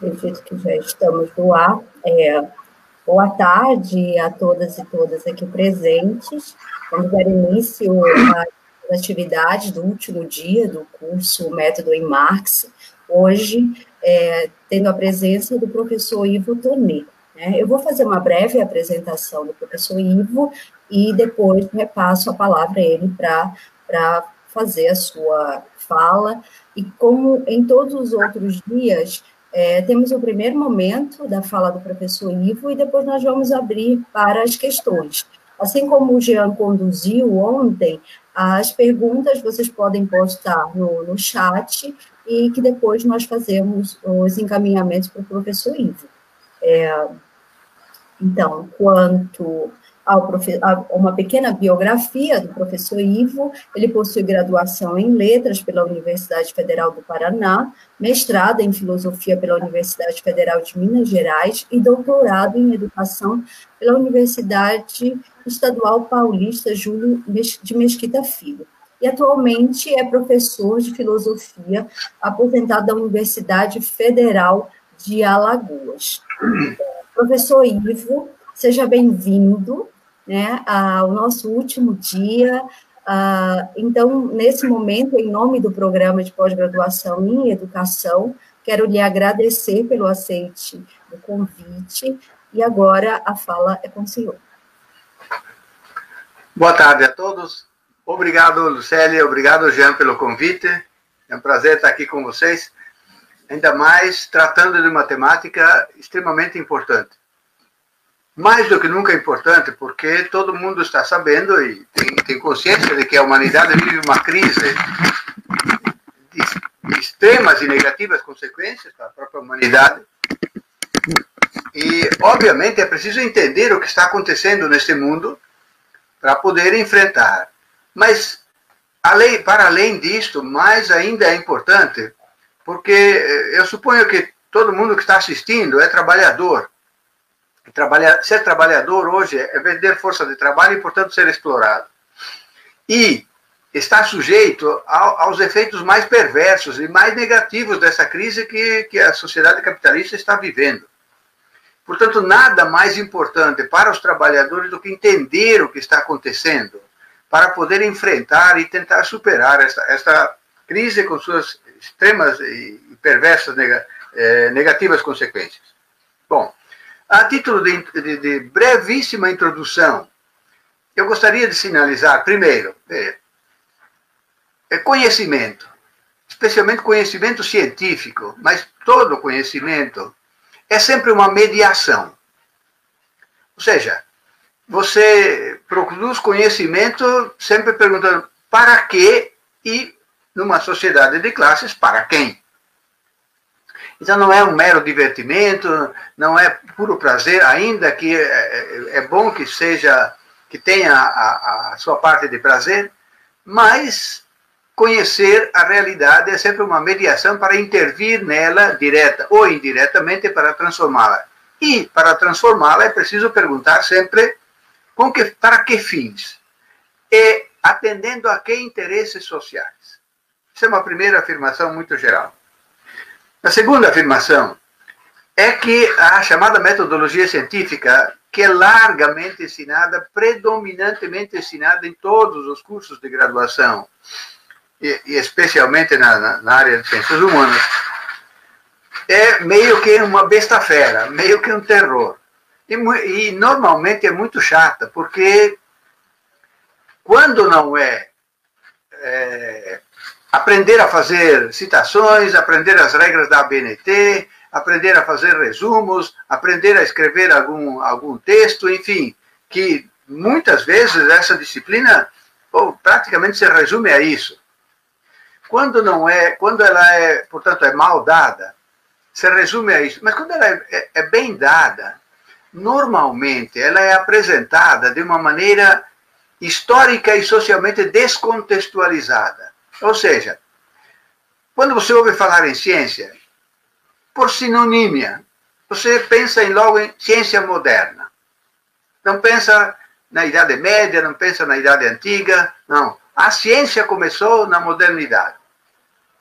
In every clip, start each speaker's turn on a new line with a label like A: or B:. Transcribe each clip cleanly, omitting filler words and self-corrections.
A: Acredito que já estamos no ar. Boa tarde a todas e todas aqui presentes. Vamos dar início às atividades do último dia do curso Método em Marx, hoje tendo a presença do professor Ivo Tonet. Eu vou fazer uma breve apresentação do professor Ivo e depois repasso a palavra a ele para fazer a sua fala. E como em todos os outros dias, temos o primeiro momento da fala do professor Ivo e depois nós vamos abrir para as questões. Assim como o Jean conduziu ontem, as perguntas vocês podem postar no chat e que depois nós fazemos os encaminhamentos para o professor Ivo. Então, quanto a uma pequena biografia do professor Ivo, ele possui graduação em Letras pela Universidade Federal do Paraná, mestrado em Filosofia pela Universidade Federal de Minas Gerais e doutorado em Educação pela Universidade Estadual Paulista Júlio de Mesquita Filho. E atualmente é professor de Filosofia aposentado da Universidade Federal de Alagoas. Professor Ivo, seja bem-vindo, ao nosso último dia. Então, nesse momento, em nome do Programa de Pós-Graduação em Educação, quero lhe agradecer pelo aceite do convite, e agora a fala é com o senhor.
B: Boa tarde a todos. Obrigado, Lucélia, obrigado, Jean, pelo convite. É um prazer estar aqui com vocês, ainda mais tratando de uma temática extremamente importante. Mais do que nunca importante, porque todo mundo está sabendo e tem consciência de que a humanidade vive uma crise de extremas e negativas consequências para a própria humanidade. E, obviamente, é preciso entender o que está acontecendo neste mundo para poder enfrentar. Mas, para além disto, mais ainda é importante, porque eu suponho que todo mundo que está assistindo é trabalhador. Ser trabalhador hoje é vender força de trabalho e, portanto, ser explorado. E está sujeito aos efeitos mais perversos e mais negativos dessa crise que a sociedade capitalista está vivendo. Portanto, nada mais importante para os trabalhadores do que entender o que está acontecendo para poder enfrentar e tentar superar esta crise com suas extremas e perversas negativas consequências. Bom, a título de brevíssima introdução, eu gostaria de sinalizar, primeiro, conhecimento, especialmente conhecimento científico, mas todo conhecimento é sempre uma mediação. Ou seja, você produz conhecimento sempre perguntando para quê e, numa sociedade de classes, para quem. Então não é um mero divertimento, não é puro prazer, ainda que é bom que tenha a sua parte de prazer, mas conhecer a realidade é sempre uma mediação para intervir nela, direta ou indiretamente, para transformá-la. E para transformá-la é preciso perguntar sempre para que fins? E atendendo a que interesses sociais? Isso é uma primeira afirmação muito geral. A segunda afirmação é que a chamada metodologia científica, que é largamente ensinada, predominantemente ensinada em todos os cursos de graduação, e especialmente na área de ciências humanas, é meio que uma besta-fera, meio que um terror. E normalmente é muito chata, porque quando não aprender a fazer citações, aprender as regras da ABNT, aprender a fazer resumos, aprender a escrever algum texto, enfim, que muitas vezes essa disciplina praticamente se resume a isso. Quando ela portanto, é mal dada, se resume a isso. Mas quando ela é bem dada, normalmente ela é apresentada de uma maneira histórica e socialmente descontextualizada. Ou seja, quando você ouve falar em ciência, por sinonímia, você pensa logo em ciência moderna. Não pensa na Idade Média, não pensa na Idade Antiga, não. A ciência começou na modernidade.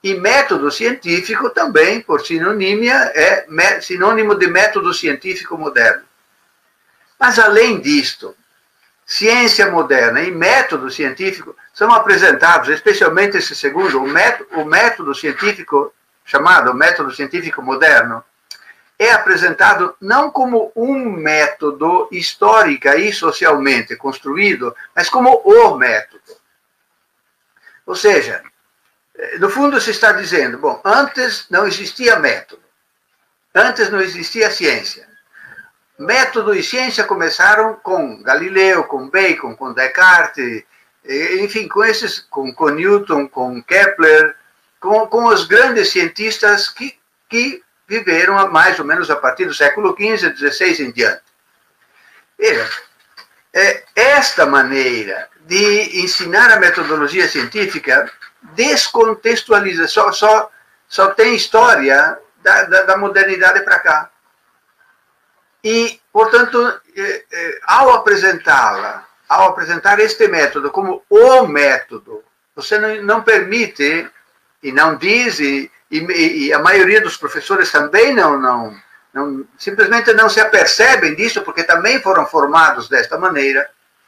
B: E método científico também, por sinonímia, é sinônimo de método científico moderno. Mas, além disto, ciência moderna e método científico são apresentados, especialmente esse segundo, o método científico, chamado método científico moderno, é apresentado não como um método histórica e socialmente construído, mas como o método. Ou seja, no fundo se está dizendo, bom, antes não existia método, antes não existia ciência. Método e ciência começaram com Galileu, com Bacon, com Descartes, enfim, com Newton, com Kepler, com os grandes cientistas que viveram mais ou menos a partir do século XV, XVI em diante. Veja, esta maneira de ensinar a metodologia científica descontextualiza, só tem história da modernidade para cá. E, portanto, ao apresentar este método como o método, você não permite, e não diz, e a maioria dos professores também simplesmente não se apercebem disso, porque também foram formados desta maneira,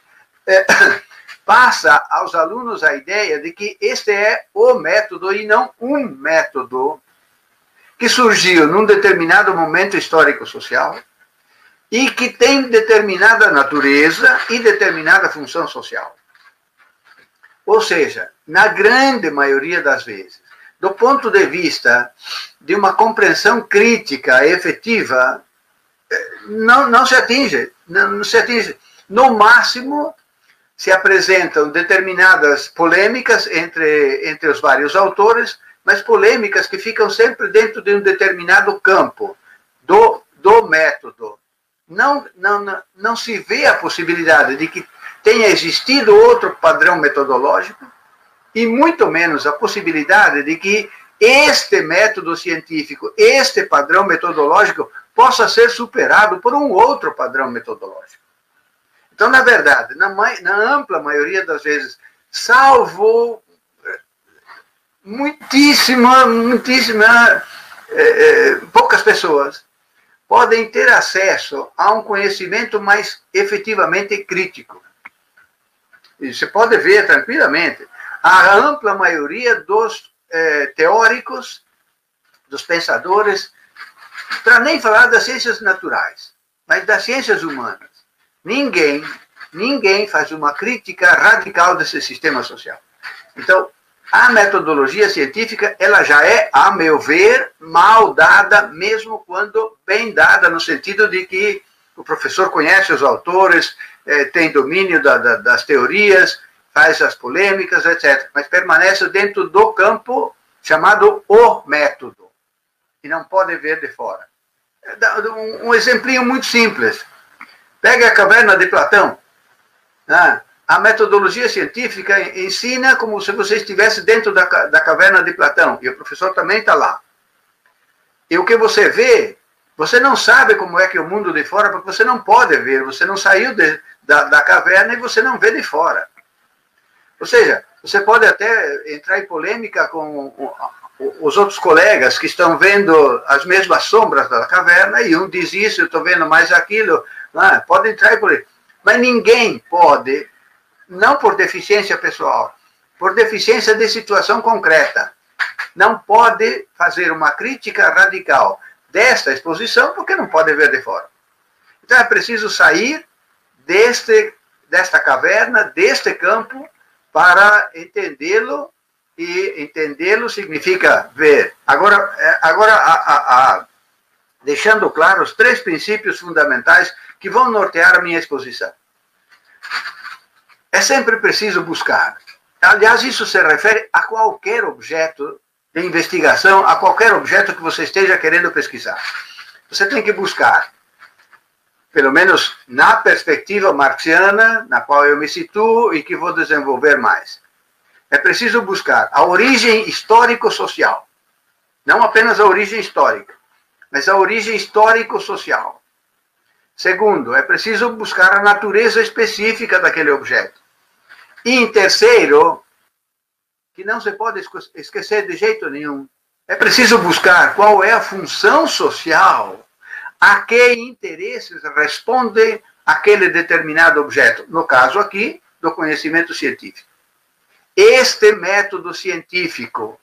B: passa aos alunos a ideia de que este é o método e não um método que surgiu num determinado momento histórico-social e que tem determinada natureza e determinada função social. Ou seja, na grande maioria das vezes, do ponto de vista de uma compreensão crítica efetiva, não se atinge. No máximo, se apresentam determinadas polêmicas entre os vários autores, mas polêmicas que ficam sempre dentro de um determinado campo do método. Não se vê a possibilidade de que tenha existido outro padrão metodológico e muito menos a possibilidade de que este método científico, este padrão metodológico, possa ser superado por um outro padrão metodológico. Então, na verdade, na ampla maioria das vezes, salvo poucas pessoas, podem ter acesso a um conhecimento mais efetivamente crítico. E você pode ver tranquilamente, a ampla maioria dos teóricos, dos pensadores, para nem falar das ciências naturais, mas das ciências humanas, ninguém faz uma crítica radical desse sistema social. Então, a metodologia científica, ela já é, a meu ver, mal dada, mesmo quando bem dada, no sentido de que o professor conhece os autores, tem domínio das teorias, faz as polêmicas, etc. Mas permanece dentro do campo chamado o método, e não pode ver de fora. Um exemplinho muito simples. Pega a caverna de Platão. A metodologia científica ensina como se você estivesse dentro da caverna de Platão, e o professor também está lá. E o que você vê, você não sabe como é que é o mundo de fora, porque você não pode ver, você não saiu da caverna e você não vê de fora. Ou seja, você pode até entrar em polêmica com os outros colegas que estão vendo as mesmas sombras da caverna, e um diz isso, eu estou vendo mais aquilo, pode entrar em polêmica. Mas ninguém pode, não por deficiência pessoal, por deficiência de situação concreta, não pode fazer uma crítica radical desta exposição, porque não pode ver de fora. Então é preciso sair desta caverna, deste campo, para entendê-lo, e entendê-lo significa ver. Agora deixando claro os 3 princípios fundamentais que vão nortear a minha exposição. É sempre preciso buscar. Aliás, isso se refere a qualquer objeto de investigação, a qualquer objeto que você esteja querendo pesquisar. Você tem que buscar, pelo menos na perspectiva marxiana, na qual eu me situo e que vou desenvolver mais. É preciso buscar a origem histórico-social. Não apenas a origem histórica, mas a origem histórico-social. Segundo, é preciso buscar a natureza específica daquele objeto. E em terceiro, que não se pode esquecer de jeito nenhum. É preciso buscar qual é a função social, a que interesses responde aquele determinado objeto. No caso aqui, do conhecimento científico. Este método científico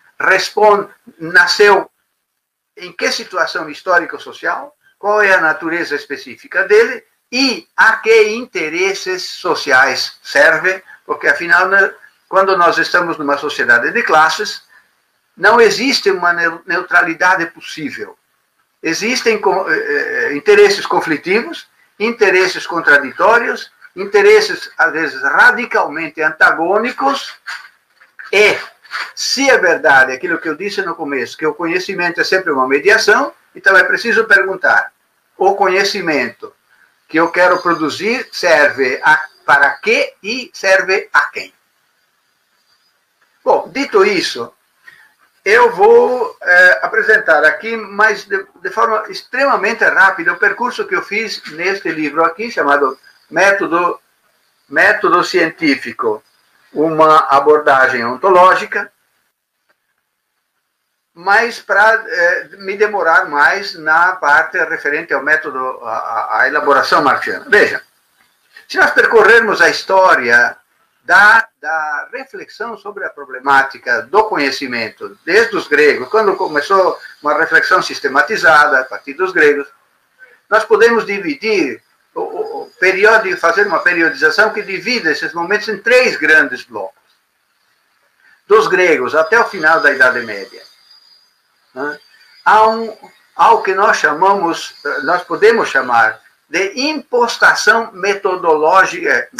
B: nasceu em que situação histórico-social, qual é a natureza específica dele e a que interesses sociais serve, porque afinal, quando nós estamos numa sociedade de classes, não existe uma neutralidade possível. Existem interesses conflitivos, interesses contraditórios, interesses, às vezes, radicalmente antagônicos, e, se é verdade aquilo que eu disse no começo, que o conhecimento é sempre uma mediação, então é preciso perguntar, o conhecimento que eu quero produzir serve para quê e serve a quem? Bom, dito isso, eu vou apresentar aqui, mas de forma extremamente rápida, o percurso que eu fiz neste livro aqui, chamado Método Científico, uma abordagem ontológica, mas para me demorar mais na parte referente ao método, à elaboração marxiana. Veja, se nós percorrermos a história da reflexão sobre a problemática do conhecimento, desde os gregos, quando começou uma reflexão sistematizada a partir dos gregos, nós podemos dividir fazer uma periodização que divide esses momentos em 3 grandes blocos. Dos gregos até o final da Idade Média, há o que nós podemos chamar de impostação metodológica,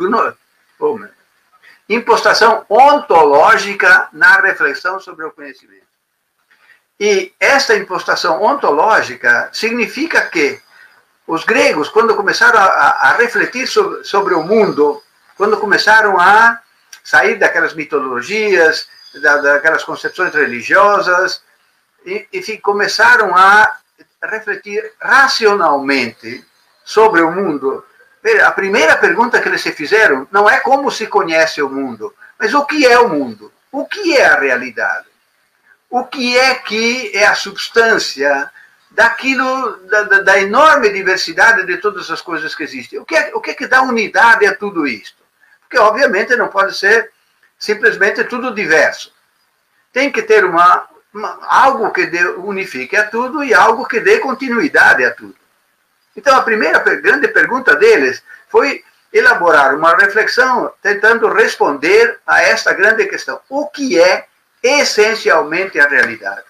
B: impostação ontológica na reflexão sobre o conhecimento. E esta impostação ontológica significa que os gregos, quando começaram a refletir sobre o mundo, quando começaram a sair daquelas mitologias, daquelas concepções religiosas, e começaram a refletir racionalmente sobre o mundo, a primeira pergunta que eles se fizeram não é como se conhece o mundo, mas o que é o mundo? O que é a realidade? O que é a substância daquilo, da enorme diversidade de todas as coisas que existem? O que é que dá unidade a tudo isto? Porque, obviamente, não pode ser simplesmente tudo diverso. Tem que ter algo que unifique a tudo e algo que dê continuidade a tudo. Então, a primeira grande pergunta deles foi elaborar uma reflexão tentando responder a esta grande questão. O que é essencialmente a realidade?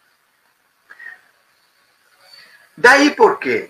B: Daí porque,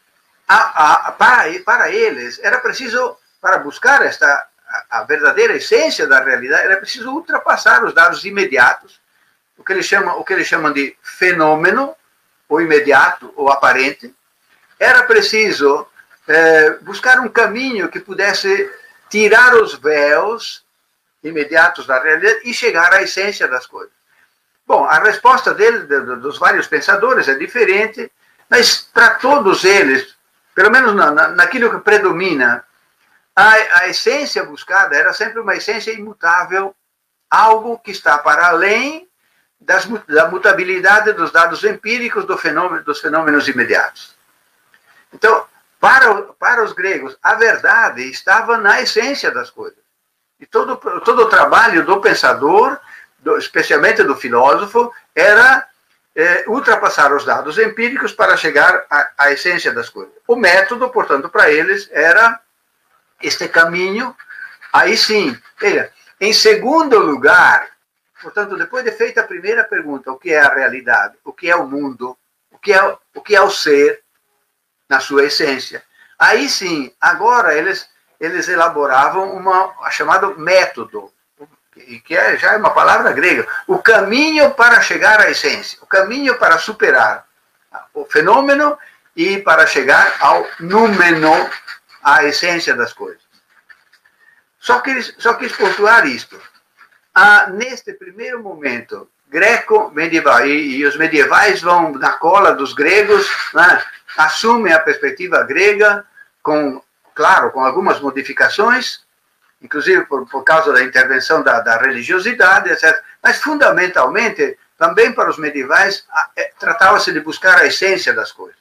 B: para eles, era preciso, para buscar a verdadeira essência da realidade, era preciso ultrapassar os dados imediatos, o que eles chamam de fenômeno, ou imediato, ou aparente. Era preciso buscar um caminho que pudesse tirar os véus imediatos da realidade e chegar à essência das coisas. Bom, a resposta dos vários pensadores é diferente, mas para todos eles, pelo menos naquilo que predomina, a essência buscada era sempre uma essência imutável, algo que está para além da mutabilidade dos dados empíricos dos fenômenos imediatos. Então, para os gregos, a verdade estava na essência das coisas. E todo o trabalho do pensador, especialmente do filósofo, era ultrapassar os dados empíricos para chegar à essência das coisas. O método, portanto, para eles era este caminho. Aí sim, em segundo lugar, portanto, depois de feita a primeira pergunta, o que é a realidade, o que é o mundo, o que é o ser, na sua essência. Aí sim, agora eles elaboravam a chamada método, que já é uma palavra grega, o caminho para chegar à essência, o caminho para superar o fenômeno e para chegar ao númeno, à essência das coisas. Só quis pontuar isto. Neste primeiro momento, greco-medieval, e os medievais vão na cola dos gregos, né? Assumem a perspectiva grega, claro, com algumas modificações, inclusive por causa da intervenção da religiosidade, etc. Mas, fundamentalmente, também para os medievais, tratava-se de buscar a essência das coisas.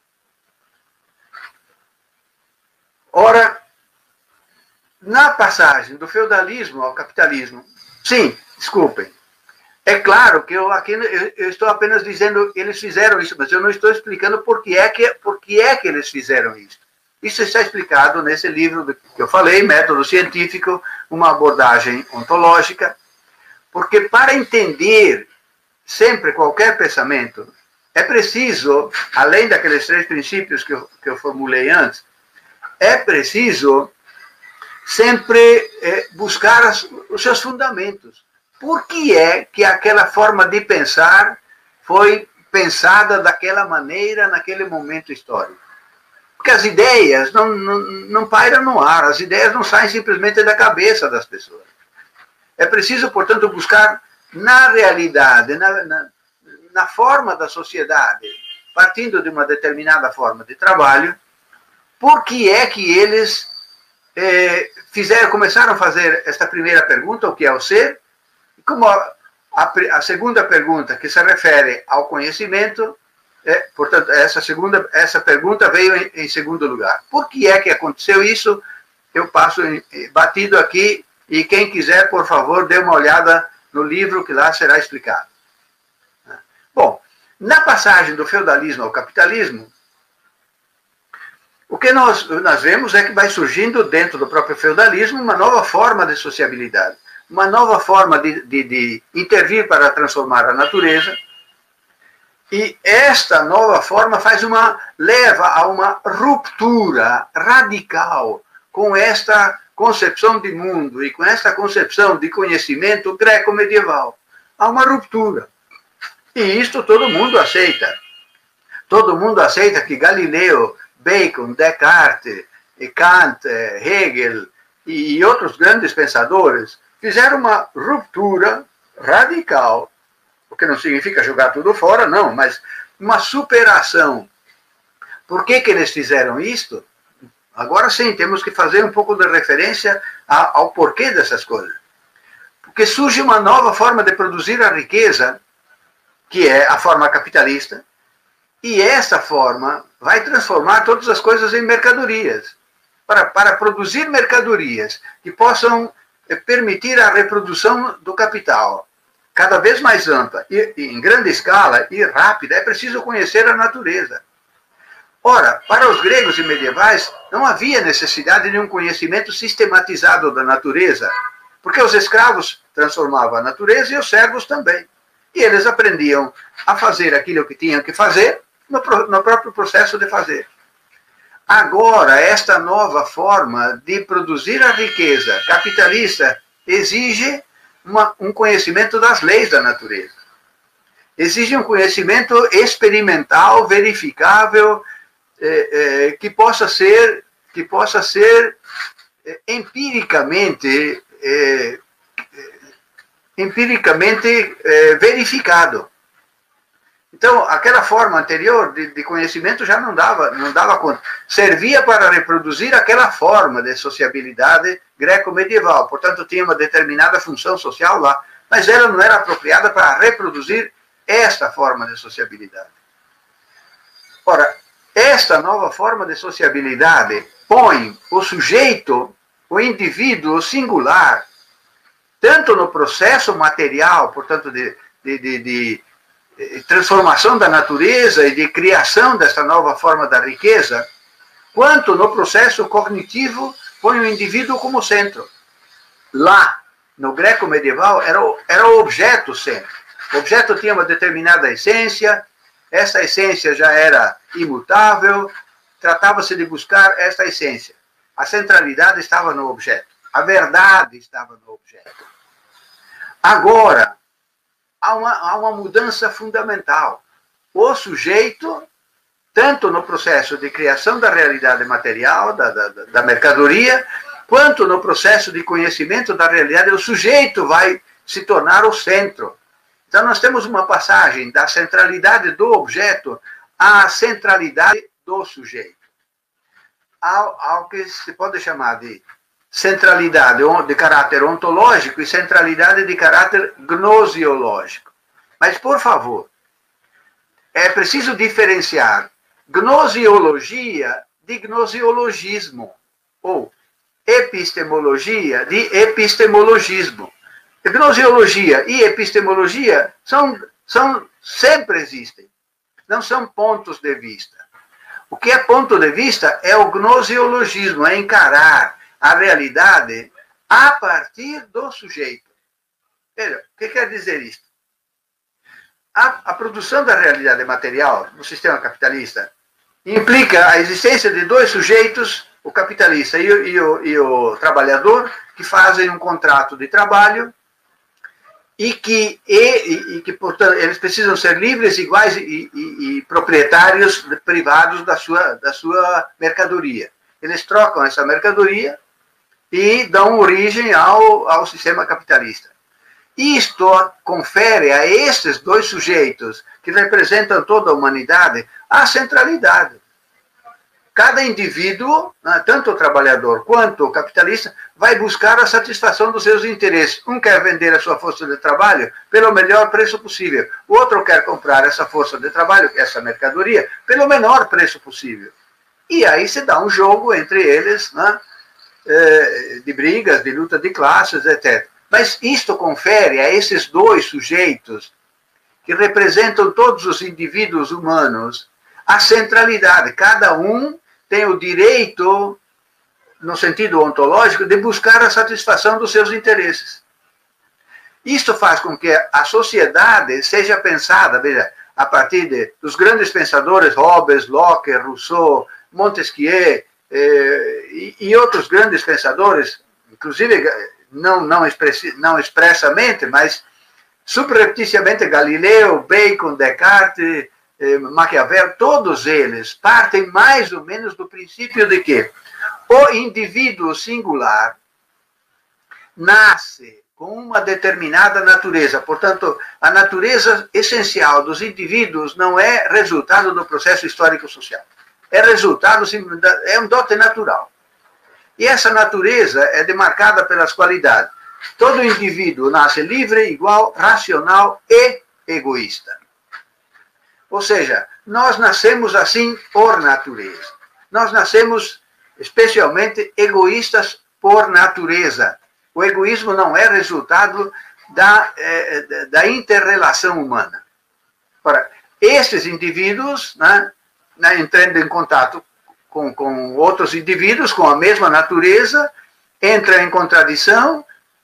B: Ora, na passagem do feudalismo ao capitalismo, sim, desculpem, é claro que eu estou apenas dizendo que eles fizeram isso, mas eu não estou explicando por que é que eles fizeram isso. Isso está explicado nesse livro que eu falei, Método Científico, uma abordagem ontológica, porque para entender sempre qualquer pensamento, é preciso, além daqueles 3 princípios que eu formulei antes, é preciso sempre buscar os seus fundamentos. Por que é que aquela forma de pensar foi pensada daquela maneira naquele momento histórico? Porque as ideias não pairam no ar, as ideias não saem simplesmente da cabeça das pessoas. É preciso, portanto, buscar na realidade, na forma da sociedade, partindo de uma determinada forma de trabalho, por que é que eles começaram a fazer esta primeira pergunta, o que é o ser, e como a segunda pergunta, que se refere ao conhecimento, portanto, essa pergunta veio em segundo lugar. Por que é que aconteceu isso? Eu passo batido aqui, e quem quiser, por favor, dê uma olhada no livro que lá será explicado. Bom, na passagem do feudalismo ao capitalismo, o que nós vemos é que vai surgindo dentro do próprio feudalismo uma nova forma de sociabilidade, uma nova forma de intervir para transformar a natureza, e esta nova forma leva a uma ruptura radical com esta concepção de mundo e com esta concepção de conhecimento greco-medieval. Há uma ruptura. E isto todo mundo aceita. Todo mundo aceita que Galileu, Bacon, Descartes, Kant, Hegel e outros grandes pensadores fizeram uma ruptura radical, o que não significa jogar tudo fora, não, mas uma superação. Por que eles fizeram isto? Agora sim, temos que fazer um pouco de referência ao porquê dessas coisas. Porque surge uma nova forma de produzir a riqueza, que é a forma capitalista, e essa forma vai transformar todas as coisas em mercadorias. Para produzir mercadorias que possam permitir a reprodução do capital cada vez mais ampla, e em grande escala e rápida, é preciso conhecer a natureza. Ora, para os gregos e medievais, não havia necessidade de um conhecimento sistematizado da natureza, porque os escravos transformavam a natureza e os servos também. E eles aprendiam a fazer aquilo que tinham que fazer no próprio processo de fazer. Agora, esta nova forma de produzir a riqueza capitalista exige um conhecimento das leis da natureza. Exige um conhecimento experimental, verificável, que possa ser empiricamente verificado. Então, aquela forma anterior de conhecimento já não dava conta. Servia para reproduzir aquela forma de sociabilidade greco-medieval. Portanto, tinha uma determinada função social lá. Mas ela não era apropriada para reproduzir esta forma de sociabilidade. Ora, esta nova forma de sociabilidade põe o sujeito, o indivíduo, o singular, tanto no processo material, portanto, de transformação da natureza e de criação desta nova forma da riqueza, quanto no processo cognitivo põe o indivíduo como centro. Lá, no greco medieval, era o objeto centro. O objeto tinha uma determinada essência, essa essência já era imutável, tratava-se de buscar esta essência. A centralidade estava no objeto, a verdade estava no objeto. Agora, há uma mudança fundamental. O sujeito, tanto no processo de criação da realidade material, da mercadoria, quanto no processo de conhecimento da realidade, o sujeito vai se tornar o centro. Então, nós temos uma passagem da centralidade do objeto à centralidade do sujeito. Ao que se pode chamar de centralidade de caráter ontológico e centralidade de caráter gnosiológico. Mas, por favor, é preciso diferenciar gnosiologia de gnosiologismo, ou epistemologia de epistemologismo. Gnosiologia e epistemologia sempre existem, não são pontos de vista. O que é ponto de vista é o gnosiologismo, é encarar a realidade a partir do sujeito. Veja, o que quer dizer isto? A produção da realidade material no sistema capitalista implica a existência de dois sujeitos, o capitalista e o trabalhador, que fazem um contrato de trabalho e que, portanto, eles precisam ser livres, iguais e proprietários privados da sua mercadoria. Eles trocam essa mercadoria e dão origem ao sistema capitalista. Isto confere a estes dois sujeitos, que representam toda a humanidade, a centralidade. Cada indivíduo, tanto o trabalhador quanto o capitalista, vai buscar a satisfação dos seus interesses. Um quer vender a sua força de trabalho pelo melhor preço possível. O outro quer comprar essa força de trabalho, essa mercadoria, pelo menor preço possível. E aí se dá um jogo entre eles, né, de brigas, de luta de classes, etc. Mas isto confere a esses dois sujeitos, que representam todos os indivíduos humanos, a centralidade. Cada um tem o direito, no sentido ontológico, de buscar a satisfação dos seus interesses. Isto faz com que a sociedade seja pensada, veja, a partir dos grandes pensadores, Hobbes, Locke, Rousseau, Montesquieu, e outros grandes pensadores, inclusive não expressamente, mas subrepticiamente, Galileu, Bacon, Descartes, Maquiavel, todos eles partem mais ou menos do princípio de que o indivíduo singular nasce com uma determinada natureza. Portanto, a natureza essencial dos indivíduos não é resultado do processo histórico-social. É resultado, é um dote natural. E essa natureza é demarcada pelas qualidades. Todo indivíduo nasce livre, igual, racional e egoísta. Ou seja, nós nascemos assim por natureza. Nós nascemos especialmente egoístas por natureza. O egoísmo não é resultado da inter-relação humana. Ora, esses indivíduos, né, entrando em contato com outros indivíduos com a mesma natureza, entram em contradição,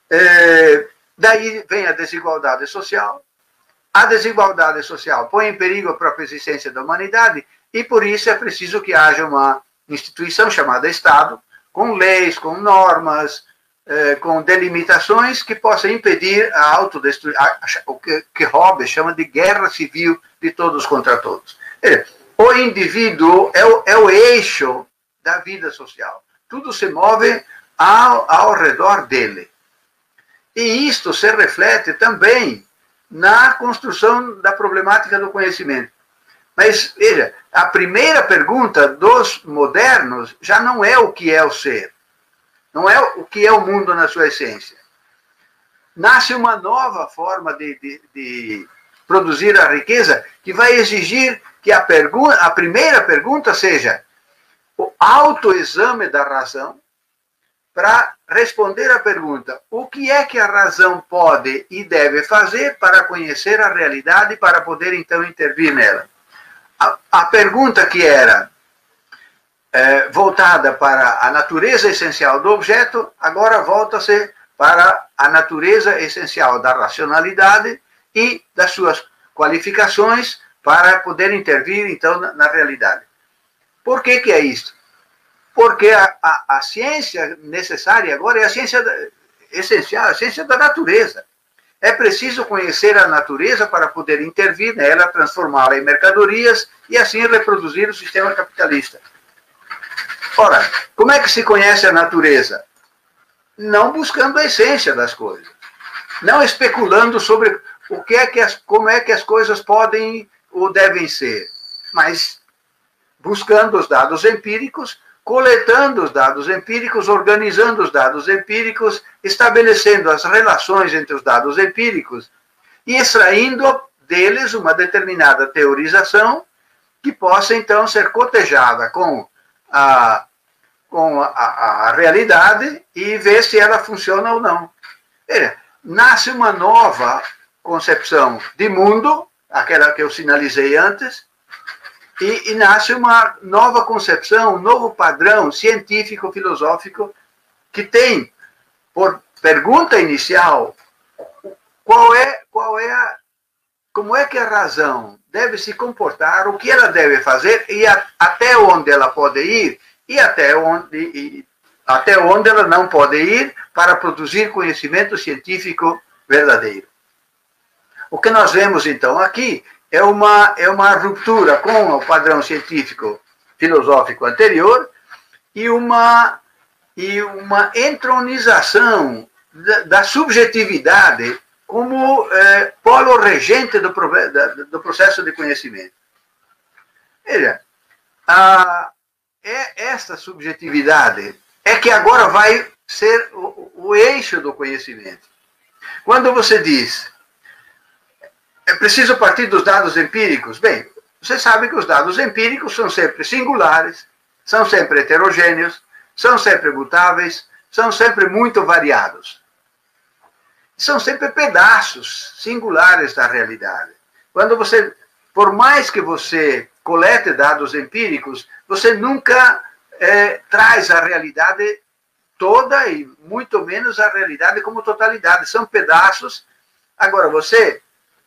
B: daí vem a desigualdade social. A desigualdade social põe em perigo a própria existência da humanidade e, por isso, é preciso que haja uma instituição chamada Estado, com leis, com normas, com delimitações que possam impedir a autodestruição, o que Hobbes chama de guerra civil de todos contra todos. O indivíduo é o eixo da vida social. Tudo se move ao redor dele. E isto se reflete também na construção da problemática do conhecimento. Mas, veja, a primeira pergunta dos modernos já não é o que é o ser. Não é o que é o mundo na sua essência. Nasce uma nova forma de produzir a riqueza que vai exigir que a primeira pergunta seja o autoexame da razão para responder à pergunta: o que é que a razão pode e deve fazer para conhecer a realidade e para poder, então, intervir nela? A pergunta que era voltada para a natureza essencial do objeto, agora volta-se para a natureza essencial da racionalidade e das suas qualificações para poder intervir, então, na realidade. Por que é isso? Porque a ciência necessária agora é a ciência essencial, a ciência da natureza. É preciso conhecer a natureza para poder intervir nela, transformá-la em mercadorias e assim reproduzir o sistema capitalista. Ora, como é que se conhece a natureza? Não buscando a essência das coisas. Não especulando sobre como é que as coisas podem ou devem ser. Mas buscando os dados empíricos coletando os dados empíricos, organizando os dados empíricos, estabelecendo as relações entre os dados empíricos e extraindo deles uma determinada teorização que possa, então, ser cotejada com a realidade e ver se ela funciona ou não. Nasce uma nova concepção de mundo, aquela que eu sinalizei antes, e nasce uma nova concepção, um novo padrão científico, filosófico, que tem, por pergunta inicial, como é que a razão deve se comportar, o que ela deve fazer e até onde ela pode ir e até onde ela não pode ir para produzir conhecimento científico verdadeiro. O que nós vemos, então, aqui é uma ruptura com o padrão científico filosófico anterior e uma entronização da subjetividade como polo regente do processo de conhecimento. Veja, essa subjetividade é que agora vai ser o eixo do conhecimento. Quando você diz, é preciso partir dos dados empíricos, bem, você sabe que os dados empíricos são sempre singulares, são sempre heterogêneos, são sempre mutáveis, são sempre muito variados. São sempre pedaços singulares da realidade. Quando você, por mais que você colete dados empíricos, você nunca traz a realidade toda e muito menos a realidade como totalidade. São pedaços. Agora, você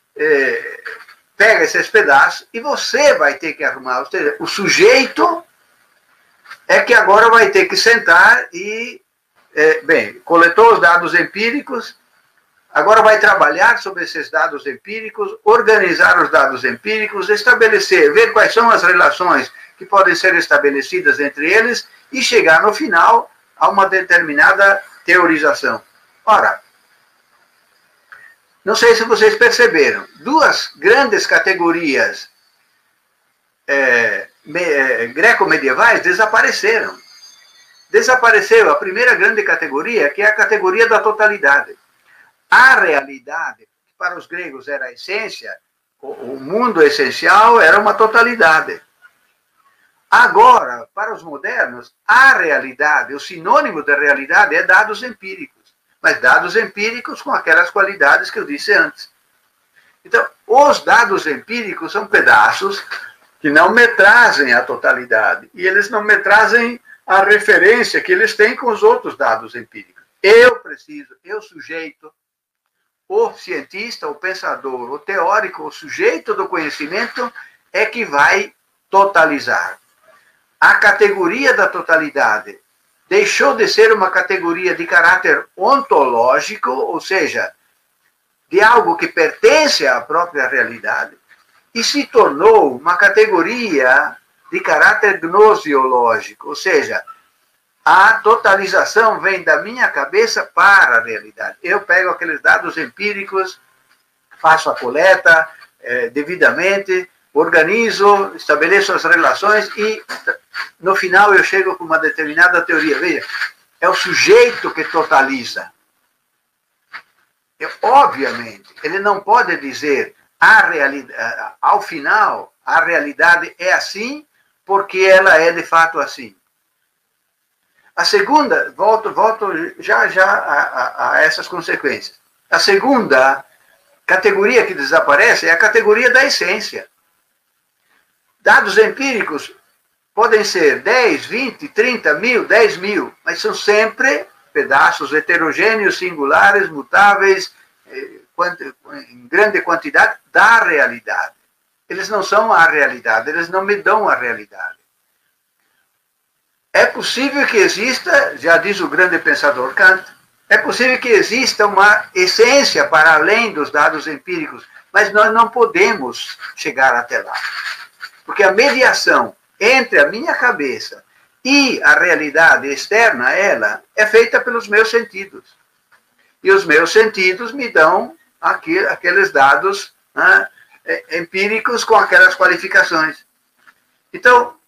B: pega esses pedaços e você vai ter que arrumar. Ou seja, o sujeito é que agora vai ter que sentar e, coletou os dados empíricos, agora vai trabalhar sobre esses dados empíricos, organizar os dados empíricos, estabelecer, ver quais são as relações que podem ser estabelecidas entre eles e chegar no final a uma determinada teorização. Ora, não sei se vocês perceberam, duas grandes categorias greco-medievais desapareceram. Desapareceu a primeira grande categoria, que é a categoria da totalidade. A realidade, que para os gregos era a essência, o mundo essencial era uma totalidade. Agora, para os modernos, a realidade, o sinônimo da realidade é dados empíricos. Mas dados empíricos com aquelas qualidades que eu disse antes. Então, os dados empíricos são pedaços que não me trazem a totalidade. E eles não me trazem a referência que eles têm com os outros dados empíricos. Eu sujeito, o cientista, o pensador, o teórico, o sujeito do conhecimento é que vai totalizar. A categoria da totalidade deixou de ser uma categoria de caráter ontológico, ou seja, de algo que pertence à própria realidade, e se tornou uma categoria de caráter gnosiológico, ou seja, a totalização vem da minha cabeça para a realidade. Eu pego aqueles dados empíricos, faço a coleta devidamente, organizo, estabeleço as relações e, no final, eu chego com uma determinada teoria. Veja, é o sujeito que totaliza. Obviamente, ele não pode dizer, ao final, a realidade é assim, porque ela é de fato assim. A segunda, volto já a essas consequências. A segunda categoria que desaparece é a categoria da essência. Dados empíricos podem ser 10, 20, 30 mil, 10 mil, mas são sempre pedaços heterogêneos, singulares, mutáveis, em grande quantidade, da realidade. Eles não são a realidade, eles não me dão a realidade. É possível que exista, já diz o grande pensador Kant, é possível que exista uma essência para além dos dados empíricos, mas nós não podemos chegar até lá. Porque a mediação entre a minha cabeça e a realidade externa a ela é feita pelos meus sentidos. E os meus sentidos me dão aqueles dados, né, empíricos com aquelas qualificações. Então,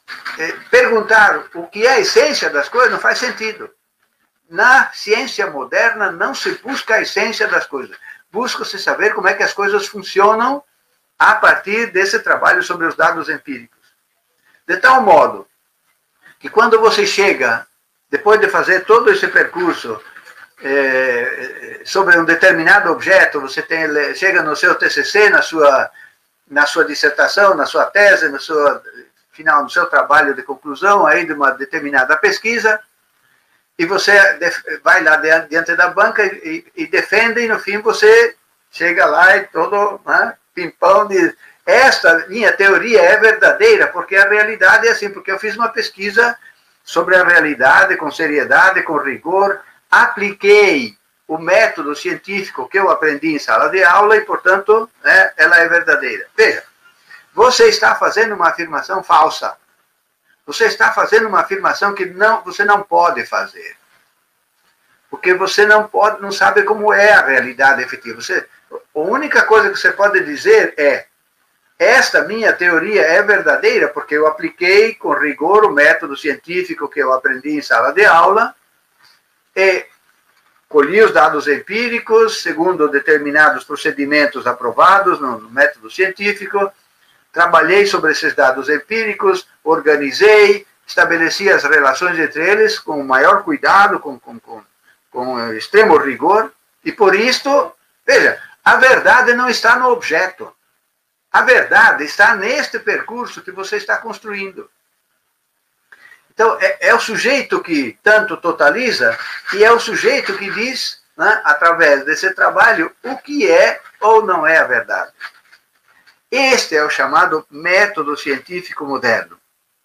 B: perguntar o que é a essência das coisas não faz sentido. Na ciência moderna não se busca a essência das coisas. Busca-se saber como é que as coisas funcionam a partir desse trabalho sobre os dados empíricos. De tal modo que quando você chega, depois de fazer todo esse percurso sobre um determinado objeto, você chega no seu TCC, na sua dissertação, na sua tese, no seu trabalho de conclusão aí de uma determinada pesquisa, e você vai lá diante da banca e defende, e no fim você chega lá e todo pimpão diz: esta minha teoria é verdadeira, porque a realidade é assim, porque eu fiz uma pesquisa sobre a realidade com seriedade, com rigor, apliquei o método científico que eu aprendi em sala de aula e, portanto, ela é verdadeira. Veja, você está fazendo uma afirmação falsa. Você está fazendo uma afirmação que você não pode fazer. Porque você não sabe como é a realidade efetiva. A única coisa que você pode dizer é: esta minha teoria é verdadeira porque eu apliquei com rigor o método científico que eu aprendi em sala de aula e colhi os dados empíricos segundo determinados procedimentos aprovados no método científico, trabalhei sobre esses dados empíricos, organizei, estabeleci as relações entre eles com o maior cuidado, com extremo rigor, e por isto, veja, a verdade não está no objeto. A verdade está neste percurso que você está construindo. Então, é o sujeito que tanto totaliza e é o sujeito que diz, através desse trabalho, o que é ou não é a verdade. Este é o chamado método científico moderno.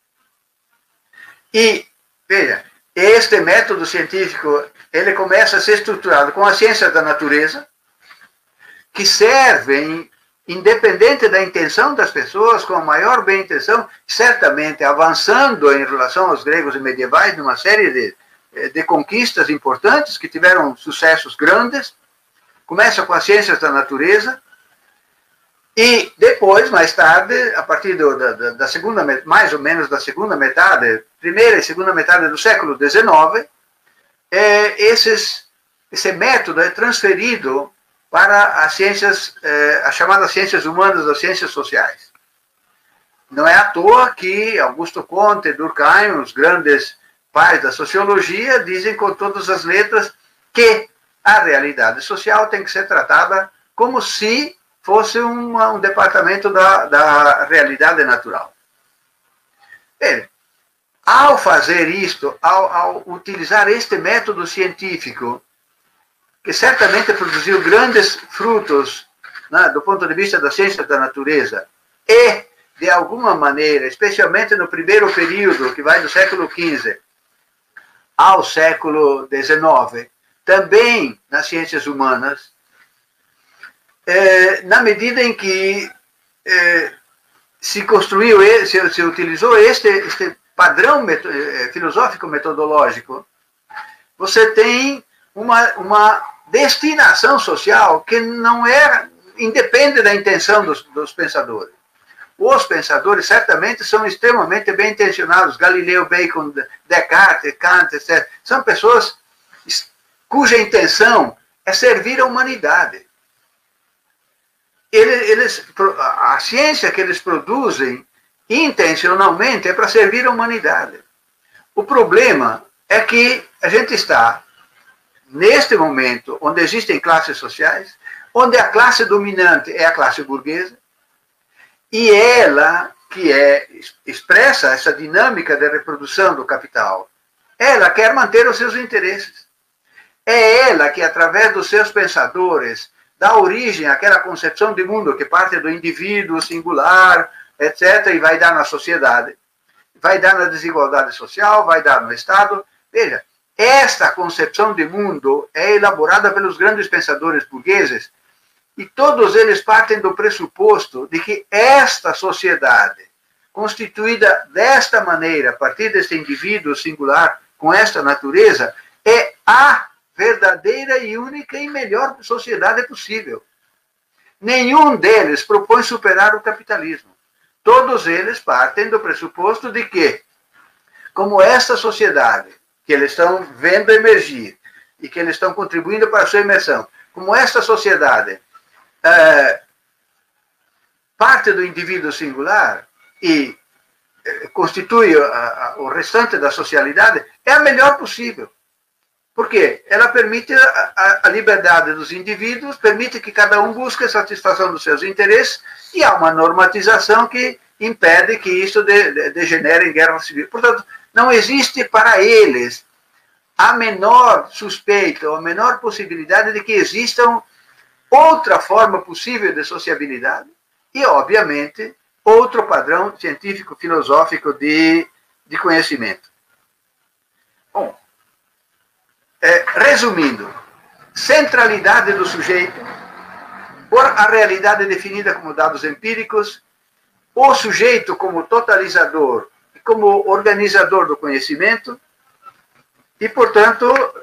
B: E, veja, este método científico, ele começa a ser estruturado com a ciência da natureza, que servem, independente da intenção das pessoas, com a maior bem-intenção, certamente avançando em relação aos gregos e medievais, numa série de conquistas importantes, que tiveram sucessos grandes. Começa com as ciências da natureza, e depois, mais tarde, a partir da segunda, mais ou menos da segunda metade, primeira e segunda metade do século XIX, esse método é transferido para as ciências, as chamadas ciências humanas, as ciências sociais. Não é à toa que Augusto Comte e Durkheim, os grandes pais da sociologia, dizem com todas as letras que a realidade social tem que ser tratada como se fosse um departamento da realidade natural. Bem, ao fazer isto, ao utilizar este método científico, que certamente produziu grandes frutos, do ponto de vista da ciência da natureza, e, de alguma maneira, especialmente no primeiro período, que vai do século XV ao século XIX, também nas ciências humanas, na medida em que se construiu, se utilizou este padrão filosófico-metodológico, você tem uma destinação social que não independe da intenção dos pensadores. Os pensadores certamente são extremamente bem intencionados. Galileu, Bacon, Descartes, Kant, etc. São pessoas cuja intenção é servir a humanidade. A ciência que eles produzem intencionalmente é para servir a humanidade. O problema é que a gente está neste momento onde existem classes sociais, onde a classe dominante é a classe burguesa, e ela que expressa essa dinâmica de reprodução do capital, ela quer manter os seus interesses. É ela que, através dos seus pensadores, dá origem àquela concepção de mundo que parte do indivíduo singular, etc., e vai dar na sociedade. Vai dar na desigualdade social, vai dar no Estado. Veja, esta concepção de mundo é elaborada pelos grandes pensadores burgueses e todos eles partem do pressuposto de que esta sociedade, constituída desta maneira, a partir deste indivíduo singular, com esta natureza, é a verdadeira e única e melhor sociedade possível. Nenhum deles propõe superar o capitalismo. todos eles partem do pressuposto de que, como esta sociedade que eles estão vendo emergir e que eles estão contribuindo para a sua imersão, como esta sociedade parte do indivíduo singular e constitui o restante da socialidade, é a melhor possível. Por quê? Ela permite a liberdade dos indivíduos, permite que cada um busque a satisfação dos seus interesses, e há uma normatização que impede que isso degenere em guerra civil. Portanto, não existe para eles a menor suspeita, ou a menor possibilidade de que existam outra forma possível de sociabilidade e, obviamente, outro padrão científico, filosófico de conhecimento. Bom, resumindo, centralidade do sujeito, por a realidade definida como dados empíricos, o sujeito como totalizador e como organizador do conhecimento, e, portanto,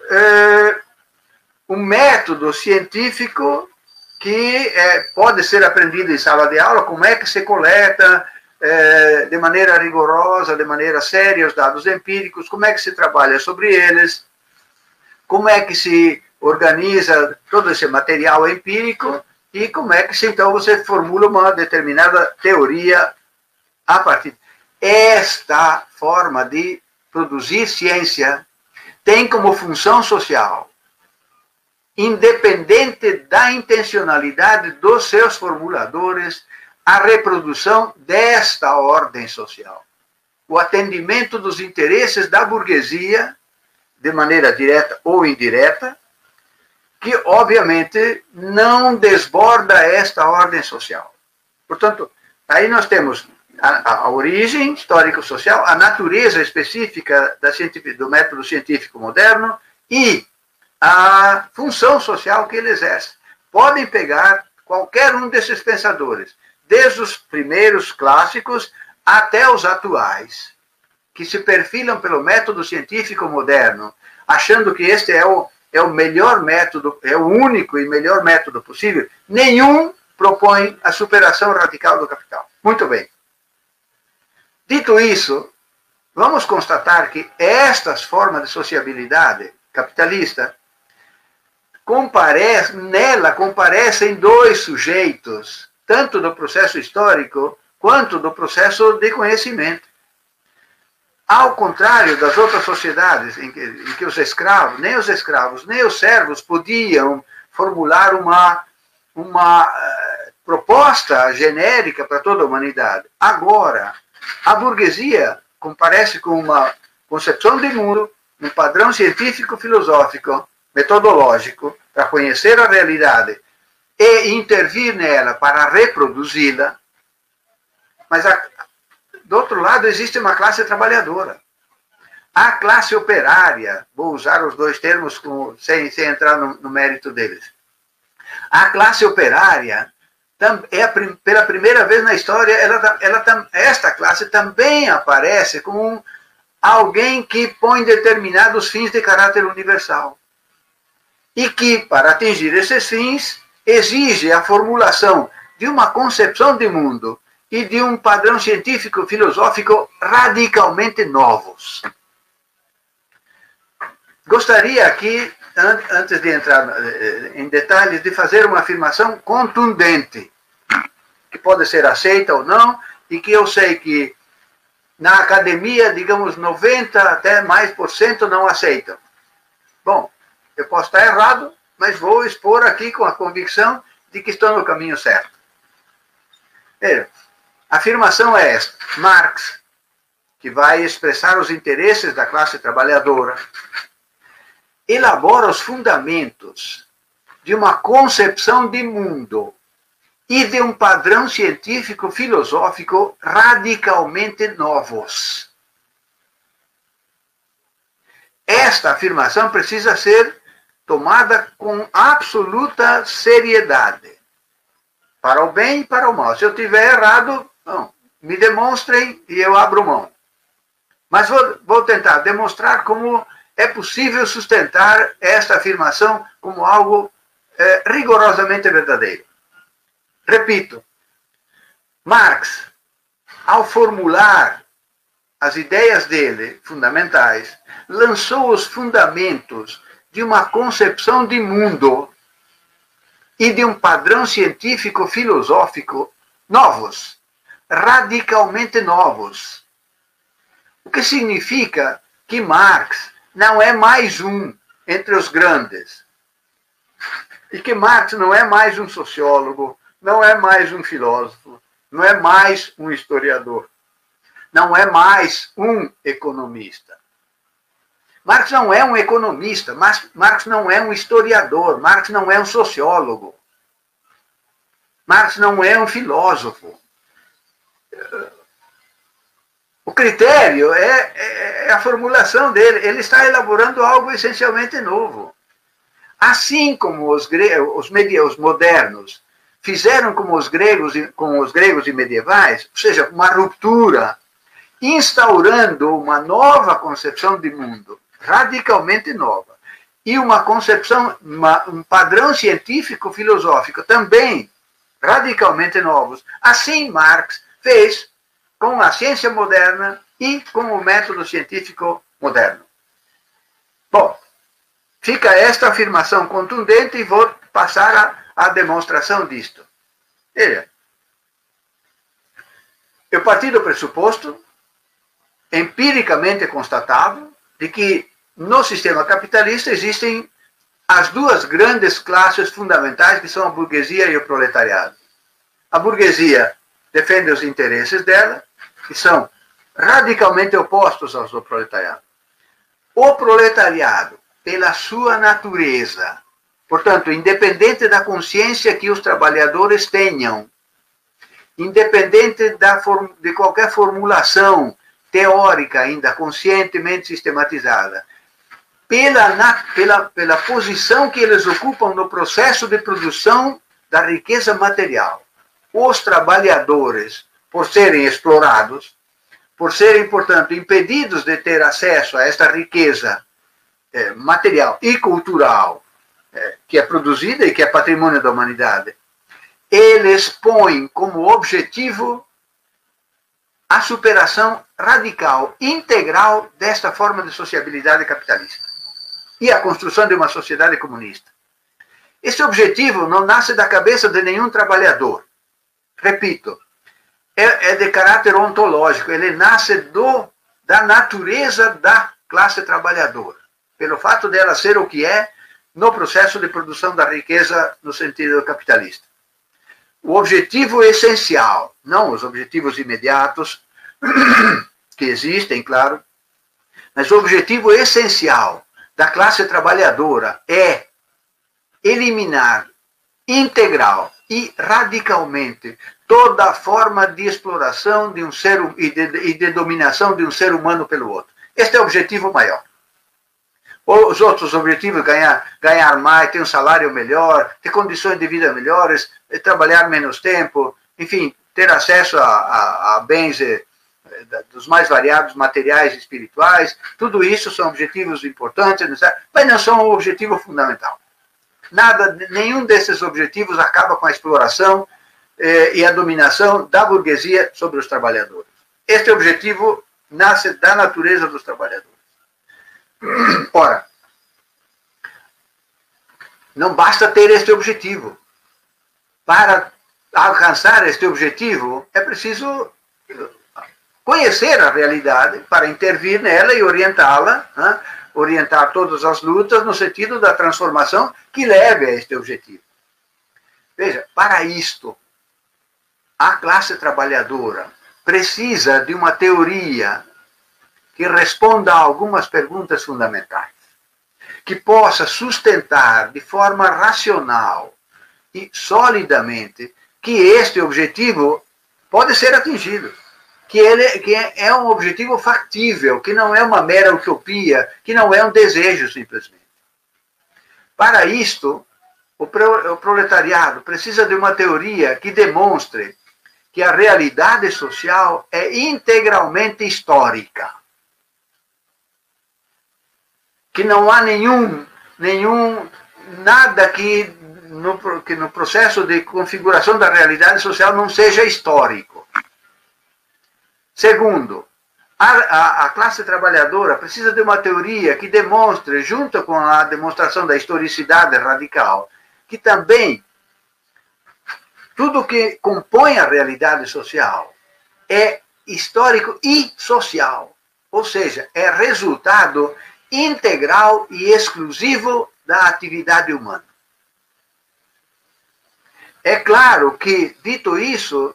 B: um método científico que pode ser aprendido em sala de aula, como é que se coleta de maneira rigorosa, de maneira séria, os dados empíricos, como é que se trabalha sobre eles, como é que se organiza todo esse material empírico e como é que então você formula uma determinada teoria a partir. Esta forma de produzir ciência tem como função social, independente da intencionalidade dos seus formuladores, a reprodução desta ordem social. O atendimento dos interesses da burguesia, de maneira direta ou indireta, que, obviamente, não desborda esta ordem social. Portanto, aí nós temos a origem histórico-social, a natureza específica do método científico moderno e a função social que ele exerce. Podem pegar qualquer um desses pensadores, desde os primeiros clássicos até os atuais, que se perfilam pelo método científico moderno, achando que este é o melhor método, é o único e melhor método possível. Nenhum propõe a superação radical do capital. Muito bem. Dito isso, vamos constatar que estas formas de sociabilidade capitalista comparecem dois sujeitos, tanto do processo histórico quanto do processo de conhecimento. Ao contrário das outras sociedades em que os escravos, nem os servos podiam formular uma proposta genérica para toda a humanidade. Agora, a burguesia comparece com uma concepção de mundo, um padrão científico-filosófico, metodológico, para conhecer a realidade e intervir nela para reproduzi-la. Mas, do outro lado, existe uma classe trabalhadora. A classe operária, vou usar os dois termos sem entrar no mérito deles. A classe operária, pela primeira vez na história, esta classe também aparece como alguém que põe determinados fins de caráter universal. E que, para atingir esses fins, exige a formulação de uma concepção de mundo e de um padrão científico-filosófico radicalmente novos. Gostaria aqui, antes de entrar em detalhes, de fazer uma afirmação contundente, que pode ser aceita ou não, e que eu sei que na academia, digamos, 90% até mais por cento não aceitam. Bom, eu posso estar errado, mas vou expor aqui com a convicção de que estou no caminho certo. A afirmação é esta: Marx, que vai expressar os interesses da classe trabalhadora, elabora os fundamentos de uma concepção de mundo e de um padrão científico-filosófico radicalmente novos. Esta afirmação precisa ser tomada com absoluta seriedade, para o bem e para o mal. Se eu tiver errado, não, me demonstrem e eu abro mão. Mas vou tentar demonstrar como é possível sustentar esta afirmação como algo rigorosamente verdadeiro. Repito, Marx formular as ideias dele, fundamentais, lançou os fundamentos de uma concepção de mundo e de um padrão científico-filosófico novos, radicalmente novos. O que significa que Marx não é mais um entre os grandes. E que Marx não é mais um sociólogo, não é mais um filósofo, não é mais um historiador, não é mais um economista. Marx não é um economista, Marx não é um historiador, Marx não é um sociólogo, Marx não é um filósofo. O critério é a formulação dele. Ele está elaborando algo essencialmente novo. Assim como os modernos fizeram com os gregos e medievais, ou seja, uma ruptura, instaurando uma nova concepção de mundo, radicalmente nova, e uma concepção, um padrão científico-filosófico também radicalmente novos. Assim Marx fez com a ciência moderna e com o método científico moderno. Bom, fica esta afirmação contundente e vou passar à demonstração disto. Veja, eu parti do pressuposto, empiricamente constatado, de que no sistema capitalista existem as duas grandes classes fundamentais, que são a burguesia e o proletariado. A burguesia defende os interesses dela, que são radicalmente opostos aos do proletariado. O proletariado, pela sua natureza, portanto, independente da consciência que os trabalhadores tenham, independente de qualquer formulação teórica ainda conscientemente sistematizada, pela posição que eles ocupam no processo de produção da riqueza material. Os trabalhadores, por serem explorados, por serem, portanto, impedidos de ter acesso a esta riqueza material e cultural que é produzida e que é patrimônio da humanidade, eles põem como objetivo a superação radical, integral desta forma de sociabilidade capitalista e a construção de uma sociedade comunista. Esse objetivo não nasce da cabeça de nenhum trabalhador. Repito, é de caráter ontológico, ele nasce da natureza da classe trabalhadora, pelo fato dela ser o que é no processo de produção da riqueza no sentido capitalista. O objetivo essencial, não os objetivos imediatos, que existem, claro, mas o objetivo essencial da classe trabalhadora é eliminar integral e radicalmente toda forma de exploração de um ser e de dominação de um ser humano pelo outro. Este é o objetivo maior. Os outros objetivos, ganhar mais, ter um salário melhor, ter condições de vida melhores, trabalhar menos tempo, enfim, ter acesso a bens dos mais variados materiais e espirituais, tudo isso são objetivos importantes, mas não são o objetivo fundamental. Nenhum desses objetivos acaba com a exploração e a dominação da burguesia sobre os trabalhadores. Este objetivo nasce da natureza dos trabalhadores. Ora, não basta ter este objetivo. Para alcançar este objetivo, é preciso conhecer a realidade para intervir nela e orientá-la, né? Orientar todas as lutas no sentido da transformação que leve a este objetivo. Veja, para isto, a classe trabalhadora precisa de uma teoria que responda a algumas perguntas fundamentais, que possa sustentar de forma racional e solidamente que este objetivo pode ser atingido, que é um objetivo factível, que não é uma mera utopia, que não é um desejo simplesmente. Para isto, o proletariado precisa de uma teoria que demonstre que a realidade social é integralmente histórica, que não há nada que no processo de configuração da realidade social não seja histórico. Segundo, a classe trabalhadora precisa de uma teoria que demonstre, junto com a demonstração da historicidade radical, que também tudo que compõe a realidade social é histórico e social, ou seja, é resultado integral e exclusivo da atividade humana. É claro que, dito isso,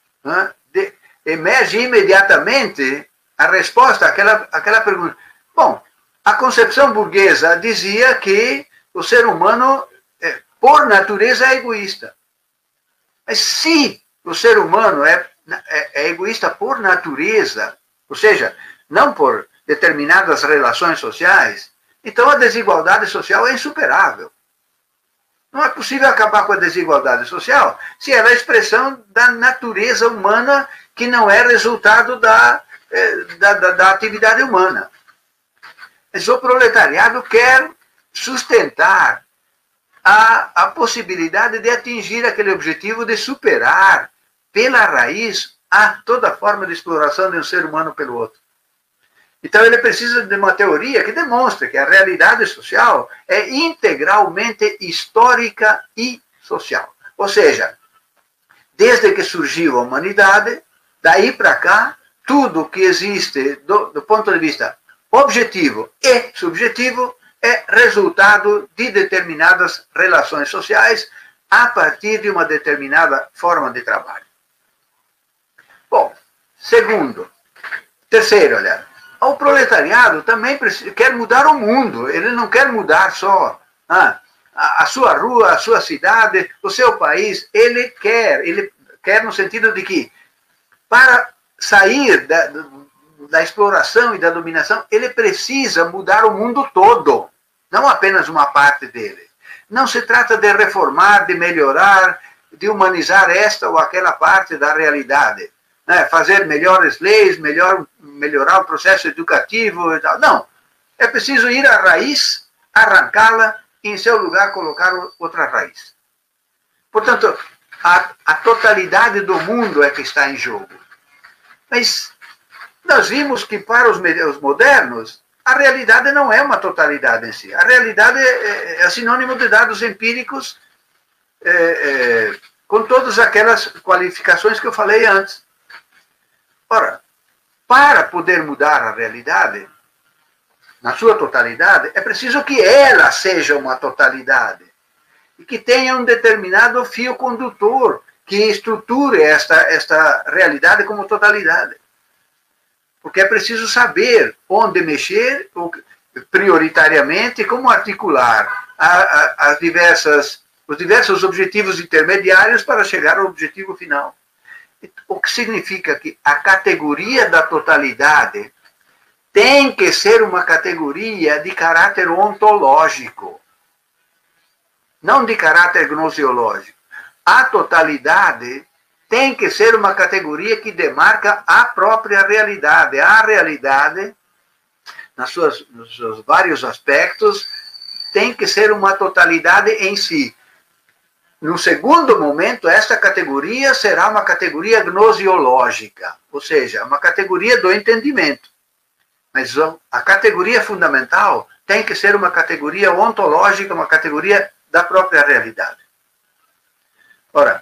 B: emerge imediatamente a resposta àquela pergunta. Bom, a concepção burguesa dizia que o ser humano, por natureza, é egoísta. Mas se o ser humano é egoísta por natureza, ou seja, não por determinadas relações sociais, então a desigualdade social é insuperável. Não é possível acabar com a desigualdade social se ela é a expressão da natureza humana que não é resultado da atividade humana. Mas o proletariado quer sustentar a possibilidade de atingir aquele objetivo de superar pela raiz a toda forma de exploração de um ser humano pelo outro. Então ele precisa de uma teoria que demonstre que a realidade social é integralmente histórica e social. Ou seja, desde que surgiu a humanidade, daí para cá, tudo que existe do ponto de vista objetivo e subjetivo é resultado de determinadas relações sociais a partir de uma determinada forma de trabalho. Bom, terceiro, olha, o proletariado também quer mudar o mundo, ele não quer mudar só a sua rua, a sua cidade, o seu país, ele quer no sentido de que, para sair da exploração e da dominação, ele precisa mudar o mundo todo, não apenas uma parte dele. Não se trata de reformar, de melhorar, de humanizar esta ou aquela parte da realidade, né? Fazer melhores leis, melhorar o processo educativo e tal. Não, é preciso ir à raiz, arrancá-la e em seu lugar colocar outra raiz. Portanto, a totalidade do mundo é que está em jogo. Mas nós vimos que para os modernos, a realidade não é uma totalidade em si. A realidade é sinônimo de dados empíricos com todas aquelas qualificações que eu falei antes. Ora, para poder mudar a realidade, na sua totalidade, é preciso que ela seja uma totalidade e que tenha um determinado fio condutor que estruture esta realidade como totalidade. Porque é preciso saber onde mexer, prioritariamente, como articular os diversos objetivos intermediários para chegar ao objetivo final. O que significa que a categoria da totalidade tem que ser uma categoria de caráter ontológico, não de caráter gnosiológico. A totalidade tem que ser uma categoria que demarca a própria realidade. A realidade, nos seus vários aspectos, tem que ser uma totalidade em si. No segundo momento, esta categoria será uma categoria gnosiológica, ou seja, uma categoria do entendimento. Mas a categoria fundamental tem que ser uma categoria ontológica, uma categoria da própria realidade. Ora,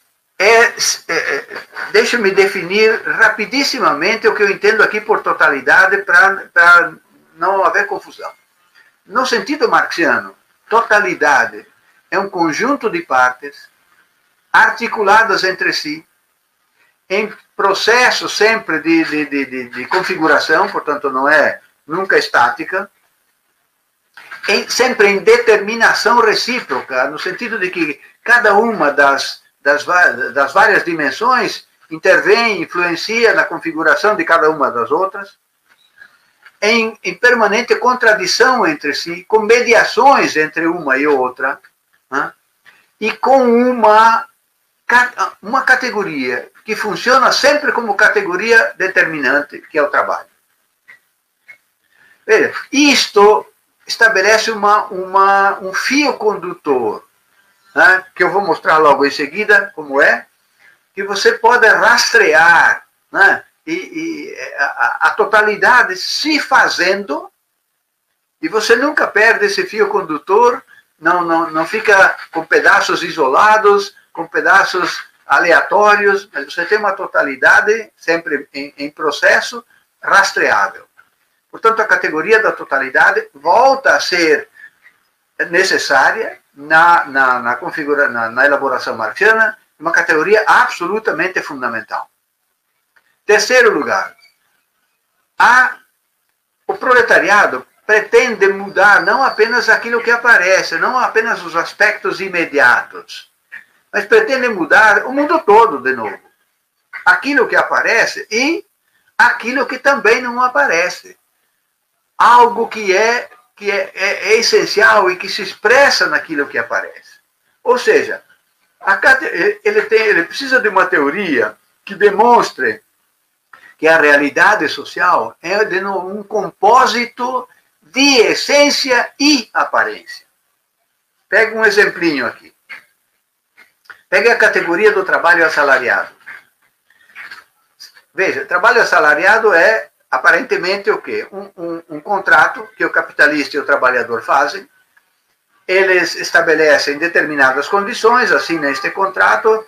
B: deixa-me definir rapidissimamente o que eu entendo aqui por totalidade para não haver confusão. No sentido marxiano, totalidade é um conjunto de partes articuladas entre si, em processo sempre de configuração, portanto não é nunca estática, sempre em determinação recíproca, no sentido de que cada uma das várias dimensões intervém, influencia na configuração de cada uma das outras, em permanente contradição entre si, com mediações entre uma e outra, né? E com uma categoria que funciona sempre como categoria determinante, que é o trabalho. Veja, isto estabelece um fio condutor, né, que eu vou mostrar logo em seguida como é, que você pode rastrear, né, e a totalidade se fazendo, e você nunca perde esse fio condutor, não fica com pedaços isolados, com pedaços aleatórios, mas você tem uma totalidade sempre em processo rastreável. Portanto, a categoria da totalidade volta a ser necessária na elaboração marxiana, uma categoria absolutamente fundamental. Terceiro lugar, o proletariado pretende mudar não apenas aquilo que aparece, não apenas os aspectos imediatos, mas pretende mudar o mundo todo de novo. Aquilo que aparece e aquilo que também não aparece. Algo que é essencial e que se expressa naquilo que aparece. Ou seja, ele precisa de uma teoria que demonstre que a realidade social é um compósito de essência e aparência. Pega um exemplinho aqui. Pega a categoria do trabalho assalariado. Veja, trabalho assalariado é aparentemente o quê? Um contrato que o capitalista e o trabalhador fazem. Eles estabelecem determinadas condições, assinam este contrato,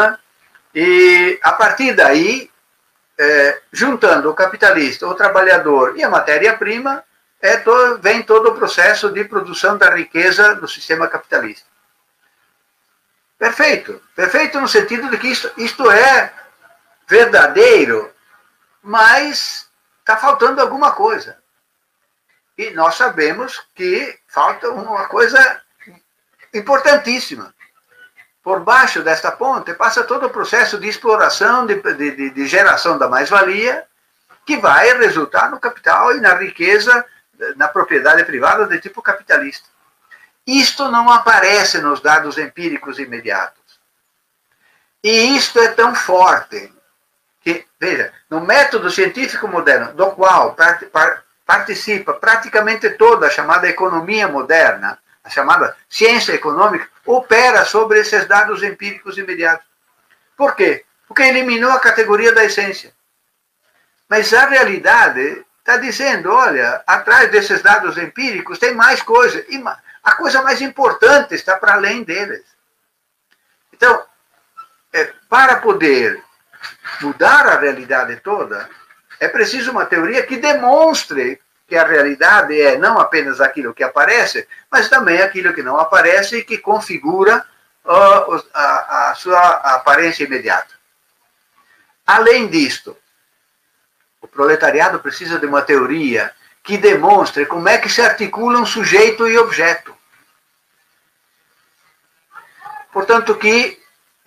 B: e a partir daí, juntando o capitalista, o trabalhador e a matéria-prima, vem todo o processo de produção da riqueza do sistema capitalista. Perfeito. Perfeito no sentido de que isto é verdadeiro, mas está faltando alguma coisa. E nós sabemos que falta uma coisa importantíssima. Por baixo desta ponte passa todo o processo de exploração, de geração da mais-valia, que vai resultar no capital e na riqueza, na propriedade privada de tipo capitalista. Isto não aparece nos dados empíricos imediatos. E isto é tão forte que, veja, no método científico moderno, do qual participa praticamente toda a chamada economia moderna, a chamada ciência econômica, opera sobre esses dados empíricos imediatos. Por quê? Porque eliminou a categoria da essência. Mas a realidade está dizendo, olha, atrás desses dados empíricos tem mais coisa. E a coisa mais importante está para além deles. Então, para poder mudar a realidade toda, é preciso uma teoria que demonstre que a realidade é não apenas aquilo que aparece, mas também aquilo que não aparece e que configura a sua aparência imediata. Além disto, o proletariado precisa de uma teoria que demonstre como é que se articulam sujeito e objeto. Portanto, que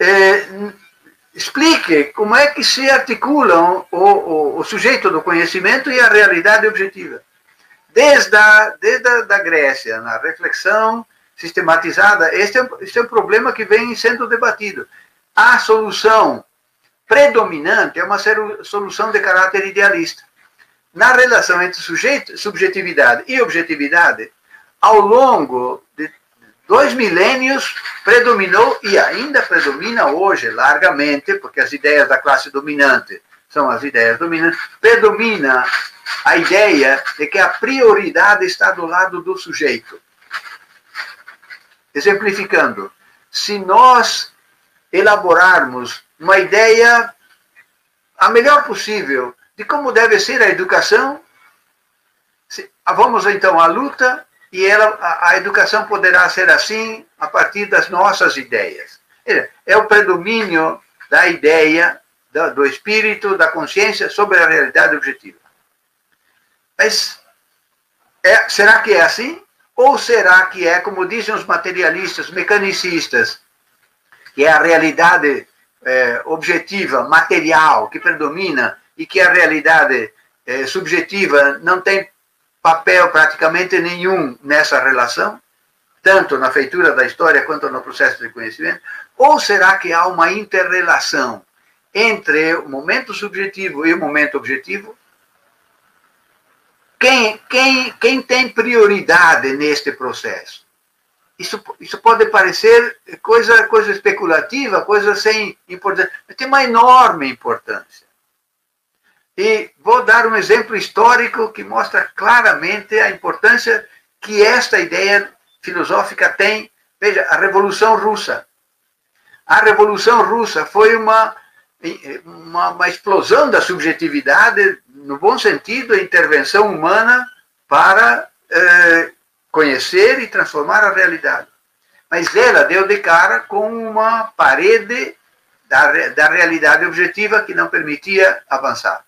B: explique como é que se articulam o sujeito do conhecimento e a realidade objetiva. Desde a Grécia, na reflexão sistematizada, este é um problema que vem sendo debatido. A solução predominante é uma solução de caráter idealista. Na relação entre subjetividade e objetividade, ao longo de 2 milênios, predominou e ainda predomina hoje largamente, porque as ideias da classe dominante são as ideias dominantes, predomina a ideia de que a prioridade está do lado do sujeito. Exemplificando, se nós elaborarmos uma ideia a melhor possível de como deve ser a educação, vamos então à luta e a educação poderá ser assim a partir das nossas ideias. É o predomínio da ideia, do espírito, da consciência sobre a realidade objetiva. Mas será que é assim? Ou será que é, como dizem os materialistas, mecanicistas, que é a realidade objetiva, material, que predomina, e que a realidade subjetiva não tem papel praticamente nenhum nessa relação, tanto na feitura da história quanto no processo de conhecimento? Ou será que há uma interrelação entre o momento subjetivo e o momento objetivo? Quem tem prioridade neste processo? Isso pode parecer coisa especulativa, coisa sem importância, mas tem uma enorme importância. E vou dar um exemplo histórico que mostra claramente a importância que esta ideia filosófica tem. Veja, a Revolução Russa. A Revolução Russa foi uma explosão da subjetividade, no bom sentido, a intervenção humana para conhecer e transformar a realidade. Mas ela deu de cara com uma parede da realidade objetiva que não permitia avançar.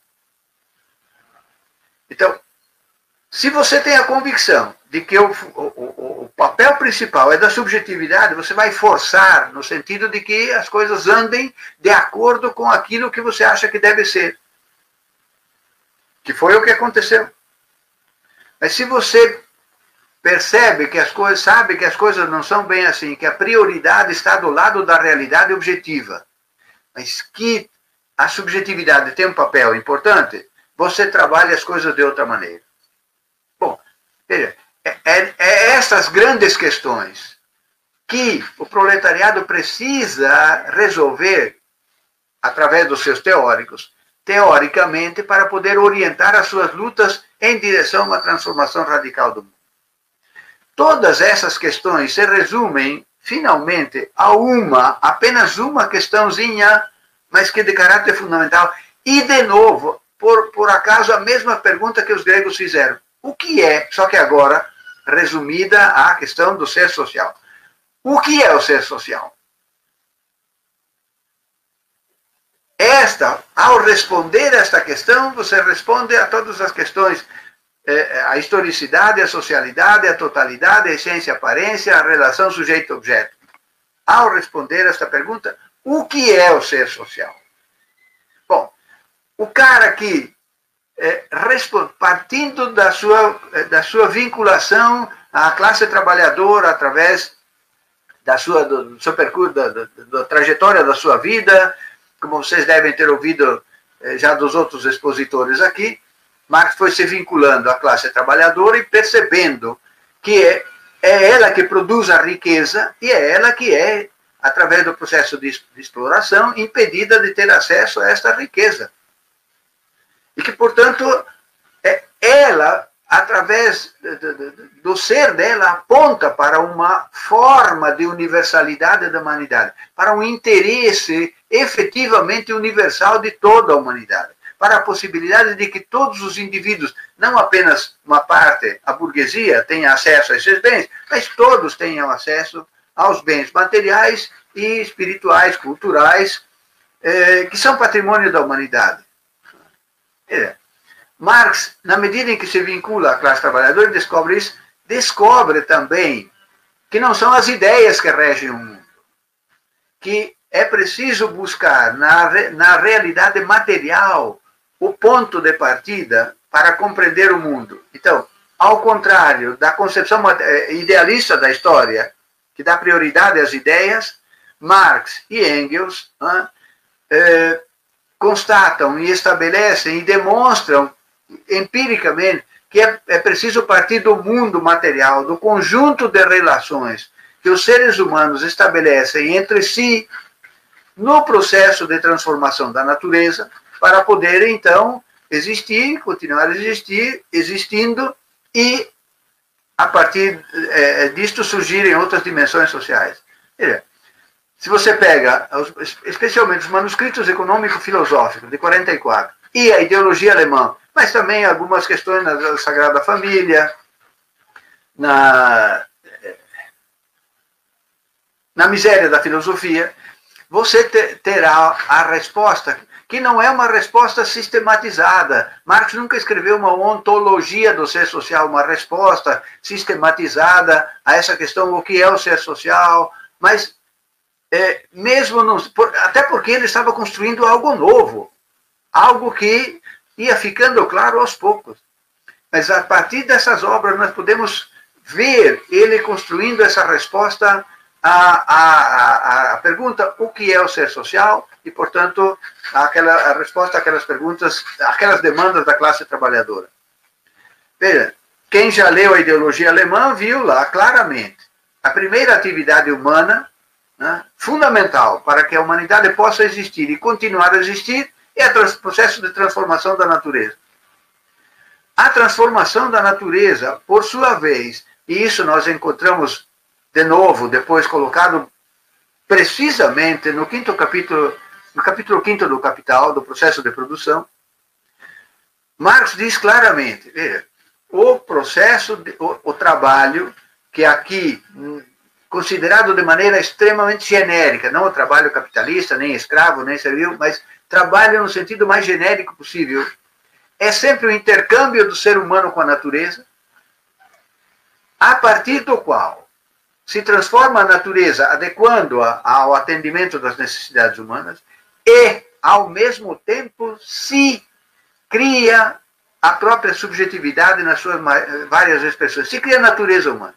B: Então, se você tem a convicção de que o papel principal é da subjetividade, você vai forçar no sentido de que as coisas andem de acordo com aquilo que você acha que deve ser. Que foi o que aconteceu. Mas se você percebe que as coisas, sabe que as coisas não são bem assim, que a prioridade está do lado da realidade objetiva, mas que a subjetividade tem um papel importante, você trabalha as coisas de outra maneira. Bom, veja, essas grandes questões que o proletariado precisa resolver através dos seus teóricos, teoricamente, para poder orientar as suas lutas em direção a uma transformação radical do mundo. Todas essas questões se resumem, finalmente, a apenas uma questãozinha, mas que de caráter fundamental. E, de novo, por acaso, a mesma pergunta que os gregos fizeram. O que é, só que agora, resumida à questão do ser social. O que é o ser social? Ao responder a esta questão, você responde a todas as questões, a historicidade, a socialidade, a totalidade, a essência, a aparência, a relação sujeito-objeto. Ao responder a esta pergunta, o que é o ser social? Bom, o cara que partindo da sua vinculação à classe trabalhadora através do seu percurso, da trajetória da sua vida, como vocês devem ter ouvido já dos outros expositores aqui, Marx foi se vinculando à classe trabalhadora e percebendo que é ela que produz a riqueza e é ela que é, através do processo de exploração, impedida de ter acesso a esta riqueza. E que, portanto, ela, através do ser dela, aponta para uma forma de universalidade da humanidade, para um interesse efetivamente universal de toda a humanidade, para a possibilidade de que todos os indivíduos, não apenas uma parte, a burguesia, tenha acesso a esses bens, mas todos tenham acesso aos bens materiais e espirituais, culturais, que são patrimônio da humanidade. Marx, na medida em que se vincula à classe trabalhadora e descobre isso, descobre também que não são as ideias que regem o mundo, que é preciso buscar na realidade material o ponto de partida para compreender o mundo. Então, ao contrário da concepção idealista da história, que dá prioridade às ideias, Marx e Engels constatam e estabelecem e demonstram empiricamente que é preciso partir do mundo material, do conjunto de relações que os seres humanos estabelecem entre si no processo de transformação da natureza, para poder, então, existir, continuar a existir, existindo, e, a partir disto, surgirem outras dimensões sociais. Se você pega, especialmente os manuscritos econômico-filosóficos de 44 e a ideologia alemã, mas também algumas questões da Sagrada Família, na miséria da filosofia, você terá a resposta, que não é uma resposta sistematizada. Marx nunca escreveu uma ontologia do ser social, uma resposta sistematizada a essa questão, o que é o ser social, mas até porque ele estava construindo algo novo, algo que ia ficando claro aos poucos. Mas a partir dessas obras nós podemos ver ele construindo essa resposta à pergunta o que é o ser social e, portanto, a resposta àquelas perguntas, àquelas demandas da classe trabalhadora. Veja, quem já leu a ideologia alemã viu lá claramente a primeira atividade humana, né, fundamental para que a humanidade possa existir e continuar a existir, é o processo de transformação da natureza. A transformação da natureza, por sua vez, e isso nós encontramos de novo, depois colocado precisamente no capítulo 5º do Capital, do processo de produção, Marx diz claramente, veja, o processo, o trabalho, que aqui considerado de maneira extremamente genérica, não o trabalho capitalista, nem escravo, nem servil, mas trabalho no sentido mais genérico possível, é sempre o intercâmbio do ser humano com a natureza, a partir do qual se transforma a natureza, adequando-a ao atendimento das necessidades humanas, e, ao mesmo tempo, se cria a própria subjetividade nas suas várias expressões. Se cria a natureza humana.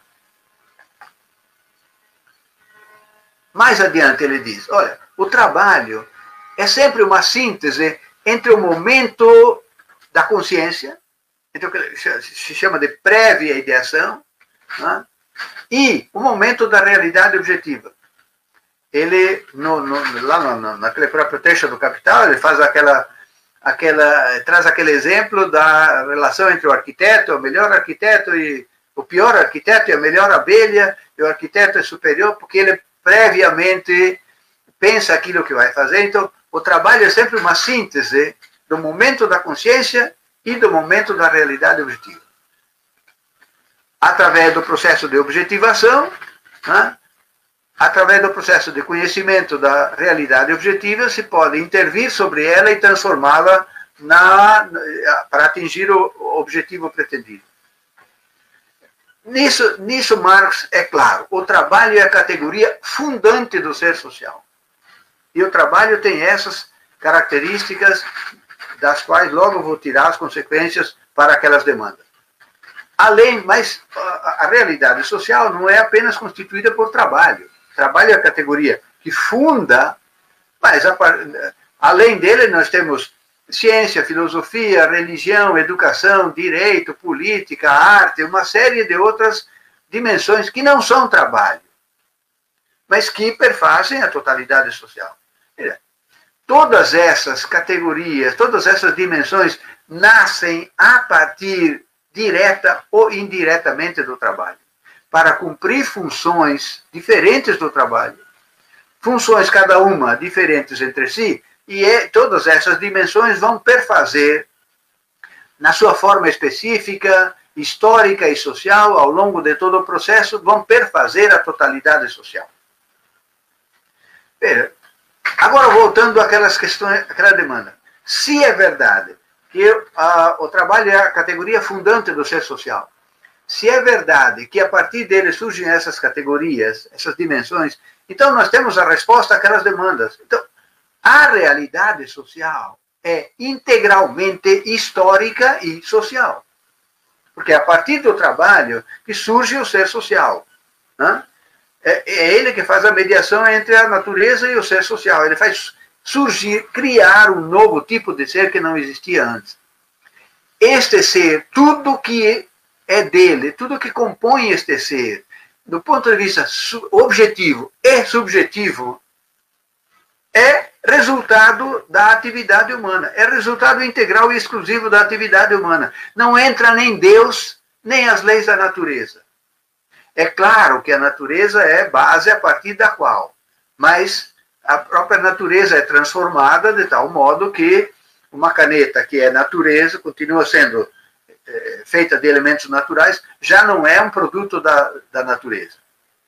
B: Mais adiante ele diz, olha, o trabalho é sempre uma síntese entre o momento da consciência, entre o que se chama de prévia ideação, né, e o momento da realidade objetiva. Ele, naquele próprio trecho do Capital, ele faz traz aquele exemplo da relação entre o arquiteto, o melhor arquiteto, e o pior arquiteto e a melhor abelha, e o arquiteto é superior porque ele previamente pensa aquilo que vai fazer. Então, o trabalho é sempre uma síntese do momento da consciência e do momento da realidade objetiva. Através do processo de objetivação, né, através do processo de conhecimento da realidade objetiva, se pode intervir sobre ela e transformá-la para atingir o objetivo pretendido. Nisso Marx é claro, o trabalho é a categoria fundante do ser social. E o trabalho tem essas características das quais logo vou tirar as consequências para aquelas demandas. Mas a realidade social não é apenas constituída por trabalho. Trabalho é a categoria que funda, mas além dele nós temos ciência, filosofia, religião, educação, direito, política, arte, uma série de outras dimensões que não são trabalho, mas que perfazem a totalidade social. Todas essas categorias, todas essas dimensões nascem a partir direta ou indiretamente do trabalho, para cumprir funções diferentes do trabalho, funções cada uma diferentes entre si, e todas essas dimensões vão perfazer, na sua forma específica, histórica e social, ao longo de todo o processo, vão perfazer a totalidade social. Agora, voltando àquelas questões, àquela demanda. Se é verdade que o trabalho é a categoria fundante do ser social, se é verdade que a partir dele surgem essas categorias, essas dimensões, então nós temos a resposta àquelas demandas. Então, a realidade social é integralmente histórica e social. Porque é a partir do trabalho que surge o ser social. Né? É ele que faz a mediação entre a natureza e o ser social. Ele faz surgir, criar um novo tipo de ser que não existia antes. Este ser, tudo que é dele, tudo que compõe este ser, do ponto de vista objetivo e subjetivo, é resultado da atividade humana, é resultado integral e exclusivo da atividade humana. Não entra nem Deus, nem as leis da natureza. É claro que a natureza é base a partir da qual, mas a própria natureza é transformada de tal modo que uma caneta que é natureza, continua sendo feita de elementos naturais, já não é um produto da natureza.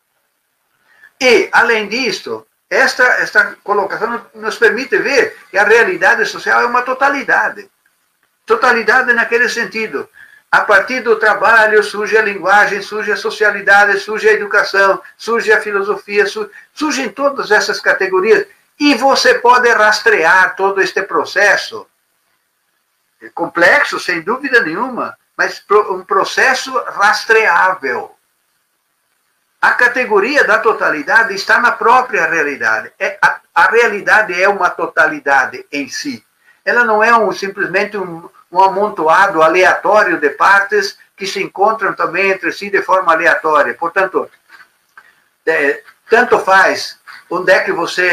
B: E, além disto, esta colocação nos permite ver que a realidade social é uma totalidade. Totalidade naquele sentido. A partir do trabalho surge a linguagem, surge a socialidade, surge a educação, surge a filosofia, surgem todas essas categorias. E você pode rastrear todo este processo, complexo, sem dúvida nenhuma, mas um processo rastreável. A categoria da totalidade está na própria realidade. A realidade é uma totalidade em si. Ela não é simplesmente um amontoado aleatório de partes que se encontram também entre si de forma aleatória. Portanto, tanto faz onde é que você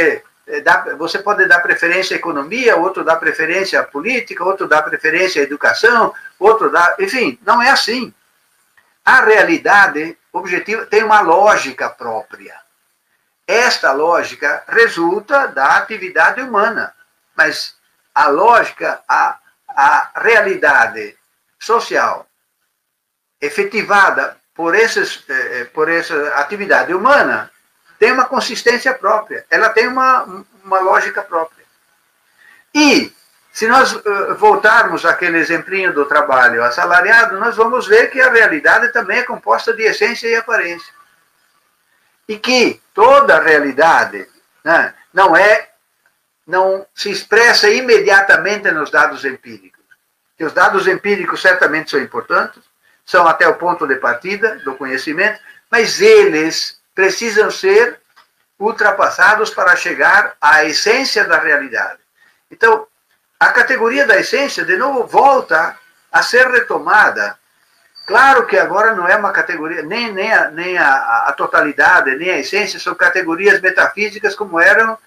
B: você pode dar preferência à economia, outro dá preferência à política, outro dá preferência à educação, outro dá... Enfim, não é assim. A realidade objetiva tem uma lógica própria. Esta lógica resulta da atividade humana, mas a lógica, a realidade social efetivada por essa atividade humana tem uma consistência própria, ela tem uma lógica própria. E, se nós voltarmos àquele exemplinho do trabalho assalariado, nós vamos ver que a realidade também é composta de essência e aparência. E que toda a realidade, né, não se expressa imediatamente nos dados empíricos. Que os dados empíricos certamente são importantes, são até o ponto de partida do conhecimento, mas eles precisam ser ultrapassados para chegar à essência da realidade. Então, a categoria da essência, de novo, volta a ser retomada. Claro que agora não é uma categoria, nem a totalidade, nem a essência, são categorias metafísicas como eram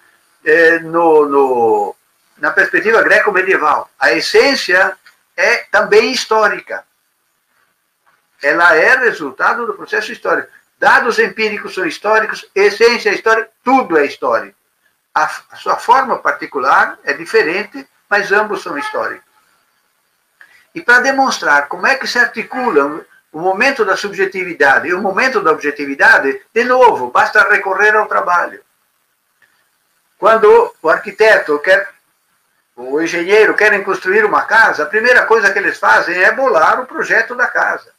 B: na perspectiva greco-medieval. A essência é também histórica. Ela é resultado do processo histórico. Dados empíricos são históricos, essência é histórica, tudo é histórico. A sua forma particular é diferente, mas ambos são históricos. E para demonstrar como é que se articulam o momento da subjetividade e o momento da objetividade, de novo, basta recorrer ao trabalho. Quando o arquiteto o engenheiro querem construir uma casa, a primeira coisa que eles fazem é bolar o projeto da casa.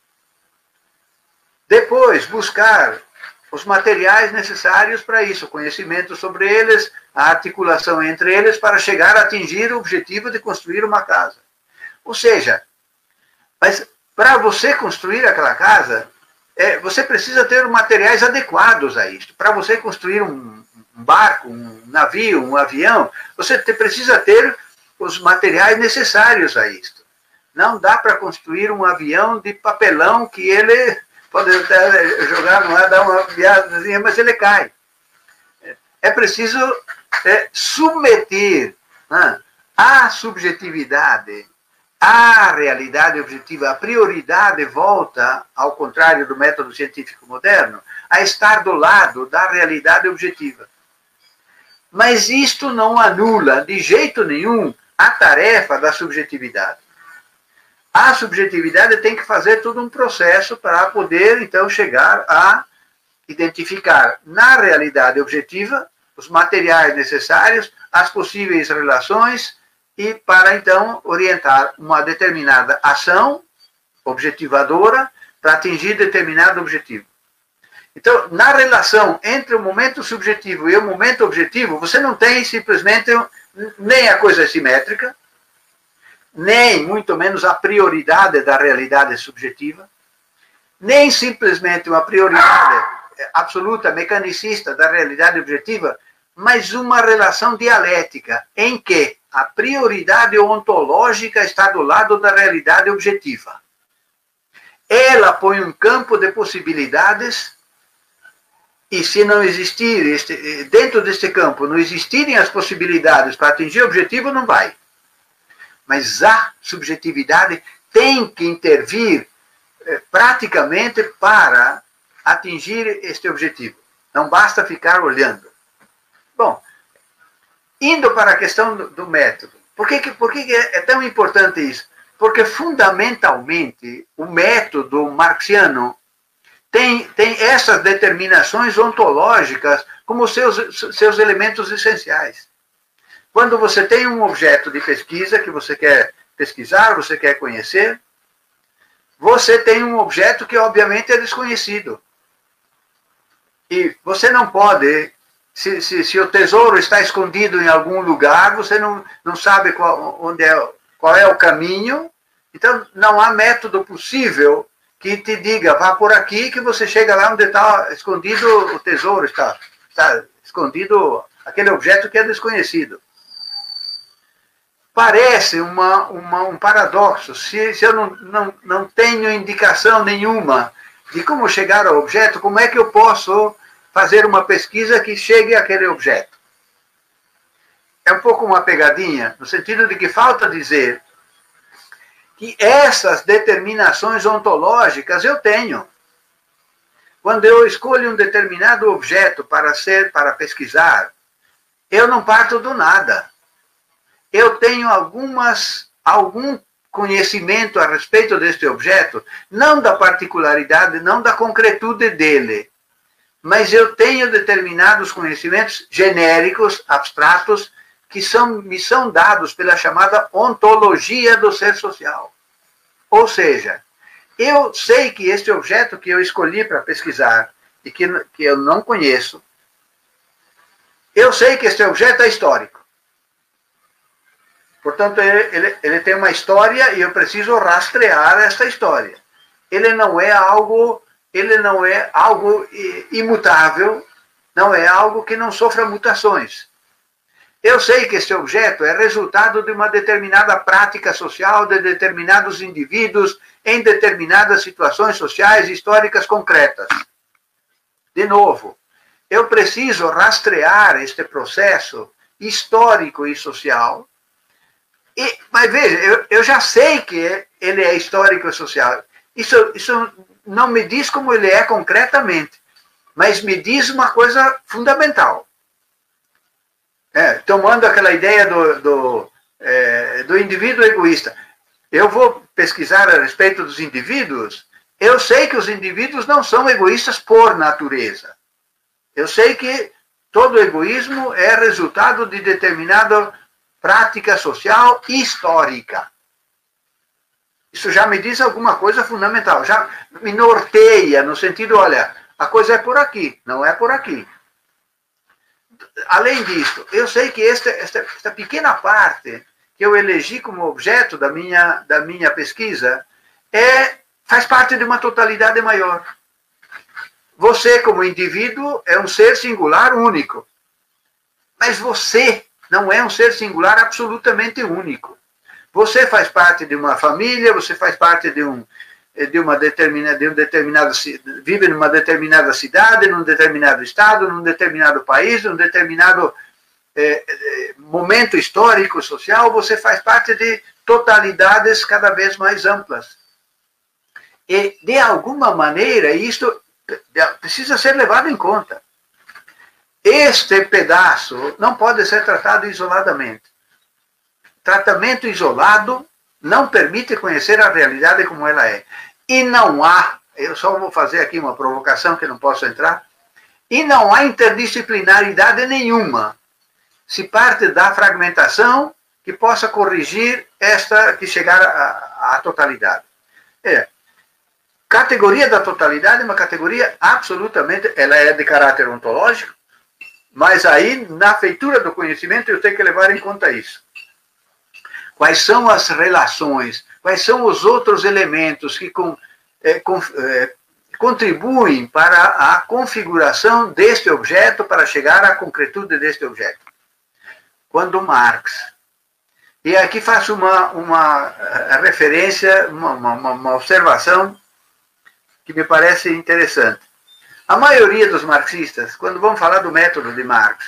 B: Depois, buscar os materiais necessários para isso, o conhecimento sobre eles, a articulação entre eles, para chegar a atingir o objetivo de construir uma casa. Ou seja, mas para você construir aquela casa, você precisa ter materiais adequados a isso. Para você construir um barco, um navio, um avião, você precisa ter os materiais necessários a isso. Não dá para construir um avião de papelão que ele pode até jogar no ar, dar uma viagem, mas ele cai. É preciso submeter a subjetividade à realidade objetiva. A prioridade volta, ao contrário do método científico moderno, a estar do lado da realidade objetiva. Mas isto não anula, de jeito nenhum, a tarefa da subjetividade. A subjetividade tem que fazer todo um processo para poder, então, chegar a identificar na realidade objetiva os materiais necessários, as possíveis relações, e para, então, orientar uma determinada ação objetivadora para atingir determinado objetivo. Então, na relação entre o momento subjetivo e o momento objetivo, você não tem simplesmente nem a coisa simétrica, nem, muito menos, a prioridade da realidade subjetiva, nem simplesmente uma prioridade absoluta, mecanicista da realidade objetiva, mas uma relação dialética, em que a prioridade ontológica está do lado da realidade objetiva. Ela põe um campo de possibilidades, e se não existir, dentro deste campo, não existirem as possibilidades para atingir o objetivo, não vai. Mas a subjetividade tem que intervir praticamente para atingir este objetivo. Não basta ficar olhando. Bom, indo para a questão do método. Por que é tão importante isso? Porque, fundamentalmente, o método marxiano tem essas determinações ontológicas como seus elementos essenciais. Quando você tem um objeto de pesquisa que você quer pesquisar, você quer conhecer, você tem um objeto que, obviamente, é desconhecido. E você não pode, se o tesouro está escondido em algum lugar, você não sabe qual é o caminho, então não há método possível que te diga, vá por aqui, que você chega lá onde está escondido o tesouro, está escondido aquele objeto que é desconhecido. Parece um paradoxo. Se eu não tenho indicação nenhuma de como chegar ao objeto, como é que eu posso fazer uma pesquisa que chegue àquele objeto? é um pouco uma pegadinha, no sentido de que falta dizer que essas determinações ontológicas eu tenho. Quando eu escolho um determinado objeto para pesquisar, eu não parto do nada. Eu tenho algum conhecimento a respeito deste objeto, não da particularidade, não da concretude dele, mas eu tenho determinados conhecimentos genéricos, abstratos, que me são dados pela chamada ontologia do ser social. Ou seja, eu sei que este objeto que eu escolhi para pesquisar e que eu não conheço, eu sei que este objeto é histórico. Portanto, ele tem uma história e eu preciso rastrear essa história. Ele não é algo imutável, não é algo que não sofra mutações. Eu sei que esse objeto é resultado de uma determinada prática social de determinados indivíduos em determinadas situações sociais e históricas concretas. De novo, eu preciso rastrear este processo histórico e social. Mas veja, eu já sei que ele é histórico e social. Isso não me diz como ele é concretamente, mas me diz uma coisa fundamental. Tomando aquela ideia do indivíduo egoísta. Eu vou pesquisar a respeito dos indivíduos, eu sei que os indivíduos não são egoístas por natureza. Eu sei que todo egoísmo é resultado de determinada prática social histórica. Isso já me diz alguma coisa fundamental, já me norteia no sentido, olha, a coisa é por aqui, não é por aqui. Além disso, eu sei que esta pequena parte que eu elegi como objeto da minha pesquisa faz parte de uma totalidade maior. Você, como indivíduo, é um ser singular único. Mas você não é um ser singular absolutamente único. Você faz parte de uma família, você faz parte vive numa determinada cidade, num determinado estado, num determinado país, num determinado momento histórico, social, você faz parte de totalidades cada vez mais amplas. E, de alguma maneira, isto precisa ser levado em conta. Este pedaço não pode ser tratado isoladamente. Tratamento isolado não permite conhecer a realidade como ela é. E não há, eu só vou fazer aqui uma provocação que não posso entrar, e não há interdisciplinaridade nenhuma se parte da fragmentação que possa corrigir que chegar à totalidade. Categoria da totalidade é uma categoria absolutamente, ela é de caráter ontológico, mas aí, na feitura do conhecimento, eu tenho que levar em conta isso. Quais são as relações, quais são os outros elementos que contribuem para a configuração deste objeto, para chegar à concretude deste objeto. Quando Marx, e aqui faço uma referência, uma observação que me parece interessante. A maioria dos marxistas, quando vão falar do método de Marx,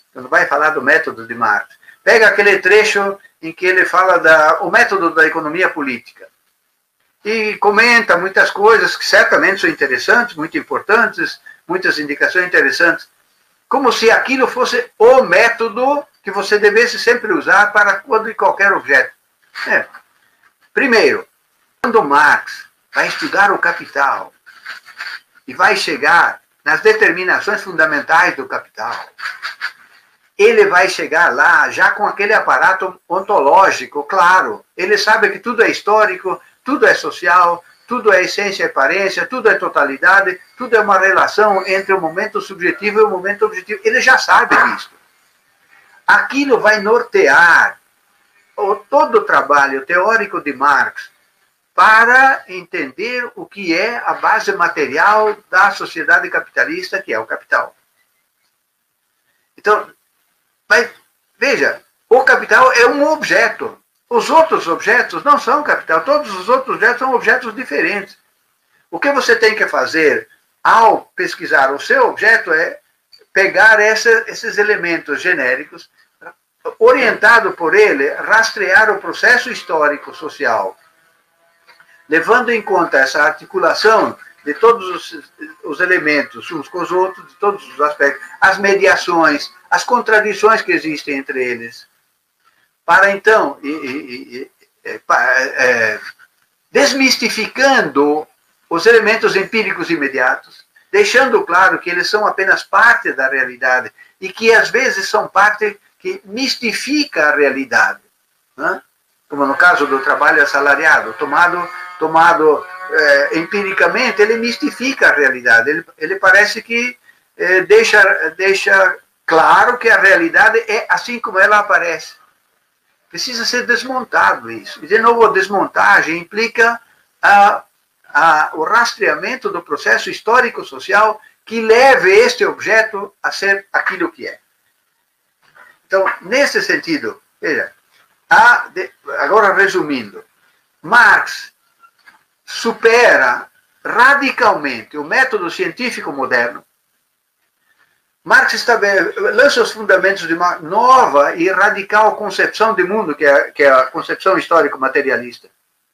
B: pega aquele trecho em que ele fala o método da economia política e comenta muitas coisas que certamente são interessantes, muito importantes, muitas indicações interessantes, como se aquilo fosse o método que você devesse sempre usar para todo e qualquer objeto. Primeiro, quando Marx vai estudar o Capital e vai chegar nas determinações fundamentais do Capital, ele vai chegar lá já com aquele aparato ontológico, claro. Ele sabe que tudo é histórico, tudo é social, tudo é essência e aparência, tudo é totalidade, tudo é uma relação entre o momento subjetivo e o momento objetivo. Ele já sabe disso. Aquilo vai nortear todo o trabalho teórico de Marx para entender o que é a base material da sociedade capitalista, que é o capital. Então, mas, veja, o capital é um objeto. Os outros objetos não são capital. Todos os outros objetos são objetos diferentes. O que você tem que fazer ao pesquisar o seu objeto é pegar esses elementos genéricos, orientado por ele, rastrear o processo histórico social, levando em conta essa articulação de todos os elementos, uns com os outros, de todos os aspectos, as mediações, as contradições que existem entre eles, para então, desmistificando os elementos empíricos imediatos, deixando claro que eles são apenas parte da realidade e que às vezes são parte que mistifica a realidade, né? Como no caso do trabalho assalariado, tomado empiricamente, ele mistifica a realidade, ele parece que deixa claro que a realidade é assim como ela aparece. Precisa ser desmontado isso. E, de novo, a desmontagem implica o rastreamento do processo histórico-social que leve este objeto a ser aquilo que é. Então, nesse sentido, veja, agora resumindo, Marx supera radicalmente o método científico moderno. Marx lança os fundamentos de uma nova e radical concepção de mundo, que é a concepção histórico-materialista.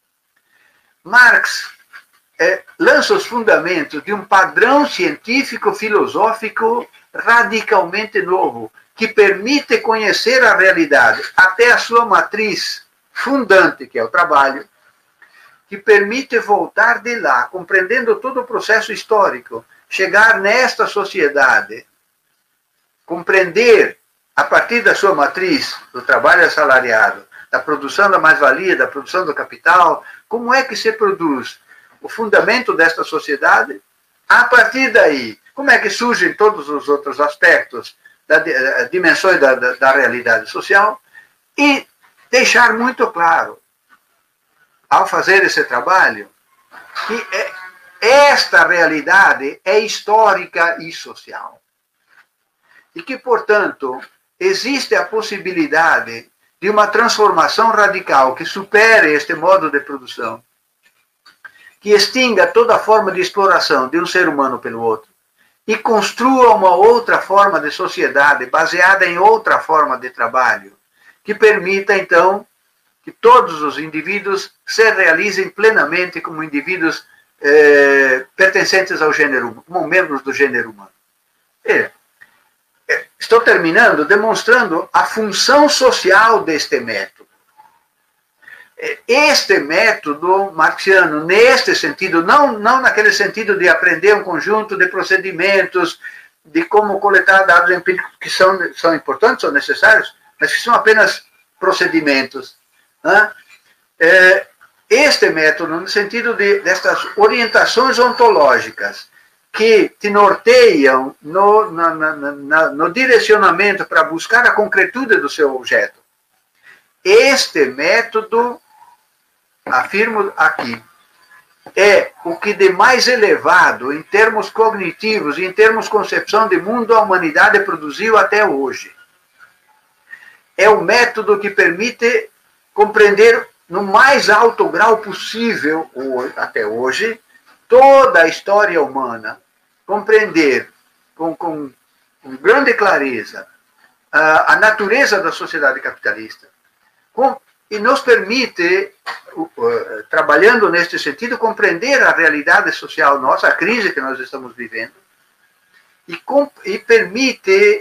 B: Marx lança os fundamentos de um padrão científico-filosófico radicalmente novo, que permite conhecer a realidade até a sua matriz fundante, que é o trabalho, que permite voltar de lá, compreendendo todo o processo histórico, chegar nesta sociedade, compreender, a partir da sua matriz, do trabalho assalariado, da produção da mais-valia, da produção do capital, como é que se produz o fundamento desta sociedade. A partir daí, como é que surgem todos os outros aspectos, dimensões da realidade social, e deixar muito claro, ao fazer esse trabalho, que esta realidade é histórica e social. E que, portanto, existe a possibilidade de uma transformação radical que supere este modo de produção, que extinga toda forma de exploração de um ser humano pelo outro e construa uma outra forma de sociedade baseada em outra forma de trabalho, que permita, então, que todos os indivíduos se realizem plenamente como indivíduos pertencentes ao gênero humano, como membros do gênero humano. Estou terminando demonstrando a função social deste método. Este método marxiano, neste sentido, não naquele sentido de aprender um conjunto de procedimentos, de como coletar dados empíricos que são importantes, são necessários, mas que são apenas procedimentos, né? Este método, no sentido destas orientações ontológicas, que te norteiam no direcionamento para buscar a concretude do seu objeto. Este método, afirmo aqui, é o que de mais elevado em termos cognitivos e em termos concepção de mundo a humanidade produziu até hoje. É o método que permite compreender no mais alto grau possível, até hoje, toda a história humana, compreender com grande clareza a natureza da sociedade capitalista, e nos permite, trabalhando neste sentido, compreender a realidade social nossa, a crise que nós estamos vivendo, e permite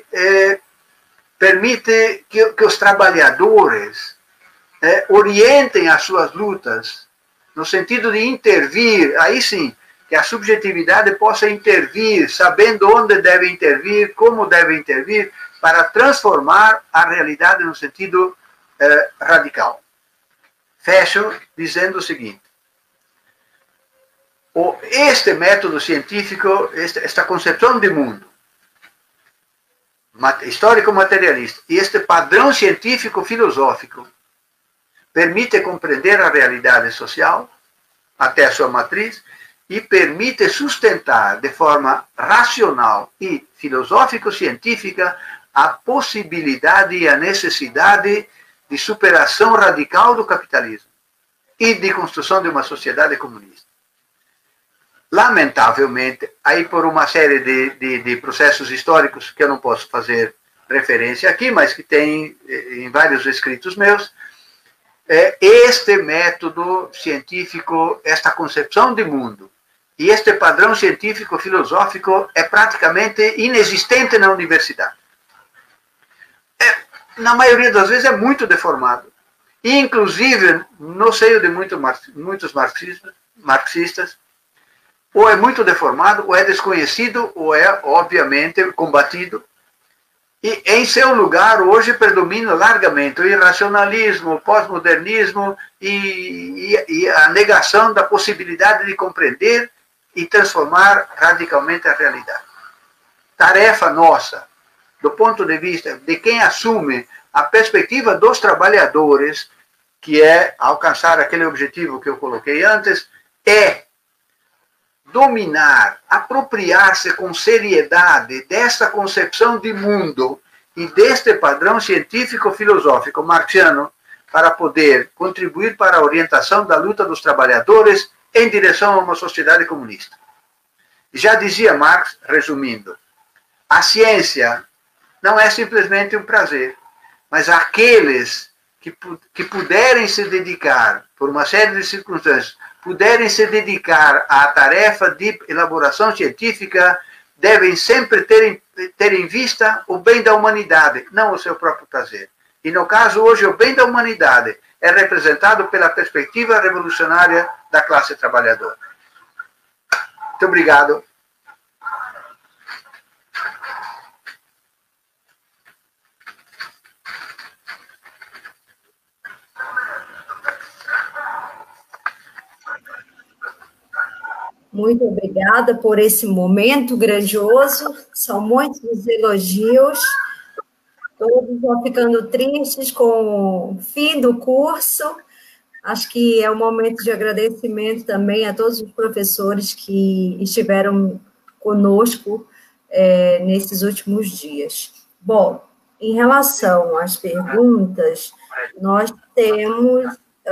B: que os trabalhadores orientem as suas lutas no sentido de intervir, aí sim, que a subjetividade possa intervir, sabendo onde deve intervir, como deve intervir, para transformar a realidade no sentido radical. Fecho dizendo o seguinte: este método científico, esta concepção de mundo histórico-materialista e este padrão científico-filosófico permite compreender a realidade social até a sua matriz e permite sustentar de forma racional e filosófico-científica a possibilidade e a necessidade de superação radical do capitalismo e de construção de uma sociedade comunista. Lamentavelmente, aí por uma série de processos históricos que eu não posso fazer referência aqui, mas que tem em vários escritos meus, este método científico, esta concepção de mundo, e este padrão científico-filosófico é praticamente inexistente na universidade. Na maioria das vezes é muito deformado. E, inclusive, no seio de muitos marxistas, ou é muito deformado, ou é desconhecido, ou é, obviamente, combatido. E, em seu lugar, hoje predomina largamente o irracionalismo, o pós-modernismo e a negação da possibilidade de compreender e transformar radicalmente a realidade. Tarefa nossa, do ponto de vista de quem assume a perspectiva dos trabalhadores, que é alcançar aquele objetivo que eu coloquei antes, é dominar, apropriar-se com seriedade dessa concepção de mundo e deste padrão científico-filosófico marxiano para poder contribuir para a orientação da luta dos trabalhadores em direção a uma sociedade comunista. Já dizia Marx, resumindo, a ciência não é simplesmente um prazer, mas aqueles que puderem se dedicar, por uma série de circunstâncias, puderem se dedicar à tarefa de elaboração científica, devem sempre ter em vista o bem da humanidade, não o seu próprio prazer. E no caso hoje, o bem da humanidade é representado pela perspectiva revolucionária da classe trabalhadora. Muito obrigado.
A: Muito obrigada por esse momento grandioso. São muitos os elogios. Todos vão ficando tristes com o fim do curso. Acho que é um momento de agradecimento também a todos os professores que estiveram conosco nesses últimos dias. Bom, em relação às perguntas, nós temos...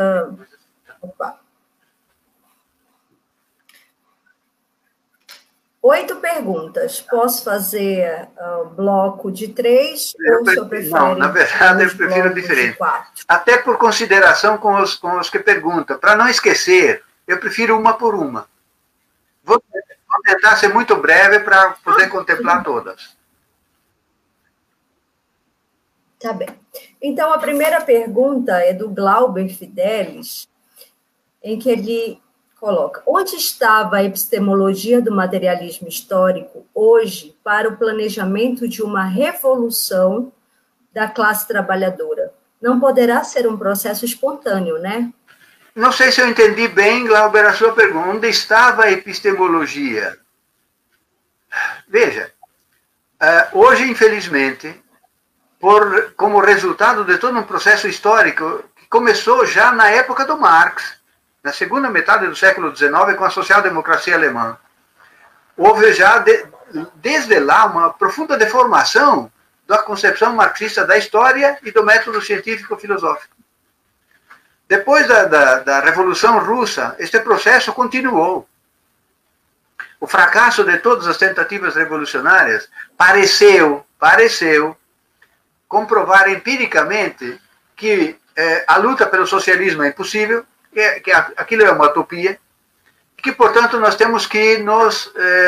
A: 8 perguntas. Posso fazer bloco de 3 ou o senhor prefere?
B: Não, na verdade eu prefiro diferente. Até por consideração com os que perguntam. Para não esquecer, eu prefiro uma por uma. Vou tentar ser muito breve para poder contemplar todas.
A: Tá bem. Então, a primeira pergunta é do Glauber Fidelis, em que ele coloca: onde estava a epistemologia do materialismo histórico hoje para o planejamento de uma revolução da classe trabalhadora? Não poderá ser um processo espontâneo, né?
B: Não sei se eu entendi bem, Glauber, a sua pergunta. Onde estava a epistemologia? Veja, hoje, infelizmente, como resultado de todo um processo histórico que começou já na época do Marx, na segunda metade do século XIX, com a social-democracia alemã. Houve já, desde lá, uma profunda deformação da concepção marxista da história e do método científico-filosófico. Depois da Revolução Russa, este processo continuou. O fracasso de todas as tentativas revolucionárias pareceu comprovar empiricamente que a luta pelo socialismo é impossível, que aquilo é uma utopia, que, portanto, nós temos que nos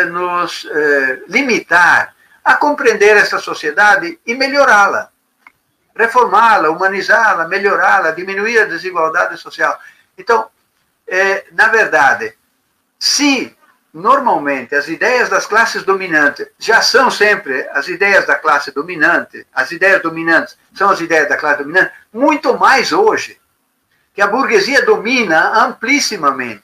B: limitar a compreender essa sociedade e melhorá-la, reformá-la, humanizá-la, melhorá-la, diminuir a desigualdade social. Então, na verdade, se normalmente as ideias das classes dominantes já são sempre as ideias da classe dominante, as ideias dominantes são as ideias da classe dominante, muito mais hoje, que a burguesia domina amplissimamente.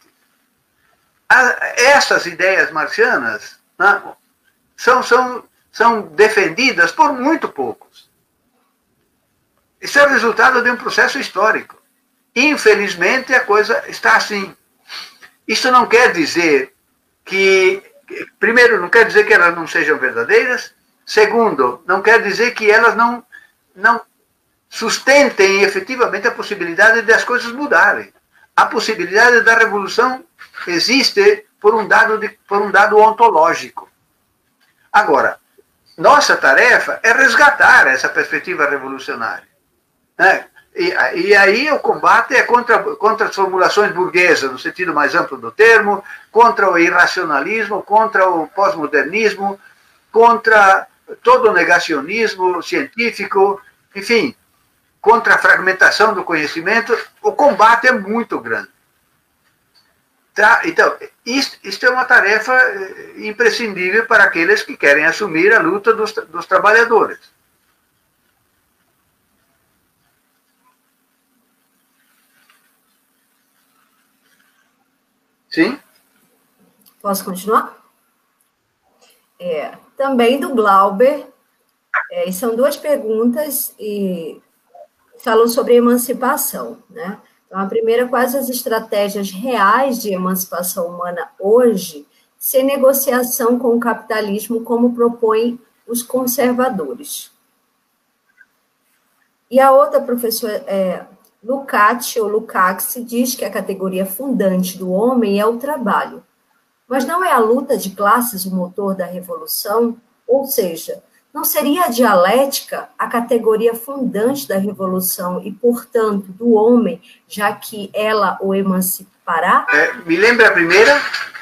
B: Essas ideias marxianas, né, são defendidas por muito poucos. Isso é o resultado de um processo histórico. Infelizmente, a coisa está assim. Isso não quer dizer que... Primeiro, não quer dizer que elas não sejam verdadeiras. Segundo, não quer dizer que elas não sustentem efetivamente a possibilidade de as coisas mudarem. A possibilidade da revolução existe por um dado ontológico. Agora, nossa tarefa é resgatar essa perspectiva revolucionária, né? E aí o combate é contra as formulações burguesas, no sentido mais amplo do termo, contra o irracionalismo, contra o pós-modernismo, contra todo o negacionismo científico, enfim, contra a fragmentação do conhecimento. O combate é muito grande. Tá? Então, isto é uma tarefa imprescindível para aqueles que querem assumir a luta dos trabalhadores. Sim?
A: Posso continuar? Também do Glauber, e são duas perguntas e falam sobre emancipação, né? Então, a primeira, quais as estratégias reais de emancipação humana hoje, sem negociação com o capitalismo, como propõem os conservadores? E a outra, professora, Lukács, ou Lukács, diz que a categoria fundante do homem é o trabalho. Mas não é a luta de classes o motor da revolução? Ou seja, não seria a dialética a categoria fundante da revolução e, portanto, do homem, já que ela o emancipará?
B: Me lembra a primeira?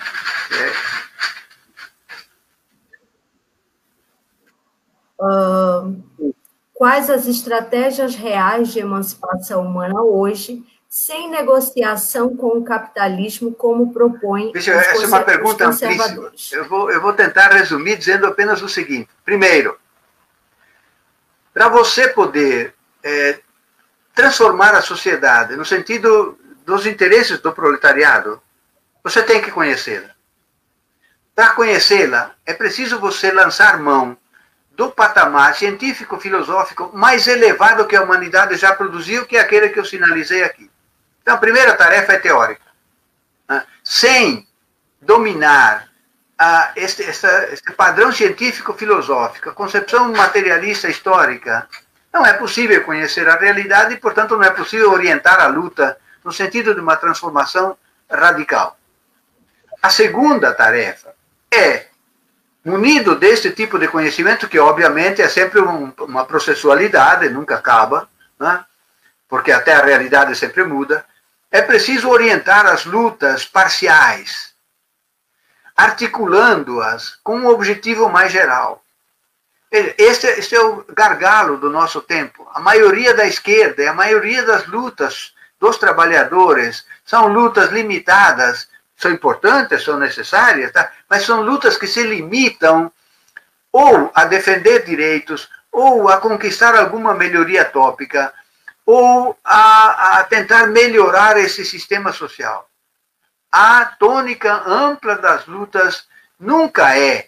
A: Quais as estratégias reais de emancipação humana hoje, sem negociação com o capitalismo, como propõe
B: essa é uma pergunta amplíssima. Eu vou tentar resumir dizendo apenas o seguinte. Primeiro, para você poder transformar a sociedade no sentido dos interesses do proletariado, você tem que conhecê-la. Para conhecê-la, é preciso você lançar mão do patamar científico-filosófico mais elevado que a humanidade já produziu, que é aquele que eu sinalizei aqui. Então, a primeira tarefa é teórica. Sem dominar este padrão científico-filosófico, a concepção materialista histórica, não é possível conhecer a realidade e, portanto, não é possível orientar a luta no sentido de uma transformação radical. A segunda tarefa é, munido deste tipo de conhecimento, que obviamente é sempre uma processualidade, nunca acaba, né? Porque até a realidade sempre muda, é preciso orientar as lutas parciais, articulando-as com um objetivo mais geral. Este é o gargalo do nosso tempo. A maioria da esquerda e a maioria das lutas dos trabalhadores são lutas limitadas, são importantes, são necessárias, tá? Mas são lutas que se limitam ou a defender direitos, ou a conquistar alguma melhoria tópica, ou a tentar melhorar esse sistema social. A tônica ampla das lutas nunca é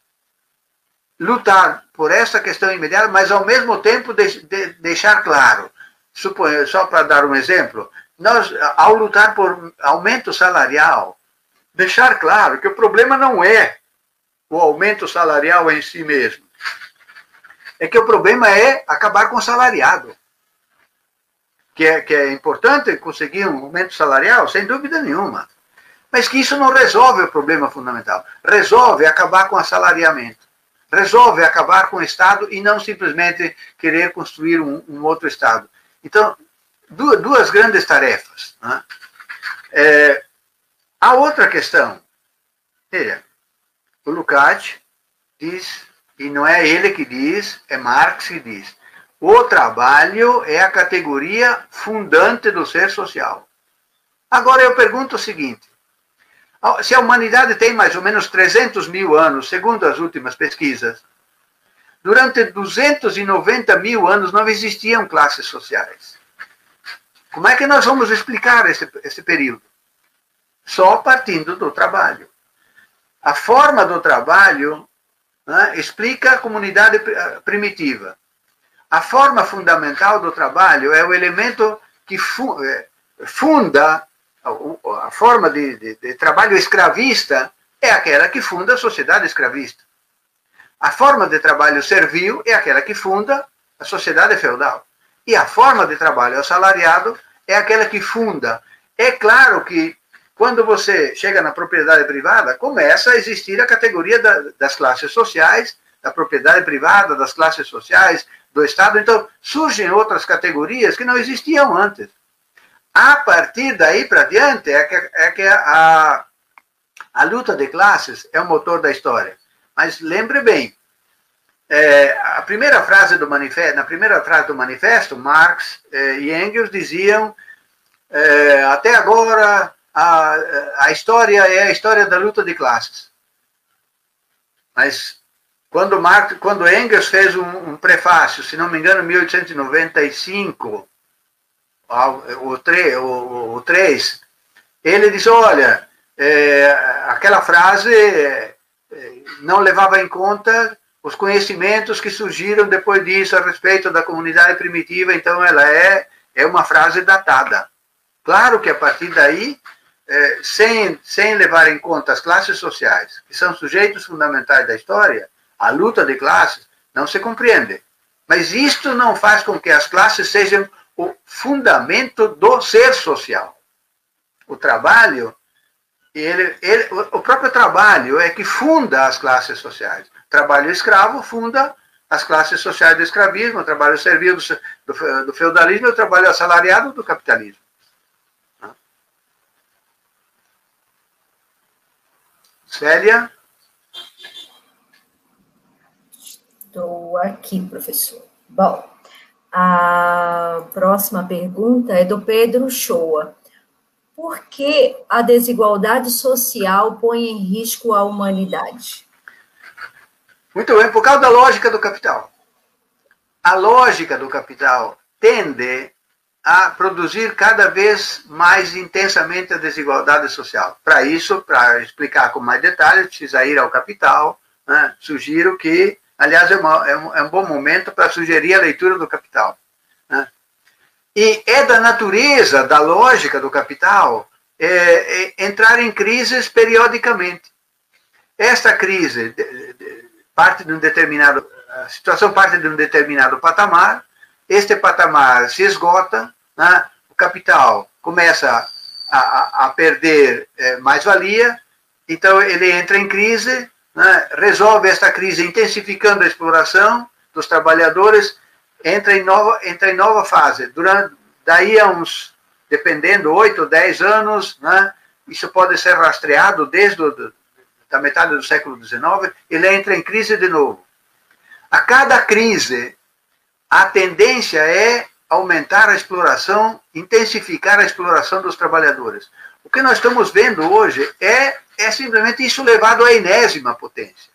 B: lutar por essa questão imediata, mas ao mesmo tempo deixar claro, só para dar um exemplo, nós, ao lutar por aumento salarial, deixar claro que o problema não é o aumento salarial em si mesmo, é que o problema é acabar com o salariado. Que é importante conseguir um aumento salarial, sem dúvida nenhuma. Mas que isso não resolve o problema fundamental. Resolve acabar com o assalariamento. Resolve acabar com o Estado e não simplesmente querer construir um outro Estado. Então, duas grandes tarefas. Né? A outra questão, veja, o Lukács diz, e não é ele que diz, é Marx que diz, o trabalho é a categoria fundante do ser social. Agora eu pergunto o seguinte, se a humanidade tem mais ou menos 300 mil anos, segundo as últimas pesquisas, durante 290 mil anos não existiam classes sociais. Como é que nós vamos explicar esse período? Só partindo do trabalho. A forma do trabalho, né, explica a comunidade primitiva. A forma fundamental do trabalho é o elemento que funda, a forma de trabalho escravista é aquela que funda a sociedade escravista. A forma de trabalho servil é aquela que funda a sociedade feudal. E a forma de trabalho assalariado é aquela que funda. É claro que quando você chega na propriedade privada, começa a existir a categoria das classes sociais da propriedade privada, das classes sociais, do Estado. Então, surgem outras categorias que não existiam antes. A partir daí para diante é que a luta de classes é o motor da história. Mas lembre bem, a primeira frase do manifesto, na primeira frase do manifesto, Marx e Engels diziam até agora a história é a história da luta de classes. Mas quando Engels fez um prefácio, se não me engano, em 1895, o 3, ele diz, olha, aquela frase não levava em conta os conhecimentos que surgiram depois disso a respeito da comunidade primitiva, então ela é uma frase datada. Claro que a partir daí, sem levar em conta as classes sociais, que são sujeitos fundamentais da história, a luta de classes não se compreende. Mas isto não faz com que as classes sejam o fundamento do ser social. O trabalho, o próprio trabalho é que funda as classes sociais. O trabalho escravo funda as classes sociais do escravismo, o trabalho servil do feudalismo e o trabalho assalariado do capitalismo. Célia?
A: Estou aqui, professor. Bom, a próxima pergunta é do Pedro Shoa. Por que a desigualdade social põe em risco a humanidade?
B: Muito bem, por causa da lógica do capital. A lógica do capital tende a produzir cada vez mais intensamente a desigualdade social. Para isso, para explicar com mais detalhes, precisa ir ao Capital. Né? Sugiro que, aliás, é um bom momento para sugerir a leitura do Capital. Né? E é da natureza, da lógica do capital, entrar em crises periodicamente. Esta crise parte de um determinado, a situação parte de um determinado patamar, este patamar se esgota, né? O capital começa a perder mais-valia, então ele entra em crise, né? Resolve esta crise intensificando a exploração dos trabalhadores, entra em nova fase. Daí a uns, dependendo, 8 ou 10 anos, né? Isso pode ser rastreado desde da metade do século XIX, ele entra em crise de novo. A cada crise, a tendência é aumentar a exploração, intensificar a exploração dos trabalhadores. O que nós estamos vendo hoje é simplesmente isso levado à enésima potência.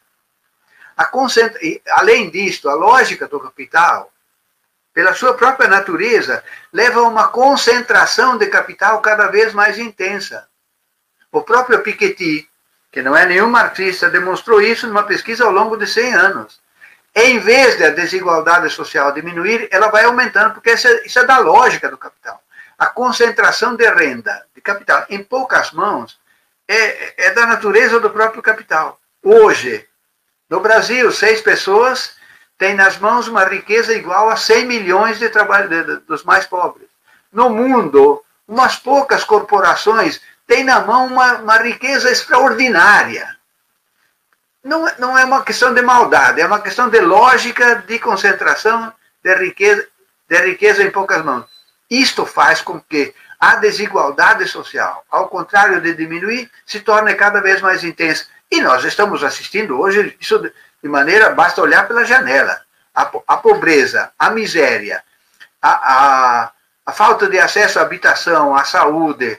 B: Além disto, a lógica do capital, pela sua própria natureza, leva a uma concentração de capital cada vez mais intensa. O próprio Piketty, que não é nenhum marxista, demonstrou isso numa pesquisa ao longo de 100 anos. Em vez da desigualdade social diminuir, ela vai aumentando, porque isso é da lógica do capital. A concentração de renda, de capital, em poucas mãos, é da natureza do próprio capital. Hoje, no Brasil, 6 pessoas têm nas mãos uma riqueza igual a 100 milhões dos mais pobres. No mundo, umas poucas corporações têm na mão uma riqueza extraordinária. Não é uma questão de maldade, é uma questão de lógica de concentração de riqueza em poucas mãos. Isto faz com que a desigualdade social, ao contrário de diminuir, se torne cada vez mais intensa. E nós estamos assistindo hoje isso de maneira, basta olhar pela janela. A pobreza, a miséria, a falta de acesso à habitação, à saúde,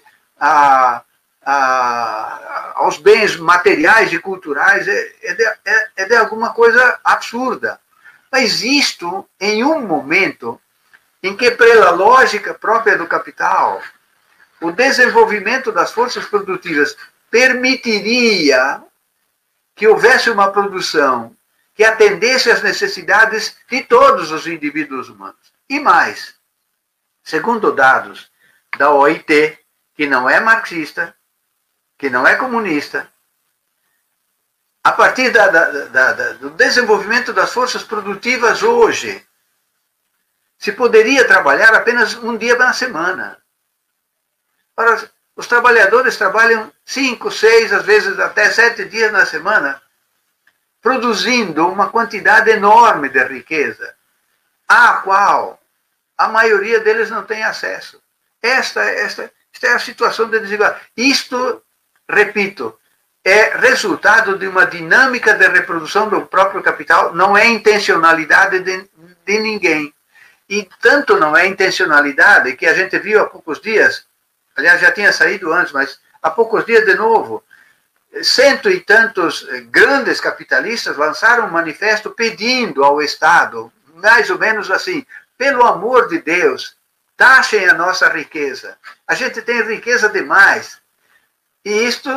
B: aos bens materiais e culturais é de alguma coisa absurda. Mas isto em um momento em que, pela lógica própria do capital, o desenvolvimento das forças produtivas permitiria que houvesse uma produção que atendesse às necessidades de todos os indivíduos humanos. E mais, segundo dados da OIT, que não é marxista, que não é comunista, a partir do desenvolvimento das forças produtivas hoje, se poderia trabalhar apenas um dia na semana. Ora, os trabalhadores trabalham 5, 6, às vezes até 7 dias na semana. produzindo uma quantidade enorme de riqueza, à qual a maioria deles não tem acesso. Esta é a situação de desigualdade. Isto, repito, é resultado de uma dinâmica de reprodução do próprio capital, não é intencionalidade de ninguém. E tanto não é intencionalidade que a gente viu há poucos dias, aliás, já tinha saído antes, mas há poucos dias de novo, 100 e tantos grandes capitalistas lançaram um manifesto pedindo ao Estado, mais ou menos assim, pelo amor de Deus, taxem a nossa riqueza. A gente tem riqueza demais. E isto,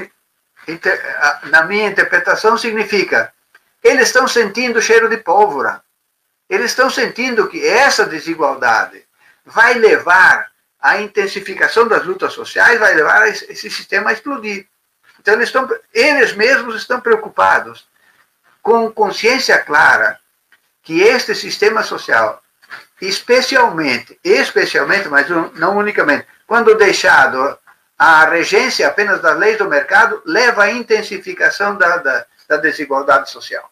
B: na minha interpretação, significa eles estão sentindo o cheiro de pólvora. Eles estão sentindo que essa desigualdade vai levar à intensificação das lutas sociais, vai levar esse sistema a explodir. Então, eles mesmos estão preocupados, com consciência clara, que este sistema social, especialmente, mas não unicamente, quando deixado à regência apenas das leis do mercado, leva à intensificação da desigualdade social.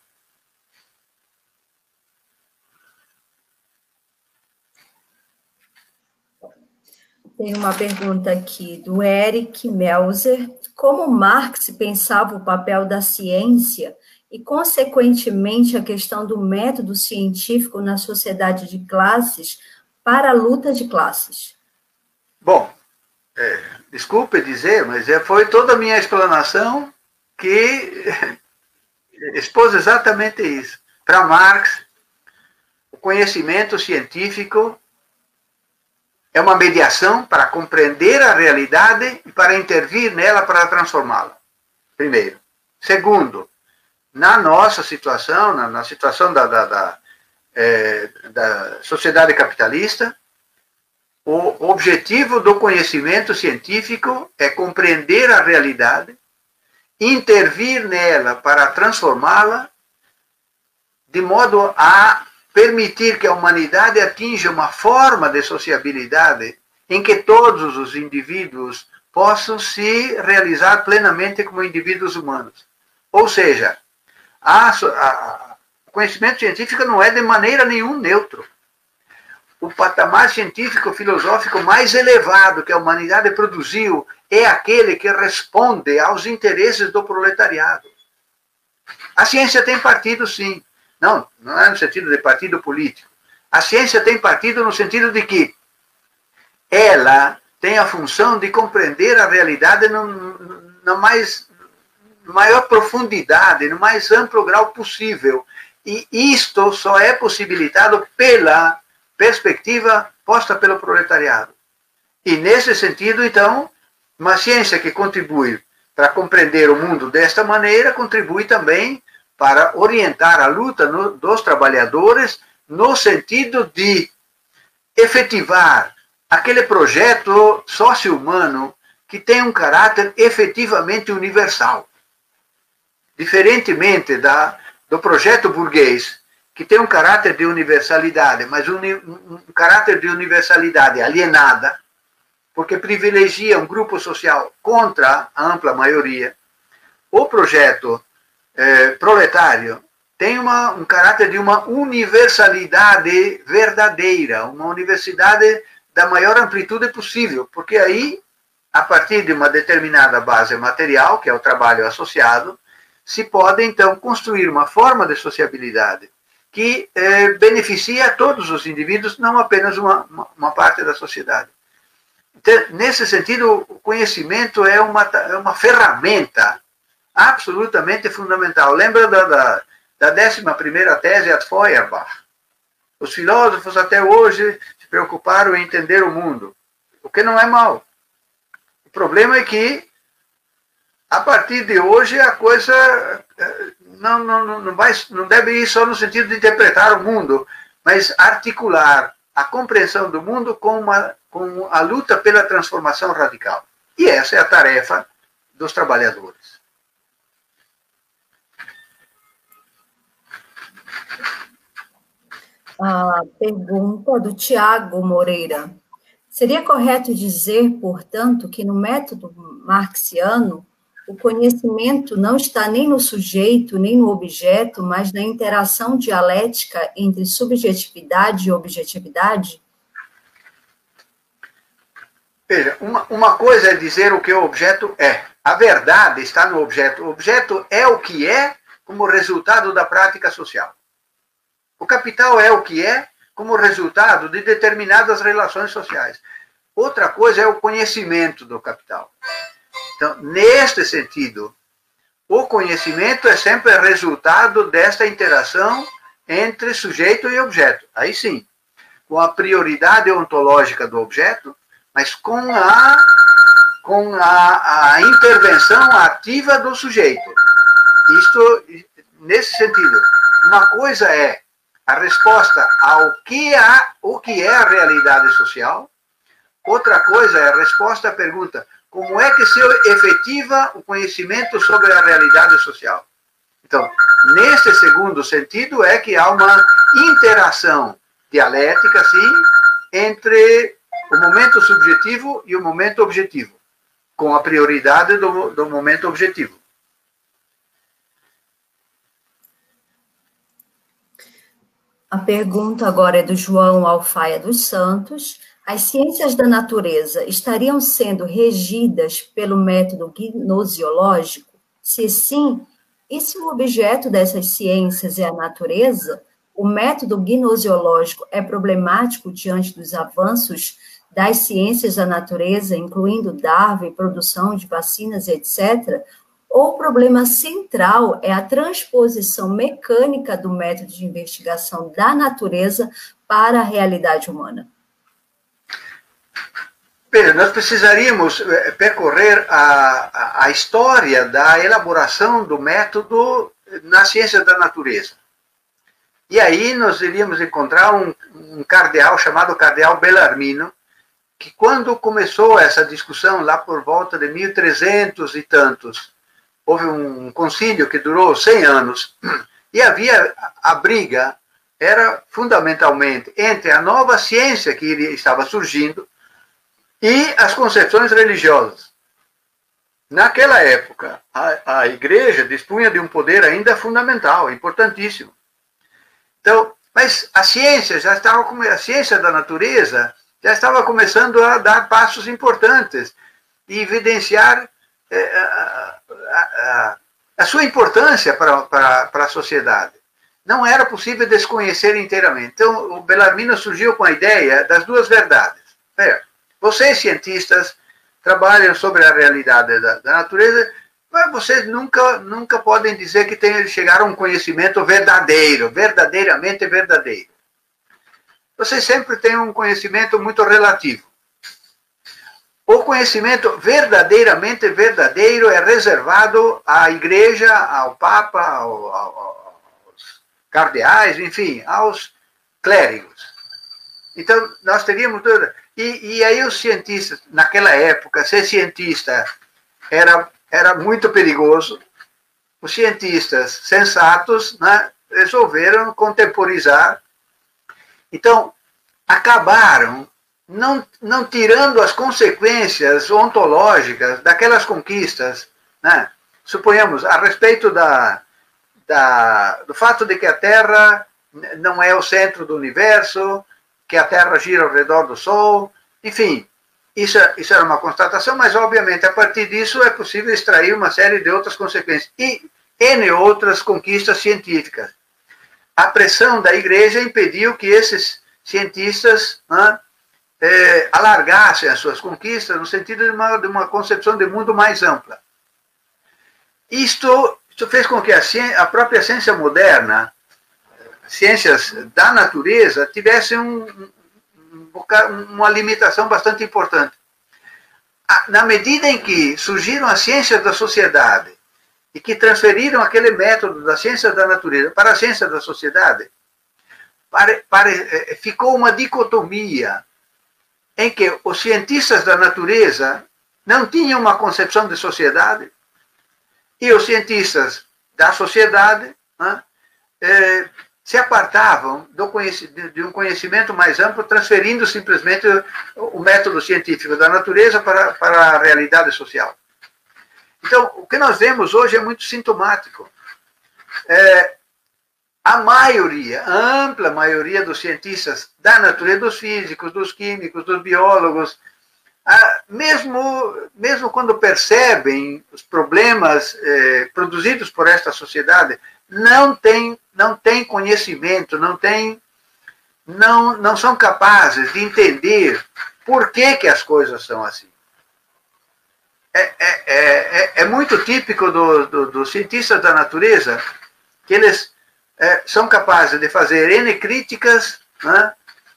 A: Tem uma pergunta aqui do Eric Melzer. Como Marx pensava o papel da ciência e, consequentemente, a questão do método científico na sociedade de classes para a luta de classes?
B: Bom, desculpe dizer, mas foi toda a minha explanação que expôs exatamente isso. Para Marx, o conhecimento científico é uma mediação para compreender a realidade e para intervir nela para transformá-la. Primeiro. Segundo, na nossa situação, na situação da sociedade capitalista, o objetivo do conhecimento científico é compreender a realidade, intervir nela para transformá-la, de modo a permitir que a humanidade atinja uma forma de sociabilidade em que todos os indivíduos possam se realizar plenamente como indivíduos humanos. Ou seja, o conhecimento científico não é de maneira nenhuma neutro. O patamar científico-filosófico mais elevado que a humanidade produziu é aquele que responde aos interesses do proletariado. A ciência tem partido, sim. Não é no sentido de partido político. A ciência tem partido no sentido de que ela tem a função de compreender a realidade na maior profundidade, no mais amplo grau possível. E isto só é possibilitado pela perspectiva posta pelo proletariado. E nesse sentido, então, uma ciência que contribui para compreender o mundo desta maneira, contribui também para orientar a luta dos trabalhadores no sentido de efetivar aquele projeto sócio-humano que tem um caráter efetivamente universal. Diferentemente do projeto burguês, que tem um caráter de universalidade, mas um caráter de universalidade alienada, porque privilegia um grupo social contra a ampla maioria, o projeto proletário tem um caráter de uma universalidade verdadeira, uma universidade da maior amplitude possível, porque aí, a partir de uma determinada base material, que é o trabalho associado, se pode, então, construir uma forma de sociabilidade que beneficia a todos os indivíduos, não apenas uma parte da sociedade. Então, nesse sentido, o conhecimento é uma ferramenta absolutamente fundamental. Lembra da 11ª tese ad Feuerbach? Os filósofos até hoje se preocuparam em entender o mundo, o que não é mal. O problema é que, a partir de hoje, a coisa não deve ir só no sentido de interpretar o mundo, mas articular a compreensão do mundo com a luta pela transformação radical. E essa é a tarefa dos trabalhadores.
A: A pergunta do Tiago Moreira. Seria correto dizer, portanto, que no método marxiano, o conhecimento não está nem no sujeito, nem no objeto, mas na interação dialética entre subjetividade e objetividade?
B: Veja, uma coisa é dizer o que o objeto é. A verdade está no objeto. O objeto é o que é como resultado da prática social. O capital é o que é como resultado de determinadas relações sociais. Outra coisa é o conhecimento do capital. Então, neste sentido, o conhecimento é sempre resultado desta interação entre sujeito e objeto. Aí sim, com a prioridade ontológica do objeto, mas com a intervenção ativa do sujeito. Isto, nesse sentido, uma coisa é a resposta o que é a realidade social, outra coisa é a resposta à pergunta, como é que se efetiva o conhecimento sobre a realidade social? Então, nesse segundo sentido é que há uma interação dialética, sim, entre o momento subjetivo e o momento objetivo, com a prioridade do momento objetivo.
A: A pergunta agora é do João Alfaia dos Santos. As ciências da natureza estariam sendo regidas pelo método gnosiológico? Se sim, e se o objeto dessas ciências é a natureza, o método gnosiológico é problemático diante dos avanços das ciências da natureza, incluindo Darwin, produção de vacinas, etc., ou o problema central é a transposição mecânica do método de investigação da natureza para a realidade humana?
B: Pedro, nós precisaríamos percorrer a história da elaboração do método na ciência da natureza. E aí nós iríamos encontrar um cardeal chamado cardeal Bellarmino, que quando começou essa discussão, lá por volta de 1300 e tantos, houve um concílio que durou 100 anos, e havia a briga, era fundamentalmente entre a nova ciência que estava surgindo e as concepções religiosas. Naquela época, a igreja dispunha de um poder ainda fundamental, importantíssimo. Então, mas a ciência a ciência da natureza já estava começando a dar passos importantes e evidenciar a sua importância para a sociedade. Não era possível desconhecer inteiramente. Então, o Bellarmino surgiu com a ideia das duas verdades. Vocês, cientistas, trabalham sobre a realidade da natureza, mas vocês nunca podem dizer que chegaram a um conhecimento verdadeiro, verdadeiramente verdadeiro. Vocês sempre têm um conhecimento muito relativo. O conhecimento verdadeiramente verdadeiro é reservado à igreja, ao papa, aos cardeais, enfim, aos clérigos. Então, nós teríamos... E aí os cientistas, naquela época, ser cientista era muito perigoso. Os cientistas sensatos, né, resolveram contemporizar. Então, acabaram não tirando as consequências ontológicas daquelas conquistas, né? Suponhamos, a respeito do fato de que a Terra não é o centro do universo, que a Terra gira ao redor do Sol, enfim, isso era uma constatação, mas obviamente a partir disso é possível extrair uma série de outras consequências e N outras conquistas científicas. A pressão da igreja impediu que esses cientistas, né, alargassem as suas conquistas no sentido de uma concepção de mundo mais ampla. Isto fez com que a própria ciência moderna, ciências da natureza, tivessem uma limitação bastante importante. Na medida em que surgiram as ciências da sociedade e que transferiram aquele método da ciência da natureza para a ciência da sociedade, ficou uma dicotomia em que os cientistas da natureza não tinham uma concepção de sociedade e os cientistas da sociedade, né, se apartavam de um conhecimento mais amplo, transferindo simplesmente o método científico da natureza para a realidade social. Então, o que nós vemos hoje é muito sintomático. A maioria, a ampla maioria dos cientistas da natureza, dos físicos, dos químicos, dos biólogos, mesmo quando percebem os problemas produzidos por esta sociedade, não tem conhecimento, não são capazes de entender por que as coisas são assim. É muito típico dos cientistas da natureza que eles são capazes de fazer N críticas, né,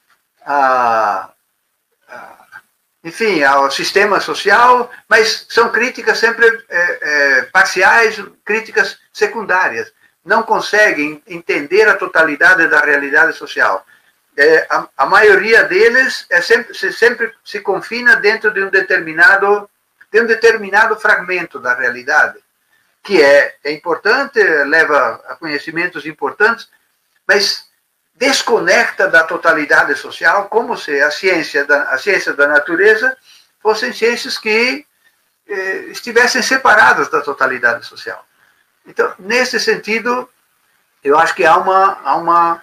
B: enfim, ao sistema social, mas são críticas sempre parciais, críticas secundárias. Não conseguem entender a totalidade da realidade social. A maioria deles sempre se confina dentro de um determinado fragmento da realidade, que é importante, leva a conhecimentos importantes, mas desconecta da totalidade social, como se a ciência da natureza fossem ciências que estivessem separadas da totalidade social. Então, nesse sentido, eu acho que há uma...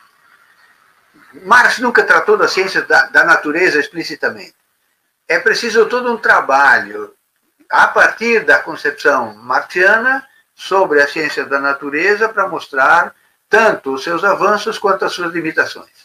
B: Marx nunca tratou da ciência da natureza explicitamente. É preciso todo um trabalho a partir da concepção marxiana sobre a ciência da natureza para mostrar tanto os seus avanços quanto as suas limitações.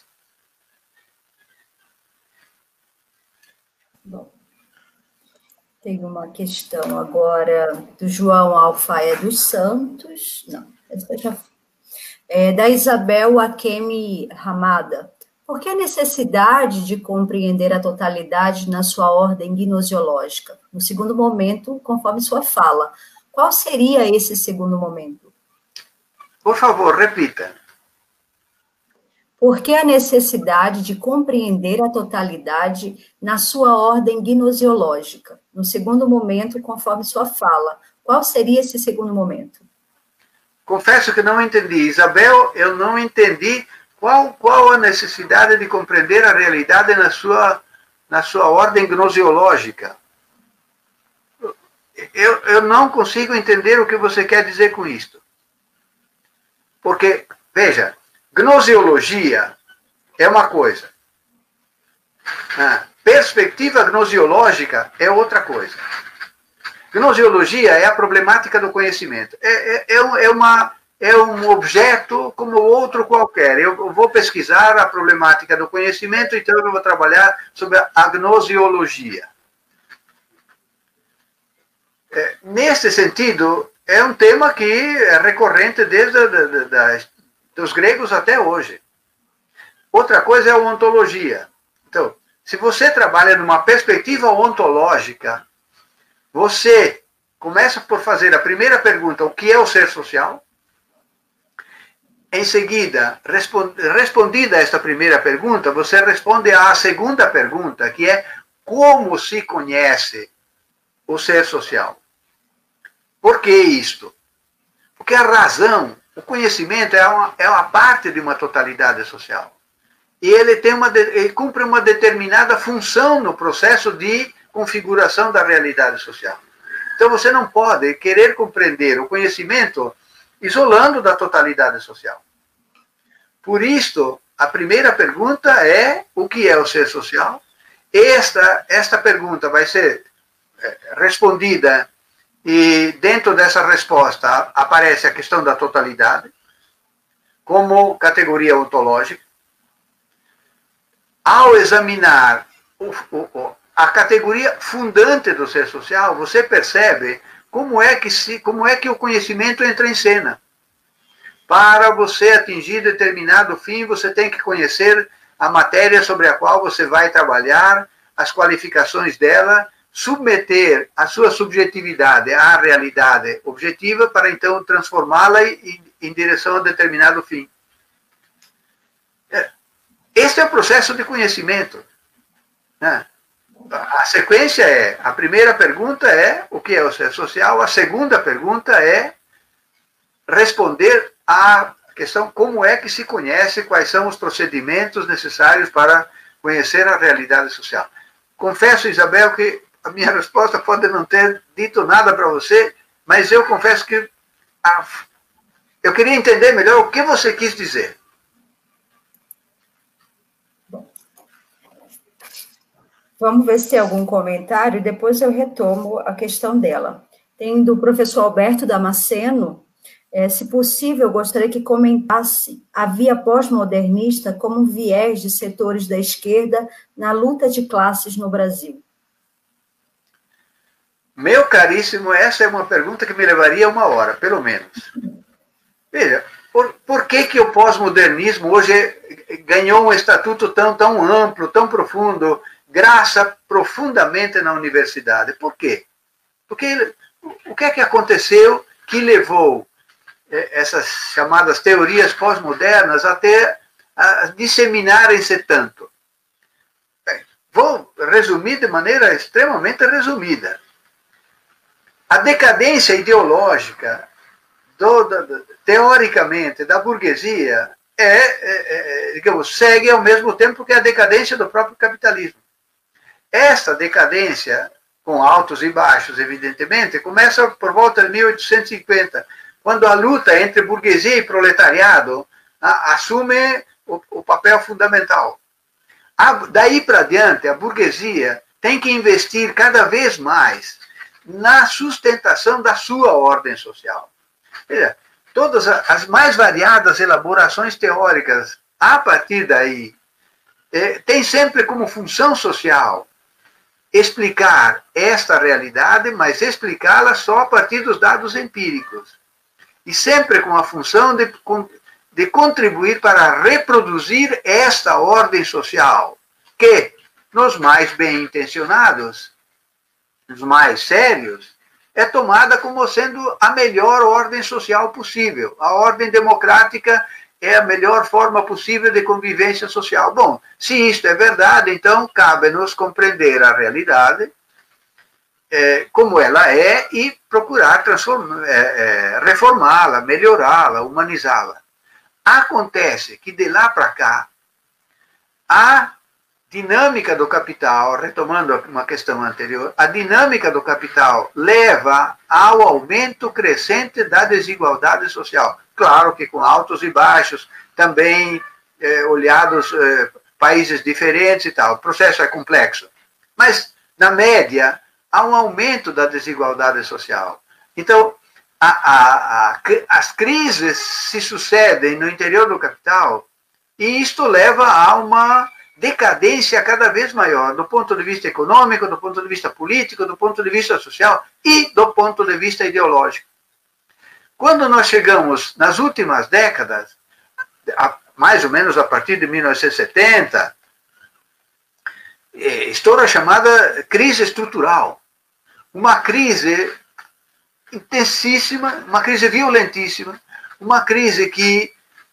A: Bom, tem uma questão agora do João Alfaia dos Santos, não, essa já foi. Da Isabel Akemi Ramada. Por que a necessidade de compreender a totalidade na sua ordem gnosiológica? No segundo momento, conforme sua fala. Qual seria esse segundo momento?
B: Por favor, repita.
A: Por que a necessidade de compreender a totalidade na sua ordem gnosiológica? No segundo momento, conforme sua fala. Qual seria esse segundo momento?
B: Confesso que não entendi. Isabel, eu não entendi qual a necessidade de compreender a realidade na sua ordem gnosiológica. Eu não consigo entender o que você quer dizer com isto. Porque, veja, gnosiologia é uma coisa. Perspectiva gnosiológica é outra coisa. Gnosiologia é a problemática do conhecimento. É um objeto como outro qualquer. Eu vou pesquisar a problemática do conhecimento, então eu vou trabalhar sobre a gnosiologia. Nesse sentido, é um tema que é recorrente desde dos gregos até hoje. Outra coisa é a ontologia. Então, se você trabalha numa perspectiva ontológica, você começa por fazer a primeira pergunta, o que é o ser social? Em seguida, respondida esta primeira pergunta, você responde à segunda pergunta, que é como se conhece o ser social? Por que isto? Porque a razão, o conhecimento é uma parte de uma totalidade social. E ele cumpre uma determinada função no processo de configuração da realidade social. Então você não pode querer compreender o conhecimento isolando da totalidade social. Por isto, a primeira pergunta é o que é o ser social? Esta pergunta vai ser respondida e dentro dessa resposta aparece a questão da totalidade como categoria ontológica. Ao examinar a categoria fundante do ser social, você percebe como é que o conhecimento entra em cena. Para você atingir determinado fim, você tem que conhecer a matéria sobre a qual você vai trabalhar, as qualificações dela, submeter a sua subjetividade à realidade objetiva para então transformá-la em direção a determinado fim. Esse é o processo de conhecimento. A sequência é, a primeira pergunta é o que é o ser social, a segunda pergunta é responder à questão como é que se conhece, quais são os procedimentos necessários para conhecer a realidade social. Confesso, Isabel, que a minha resposta pode não ter dito nada para você, mas eu confesso que eu queria entender melhor o que você quis dizer.
A: Vamos ver se tem algum comentário, e depois eu retomo a questão dela. Tem do professor Alberto Damasceno, se possível, eu gostaria que comentasse a via pós-modernista como um viés de setores da esquerda na luta de classes no Brasil.
B: Meu caríssimo, essa é uma pergunta que me levaria 1 hora, pelo menos. Veja, por que o pós-modernismo hoje ganhou um estatuto tão amplo, tão profundo, graça profundamente na universidade? Por quê? Porque o que é que aconteceu que levou essas chamadas teorias pós-modernas até a disseminarem-se tanto? Bem, vou resumir de maneira extremamente resumida. A decadência ideológica, teoricamente, da burguesia digamos, segue ao mesmo tempo que a decadência do próprio capitalismo. Essa decadência, com altos e baixos, evidentemente, começa por volta de 1850, quando a luta entre burguesia e proletariado assume o papel fundamental. Daí para diante, a burguesia tem que investir cada vez mais na sustentação da sua ordem social. Veja, todas as mais variadas elaborações teóricas, a partir daí, tem sempre como função social explicar esta realidade, mas explicá-la só a partir dos dados empíricos. E sempre com a função de contribuir para reproduzir esta ordem social, que, nos mais bem intencionados, os mais sérios, é tomada como sendo a melhor ordem social possível. A ordem democrática é a melhor forma possível de convivência social. Bom, se isto é verdade, então cabe-nos compreender a realidade como ela é e procurar reformá-la, melhorá-la, humanizá-la. Acontece que de lá para cá, a dinâmica do capital, retomando uma questão anterior, a dinâmica do capital leva ao aumento crescente da desigualdade social. Claro que com altos e baixos, também olhados países diferentes e tal. O processo é complexo. Mas, na média, há um aumento da desigualdade social. Então, as crises se sucedem no interior do capital e isto leva a uma decadência cada vez maior, do ponto de vista econômico, do ponto de vista político, do ponto de vista social e do ponto de vista ideológico. Quando nós chegamos nas últimas décadas, mais ou menos a partir de 1970, estoura a chamada crise estrutural. Uma crise intensíssima, uma crise violentíssima, uma crise que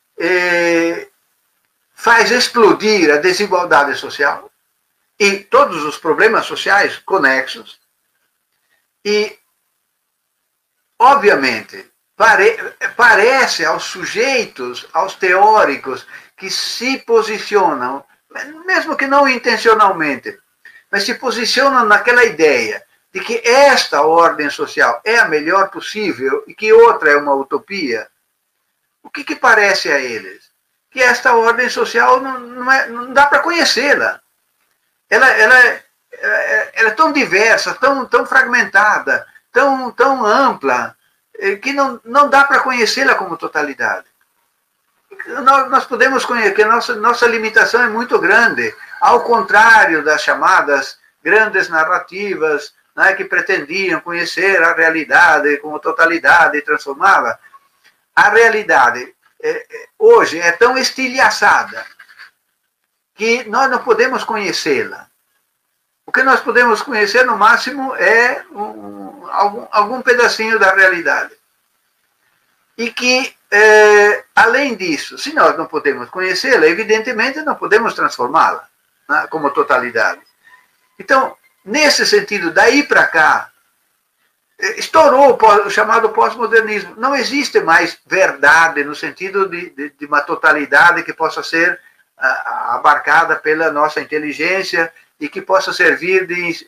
B: faz explodir a desigualdade social e todos os problemas sociais conexos. E, obviamente, parece aos sujeitos, aos teóricos que se posicionam, mesmo que não intencionalmente, mas se posicionam naquela ideia de que esta ordem social é a melhor possível e que outra é uma utopia. O que parece a eles? Que esta ordem social não dá para conhecê-la. Ela é tão diversa, tão fragmentada, tão ampla, que não dá para conhecê-la como totalidade. Nós podemos conhecer que a nossa limitação é muito grande, ao contrário das chamadas grandes narrativas, né, que pretendiam conhecer a realidade como totalidade e transformá-la. A realidade hoje é tão estilhaçada que nós não podemos conhecê-la. O que nós podemos conhecer, no máximo, é algum pedacinho da realidade. E que, além disso, se nós não podemos conhecê-la, evidentemente não podemos transformá-la, né, como totalidade. Então, nesse sentido, daí para cá, estourou o chamado pós-modernismo. Não existe mais verdade no sentido de uma totalidade que possa ser abarcada pela nossa inteligência e que possa servir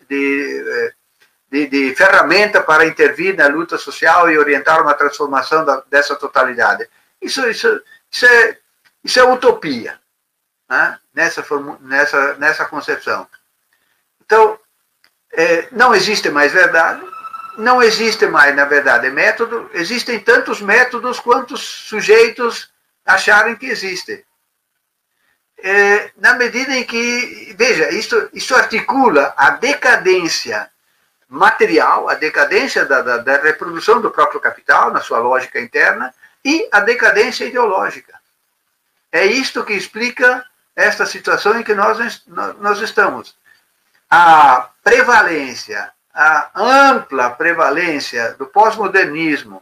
B: de ferramenta para intervir na luta social e orientar uma transformação dessa totalidade. Isso é utopia, né? nessa concepção. Então, não existe mais verdade, não existe mais, na verdade, método, existem tantos métodos quantos sujeitos acharem que existem. Na medida em que, veja, isso articula a decadência material, a decadência da reprodução do próprio capital, na sua lógica interna, e a decadência ideológica. É isto que explica esta situação em que nós estamos. A prevalência, a ampla prevalência do pós-modernismo,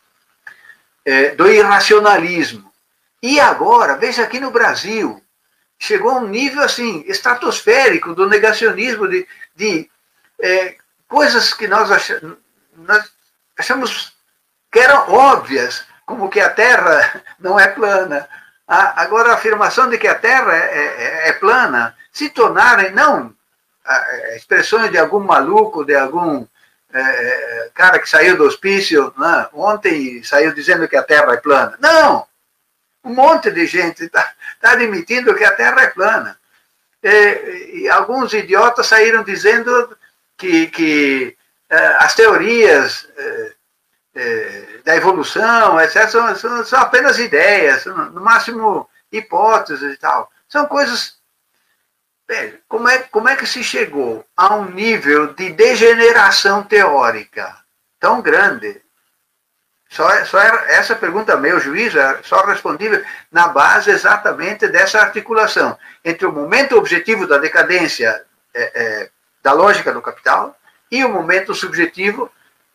B: do irracionalismo, e agora, veja aqui no Brasil, chegou a um nível assim, estratosférico do negacionismo, de coisas que nós achamos que eram óbvias, como que a Terra não é plana. Agora, a afirmação de que a Terra é plana se tornarem, não expressões de algum maluco, de algum cara que saiu do hospício, né, ontem saiu dizendo que a Terra é plana. Não! Um monte de gente está admitindo que a Terra é plana. E alguns idiotas saíram dizendo que as teorias da evolução, etc., são apenas ideias, no máximo hipóteses e tal. São coisas... Como é que se chegou a um nível de degeneração teórica tão grande? Só essa pergunta, a meu juízo, é só respondível na base exatamente dessa articulação entre o momento objetivo da decadência da lógica do capital e o momento subjetivo,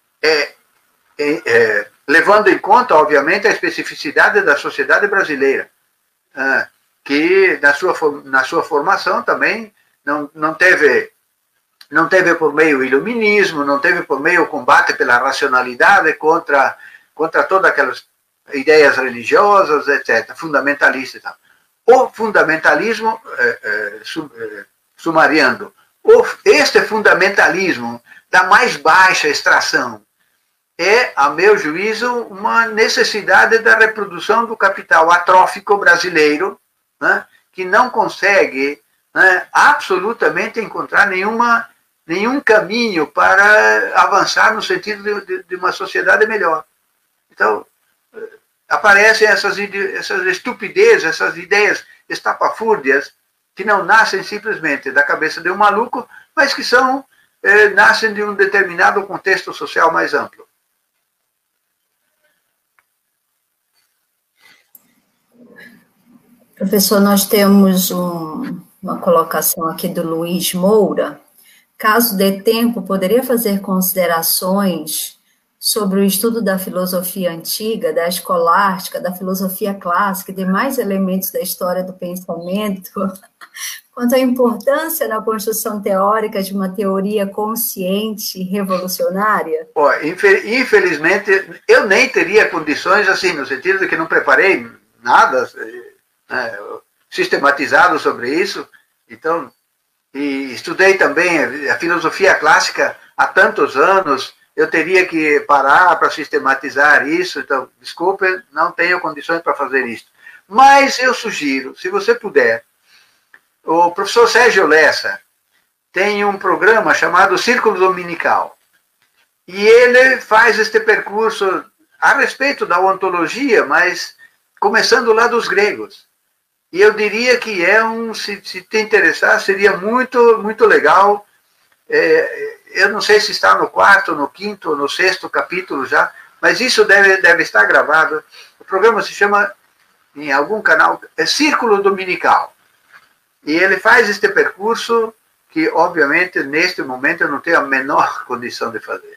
B: levando em conta, obviamente, a especificidade da sociedade brasileira, que na sua formação também não teve por meio o iluminismo, não teve por meio o combate pela racionalidade contra todas aquelas ideias religiosas, etc., fundamentalistas e tal. O fundamentalismo, sumariando, este fundamentalismo da mais baixa extração é, a meu juízo, uma necessidade da reprodução do capital atrófico brasileiro, né, que não consegue, né, absolutamente encontrar nenhum caminho para avançar no sentido de uma sociedade melhor. Então, aparecem essas estupidezes, essas ideias estapafúrdias, que não nascem simplesmente da cabeça de um maluco, mas que nascem de um determinado contexto social mais amplo.
A: Professor, nós temos uma colocação aqui do Luiz Moura. Caso dê tempo, poderia fazer considerações sobre o estudo da filosofia antiga, da escolástica, da filosofia clássica e demais elementos da história do pensamento, quanto à importância na construção teórica de uma teoria consciente e revolucionária?
B: Infelizmente, eu nem teria condições, assim, no sentido de que não preparei nada sistematizado sobre isso, então, e estudei também a filosofia clássica há tantos anos, eu teria que parar para sistematizar isso, então, desculpe, não tenho condições para fazer isso. Mas eu sugiro, se você puder, o professor Sérgio Lessa tem um programa chamado Círculo Dominical, e ele faz este percurso a respeito da ontologia, mas começando lá dos gregos. E eu diria que se te interessar, seria muito, muito legal. Eu não sei se está no 4º, no 5º ou no 6º capítulo já, mas isso deve estar gravado. O programa se chama, em algum canal, Círculo Dominical. E ele faz este percurso que, obviamente, neste momento eu não tenho a menor condição de fazer.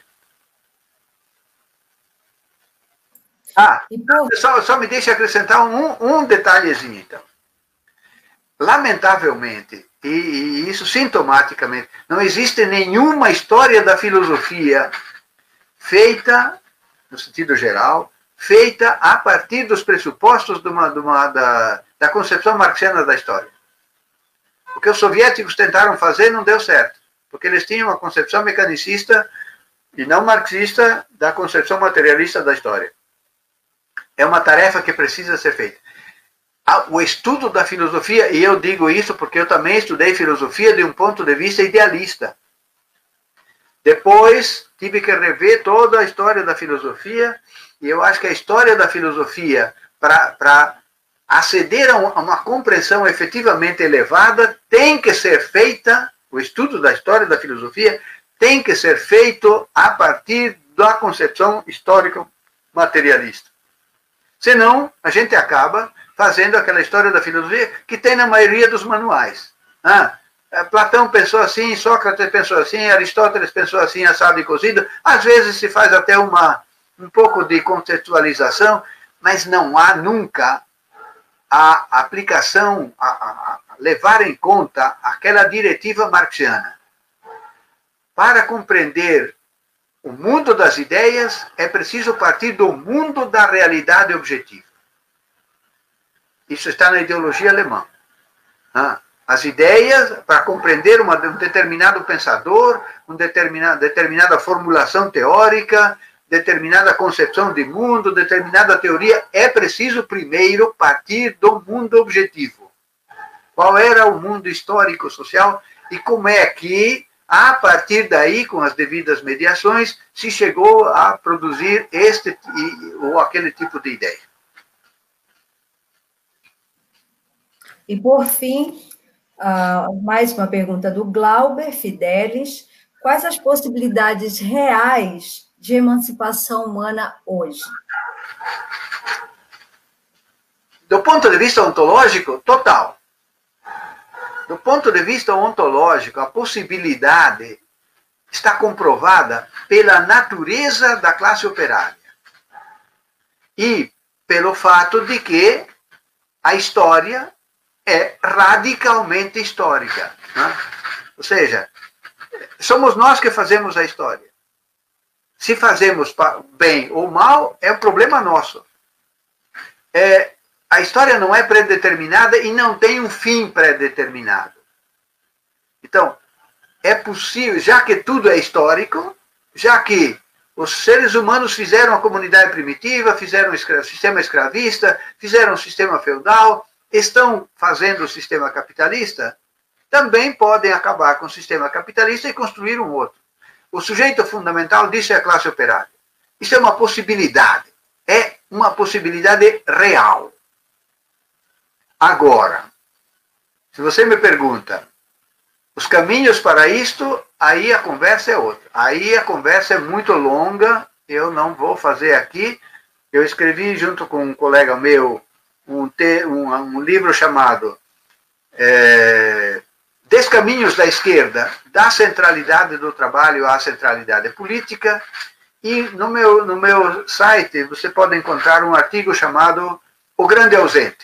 B: Só me deixe acrescentar um detalhezinho, então. Lamentavelmente, e isso sintomaticamente, não existe nenhuma história da filosofia feita, no sentido geral, feita a partir dos pressupostos da concepção marxiana da história. O que os soviéticos tentaram fazer não deu certo, porque eles tinham uma concepção mecanicista e não marxista da concepção materialista da história. É uma tarefa que precisa ser feita. O estudo da filosofia, e eu digo isso porque eu também estudei filosofia de um ponto de vista idealista. Depois tive que rever toda a história da filosofia, e eu acho que a história da filosofia, para aceder a uma compreensão efetivamente elevada, tem que ser feita, o estudo da história da filosofia tem que ser feito a partir da concepção histórico-materialista. Senão, a gente acaba fazendo aquela história da filosofia que tem na maioria dos manuais. Platão pensou assim, Sócrates pensou assim, Aristóteles pensou assim, assado e cozido. Às vezes se faz até um pouco de contextualização, mas não há nunca a aplicação, a levar em conta aquela diretiva marxiana. Para compreender o mundo das ideias, é preciso partir do mundo da realidade objetiva. Isso está na ideologia alemã. As ideias, para compreender um determinado pensador, uma determinada formulação teórica, determinada concepção de mundo, determinada teoria, é preciso primeiro partir do mundo objetivo. Qual era o mundo histórico-social e como é que, a partir daí, com as devidas mediações, se chegou a produzir este ou aquele tipo de ideia.
A: E, por fim, mais uma pergunta do Glauber Fidelis. Quais as possibilidades reais de emancipação humana hoje?
B: Do ponto de vista ontológico, total. Do ponto de vista ontológico, a possibilidade está comprovada pela natureza da classe operária e pelo fato de que a história é radicalmente histórica. Né? Ou seja, somos nós que fazemos a história. Se fazemos bem ou mal, é um problema nosso. A história não é predeterminada e não tem um fim predeterminado. Então, é possível, já que tudo é histórico, já que os seres humanos fizeram a comunidade primitiva, fizeram o sistema escravista, fizeram o sistema feudal, estão fazendo o sistema capitalista, também podem acabar com o sistema capitalista e construir um outro. O sujeito fundamental disso é a classe operária. Isso é uma possibilidade real. Agora, se você me pergunta os caminhos para isto, aí a conversa é outra. Aí a conversa é muito longa, eu não vou fazer aqui. Eu escrevi junto com um colega meu um livro chamado Descaminhos da Esquerda, da centralidade do trabalho à centralidade política. E no meu site você pode encontrar um artigo chamado O Grande Ausente,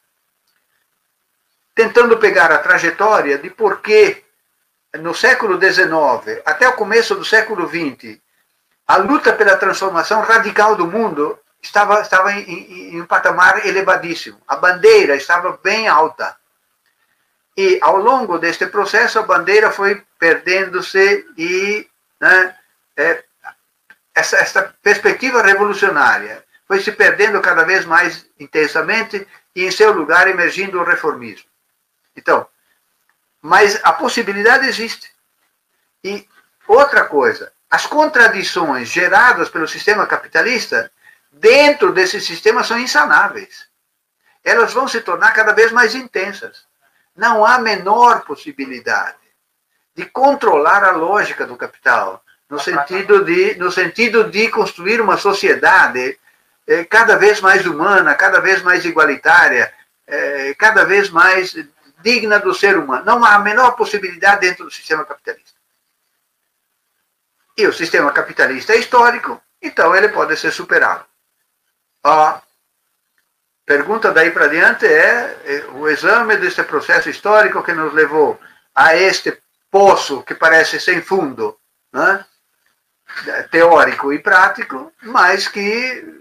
B: tentando pegar a trajetória de por que no século XIX até o começo do século XX a luta pela transformação radical do mundo estava em um patamar elevadíssimo. A bandeira estava bem alta. E ao longo deste processo a bandeira foi perdendo-se e essa perspectiva revolucionária foi se perdendo cada vez mais intensamente e em seu lugar emergindo o reformismo. Então, mas a possibilidade existe. E outra coisa, as contradições geradas pelo sistema capitalista dentro desse sistema são insanáveis. Elas vão se tornar cada vez mais intensas. Não há menor possibilidade de controlar a lógica do capital, no sentido de construir uma sociedade cada vez mais humana, cada vez mais igualitária, cada vez mais digna do ser humano. Não há a menor possibilidade dentro do sistema capitalista. E o sistema capitalista é histórico, então ele pode ser superado. A pergunta daí para diante é o exame desse processo histórico que nos levou a este poço que parece sem fundo, né? Teórico e prático, mas que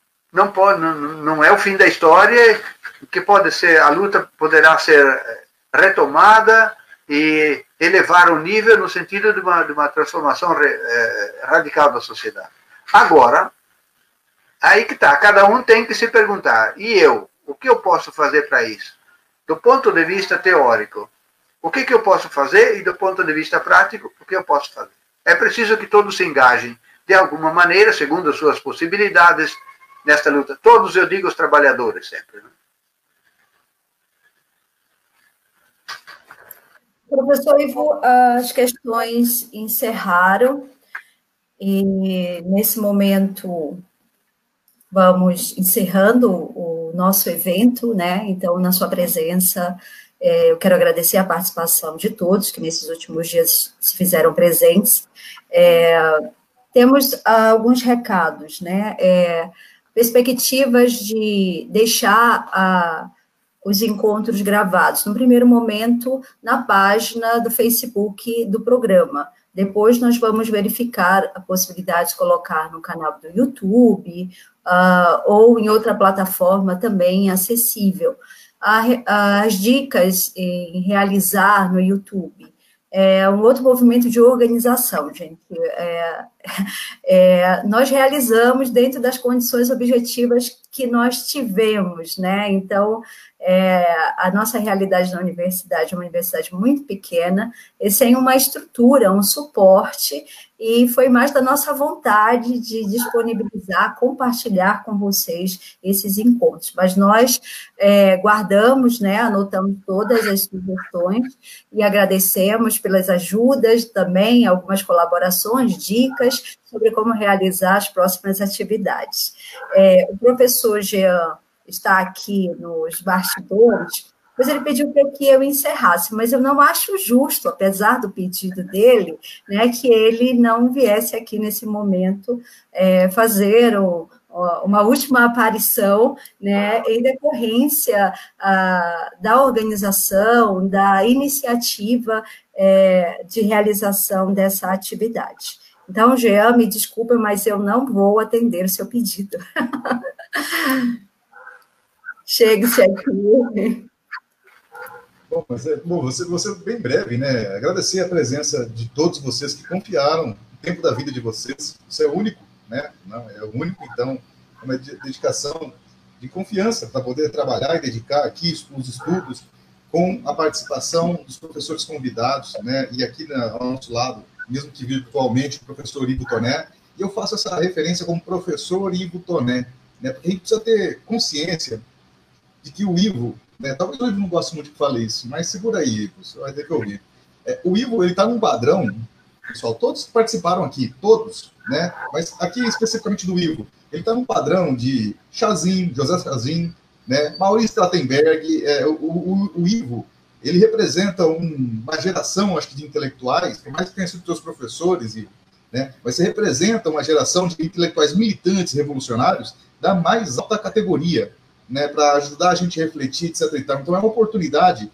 B: não é o fim da história, que pode ser, a luta poderá ser retomada e elevar o nível no sentido de uma transformação radical da sociedade. Agora, aí que está, cada um tem que se perguntar, e eu? O que eu posso fazer para isso? Do ponto de vista teórico, o que eu posso fazer? E do ponto de vista prático, o que eu posso fazer? É preciso que todos se engajem, de alguma maneira, segundo as suas possibilidades, nesta luta. Todos, eu digo, os trabalhadores sempre. Né?
A: Professor Ivo, as questões encerraram e, nesse momento, vamos encerrando o nosso evento, né? Então, na sua presença, eu quero agradecer a participação de todos que nesses últimos dias se fizeram presentes. Temos alguns recados, né? Perspectivas de deixar os encontros gravados, no primeiro momento, na página do Facebook do programa. Depois, nós vamos verificar a possibilidade de colocar no canal do YouTube, ou em outra plataforma também acessível. As dicas em realizar no YouTube é um outro movimento de organização, gente. Nós realizamos dentro das condições objetivas que nós tivemos, né? Então, a nossa realidade na universidade é uma universidade muito pequena, e sem uma estrutura, um suporte, e foi mais da nossa vontade de disponibilizar, compartilhar com vocês esses encontros. Mas nós guardamos, né, anotamos todas as sugestões e agradecemos pelas ajudas também, algumas colaborações, dicas sobre como realizar as próximas atividades. O professor Jean está aqui nos bastidores, pois ele pediu para que eu encerrasse, mas eu não acho justo, apesar do pedido dele, né, que ele não viesse aqui nesse momento fazer uma última aparição, né, em decorrência da organização, da iniciativa de realização dessa atividade. Então, Jean, me desculpa, mas eu não vou atender o seu pedido. Chegue-se aqui.
C: Bom, você bem breve, né? Agradecer a presença de todos vocês que confiaram o tempo da vida de vocês. Você é o único, né? Não, é o único, então, é uma dedicação de confiança para poder trabalhar e dedicar aqui os estudos com a participação dos professores convidados, né? E aqui ao nosso lado, mesmo que virtualmente, o professor Ivo Toné. E eu faço essa referência como professor Ivo Toné, né? Porque a gente precisa ter consciência de que o Ivo, né, talvez o Ivo não goste muito que fale isso, mas segura aí, Ivo, você vai ter que ouvir. O Ivo, ele está num padrão, pessoal, todos que participaram aqui, todos, né, mas aqui especificamente do Ivo, ele está num padrão de Chazin, José Chazin, né, Maurício Strattenberg, o Ivo, ele representa uma geração, acho que, de intelectuais, por mais que tenha sido seus professores, Ivo, né, mas você representa uma geração de intelectuais militantes revolucionários da mais alta categoria, né, para ajudar a gente a refletir, etc. Então, é uma oportunidade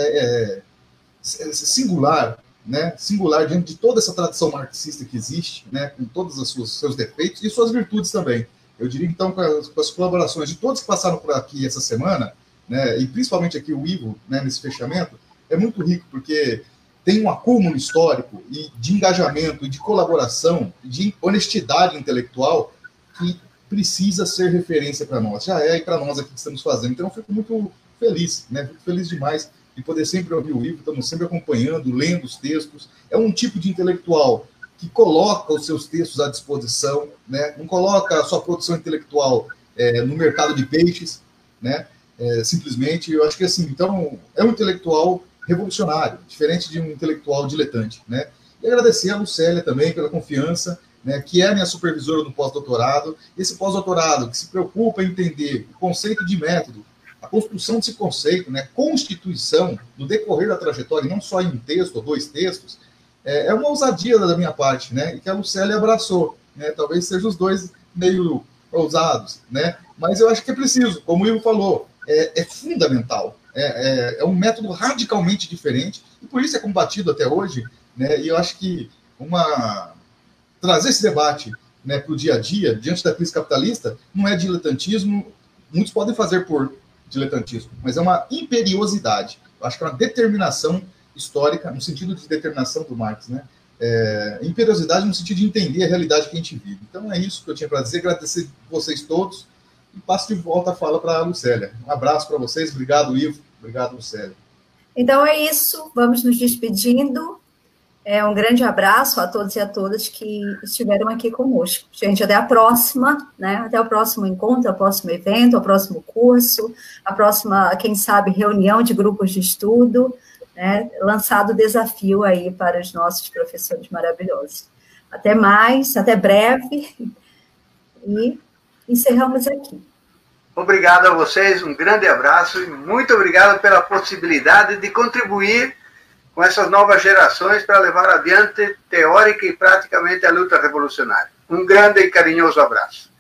C: singular, né, singular diante de toda essa tradição marxista que existe, né, com todos os seus defeitos e suas virtudes também. Eu diria, então, com as colaborações de todos que passaram por aqui essa semana, né, e principalmente aqui o Ivo, né, nesse fechamento, é muito rico, porque tem um acúmulo histórico e de engajamento, e de colaboração, de honestidade intelectual que precisa ser referência para nós, já é para nós aqui que estamos fazendo. Então, eu fico muito feliz, né? Fico feliz demais de poder sempre ouvir o Ivo, estamos sempre acompanhando, lendo os textos. É um tipo de intelectual que coloca os seus textos à disposição, né? Não coloca a sua produção intelectual no mercado de peixes, né? Simplesmente, eu acho que assim, então, é um intelectual revolucionário, diferente de um intelectual diletante, né? E agradecer a Lucélia também pela confiança, né, que é a minha supervisora do pós-doutorado, esse pós-doutorado que se preocupa em entender o conceito de método, a construção desse conceito, né, constituição no decorrer da trajetória, e não só em um texto ou dois textos, é uma ousadia da minha parte, né, e que a Lucélia abraçou, né, talvez sejam os dois meio ousados, né, mas eu acho que é preciso, como o Ivo falou, é fundamental, é um método radicalmente diferente, e por isso é combatido até hoje, né, e eu acho que trazer esse debate, né, para o dia a dia, diante da crise capitalista, não é diletantismo, muitos podem fazer por diletantismo, mas é uma imperiosidade, acho que é uma determinação histórica, no sentido de determinação do Marx, né? Imperiosidade no sentido de entender a realidade que a gente vive. Então é isso que eu tinha para dizer, agradecer vocês todos e passo de volta a fala para a Lucélia. Um abraço para vocês, obrigado, Ivo, obrigado, Lucélia.
A: Então é isso, vamos nos despedindo. Um grande abraço a todos e a todas que estiveram aqui conosco. Gente, até a próxima, né? Até o próximo encontro, ao próximo evento, ao próximo curso, a próxima, quem sabe, reunião de grupos de estudo, né? Lançado o desafio aí para os nossos professores maravilhosos. Até mais, até breve, e encerramos aqui.
B: Obrigado a vocês, um grande abraço e muito obrigado pela possibilidade de contribuir com essas novas gerações para levar adiante teórica e praticamente a luta revolucionária. Um grande e carinhoso abraço.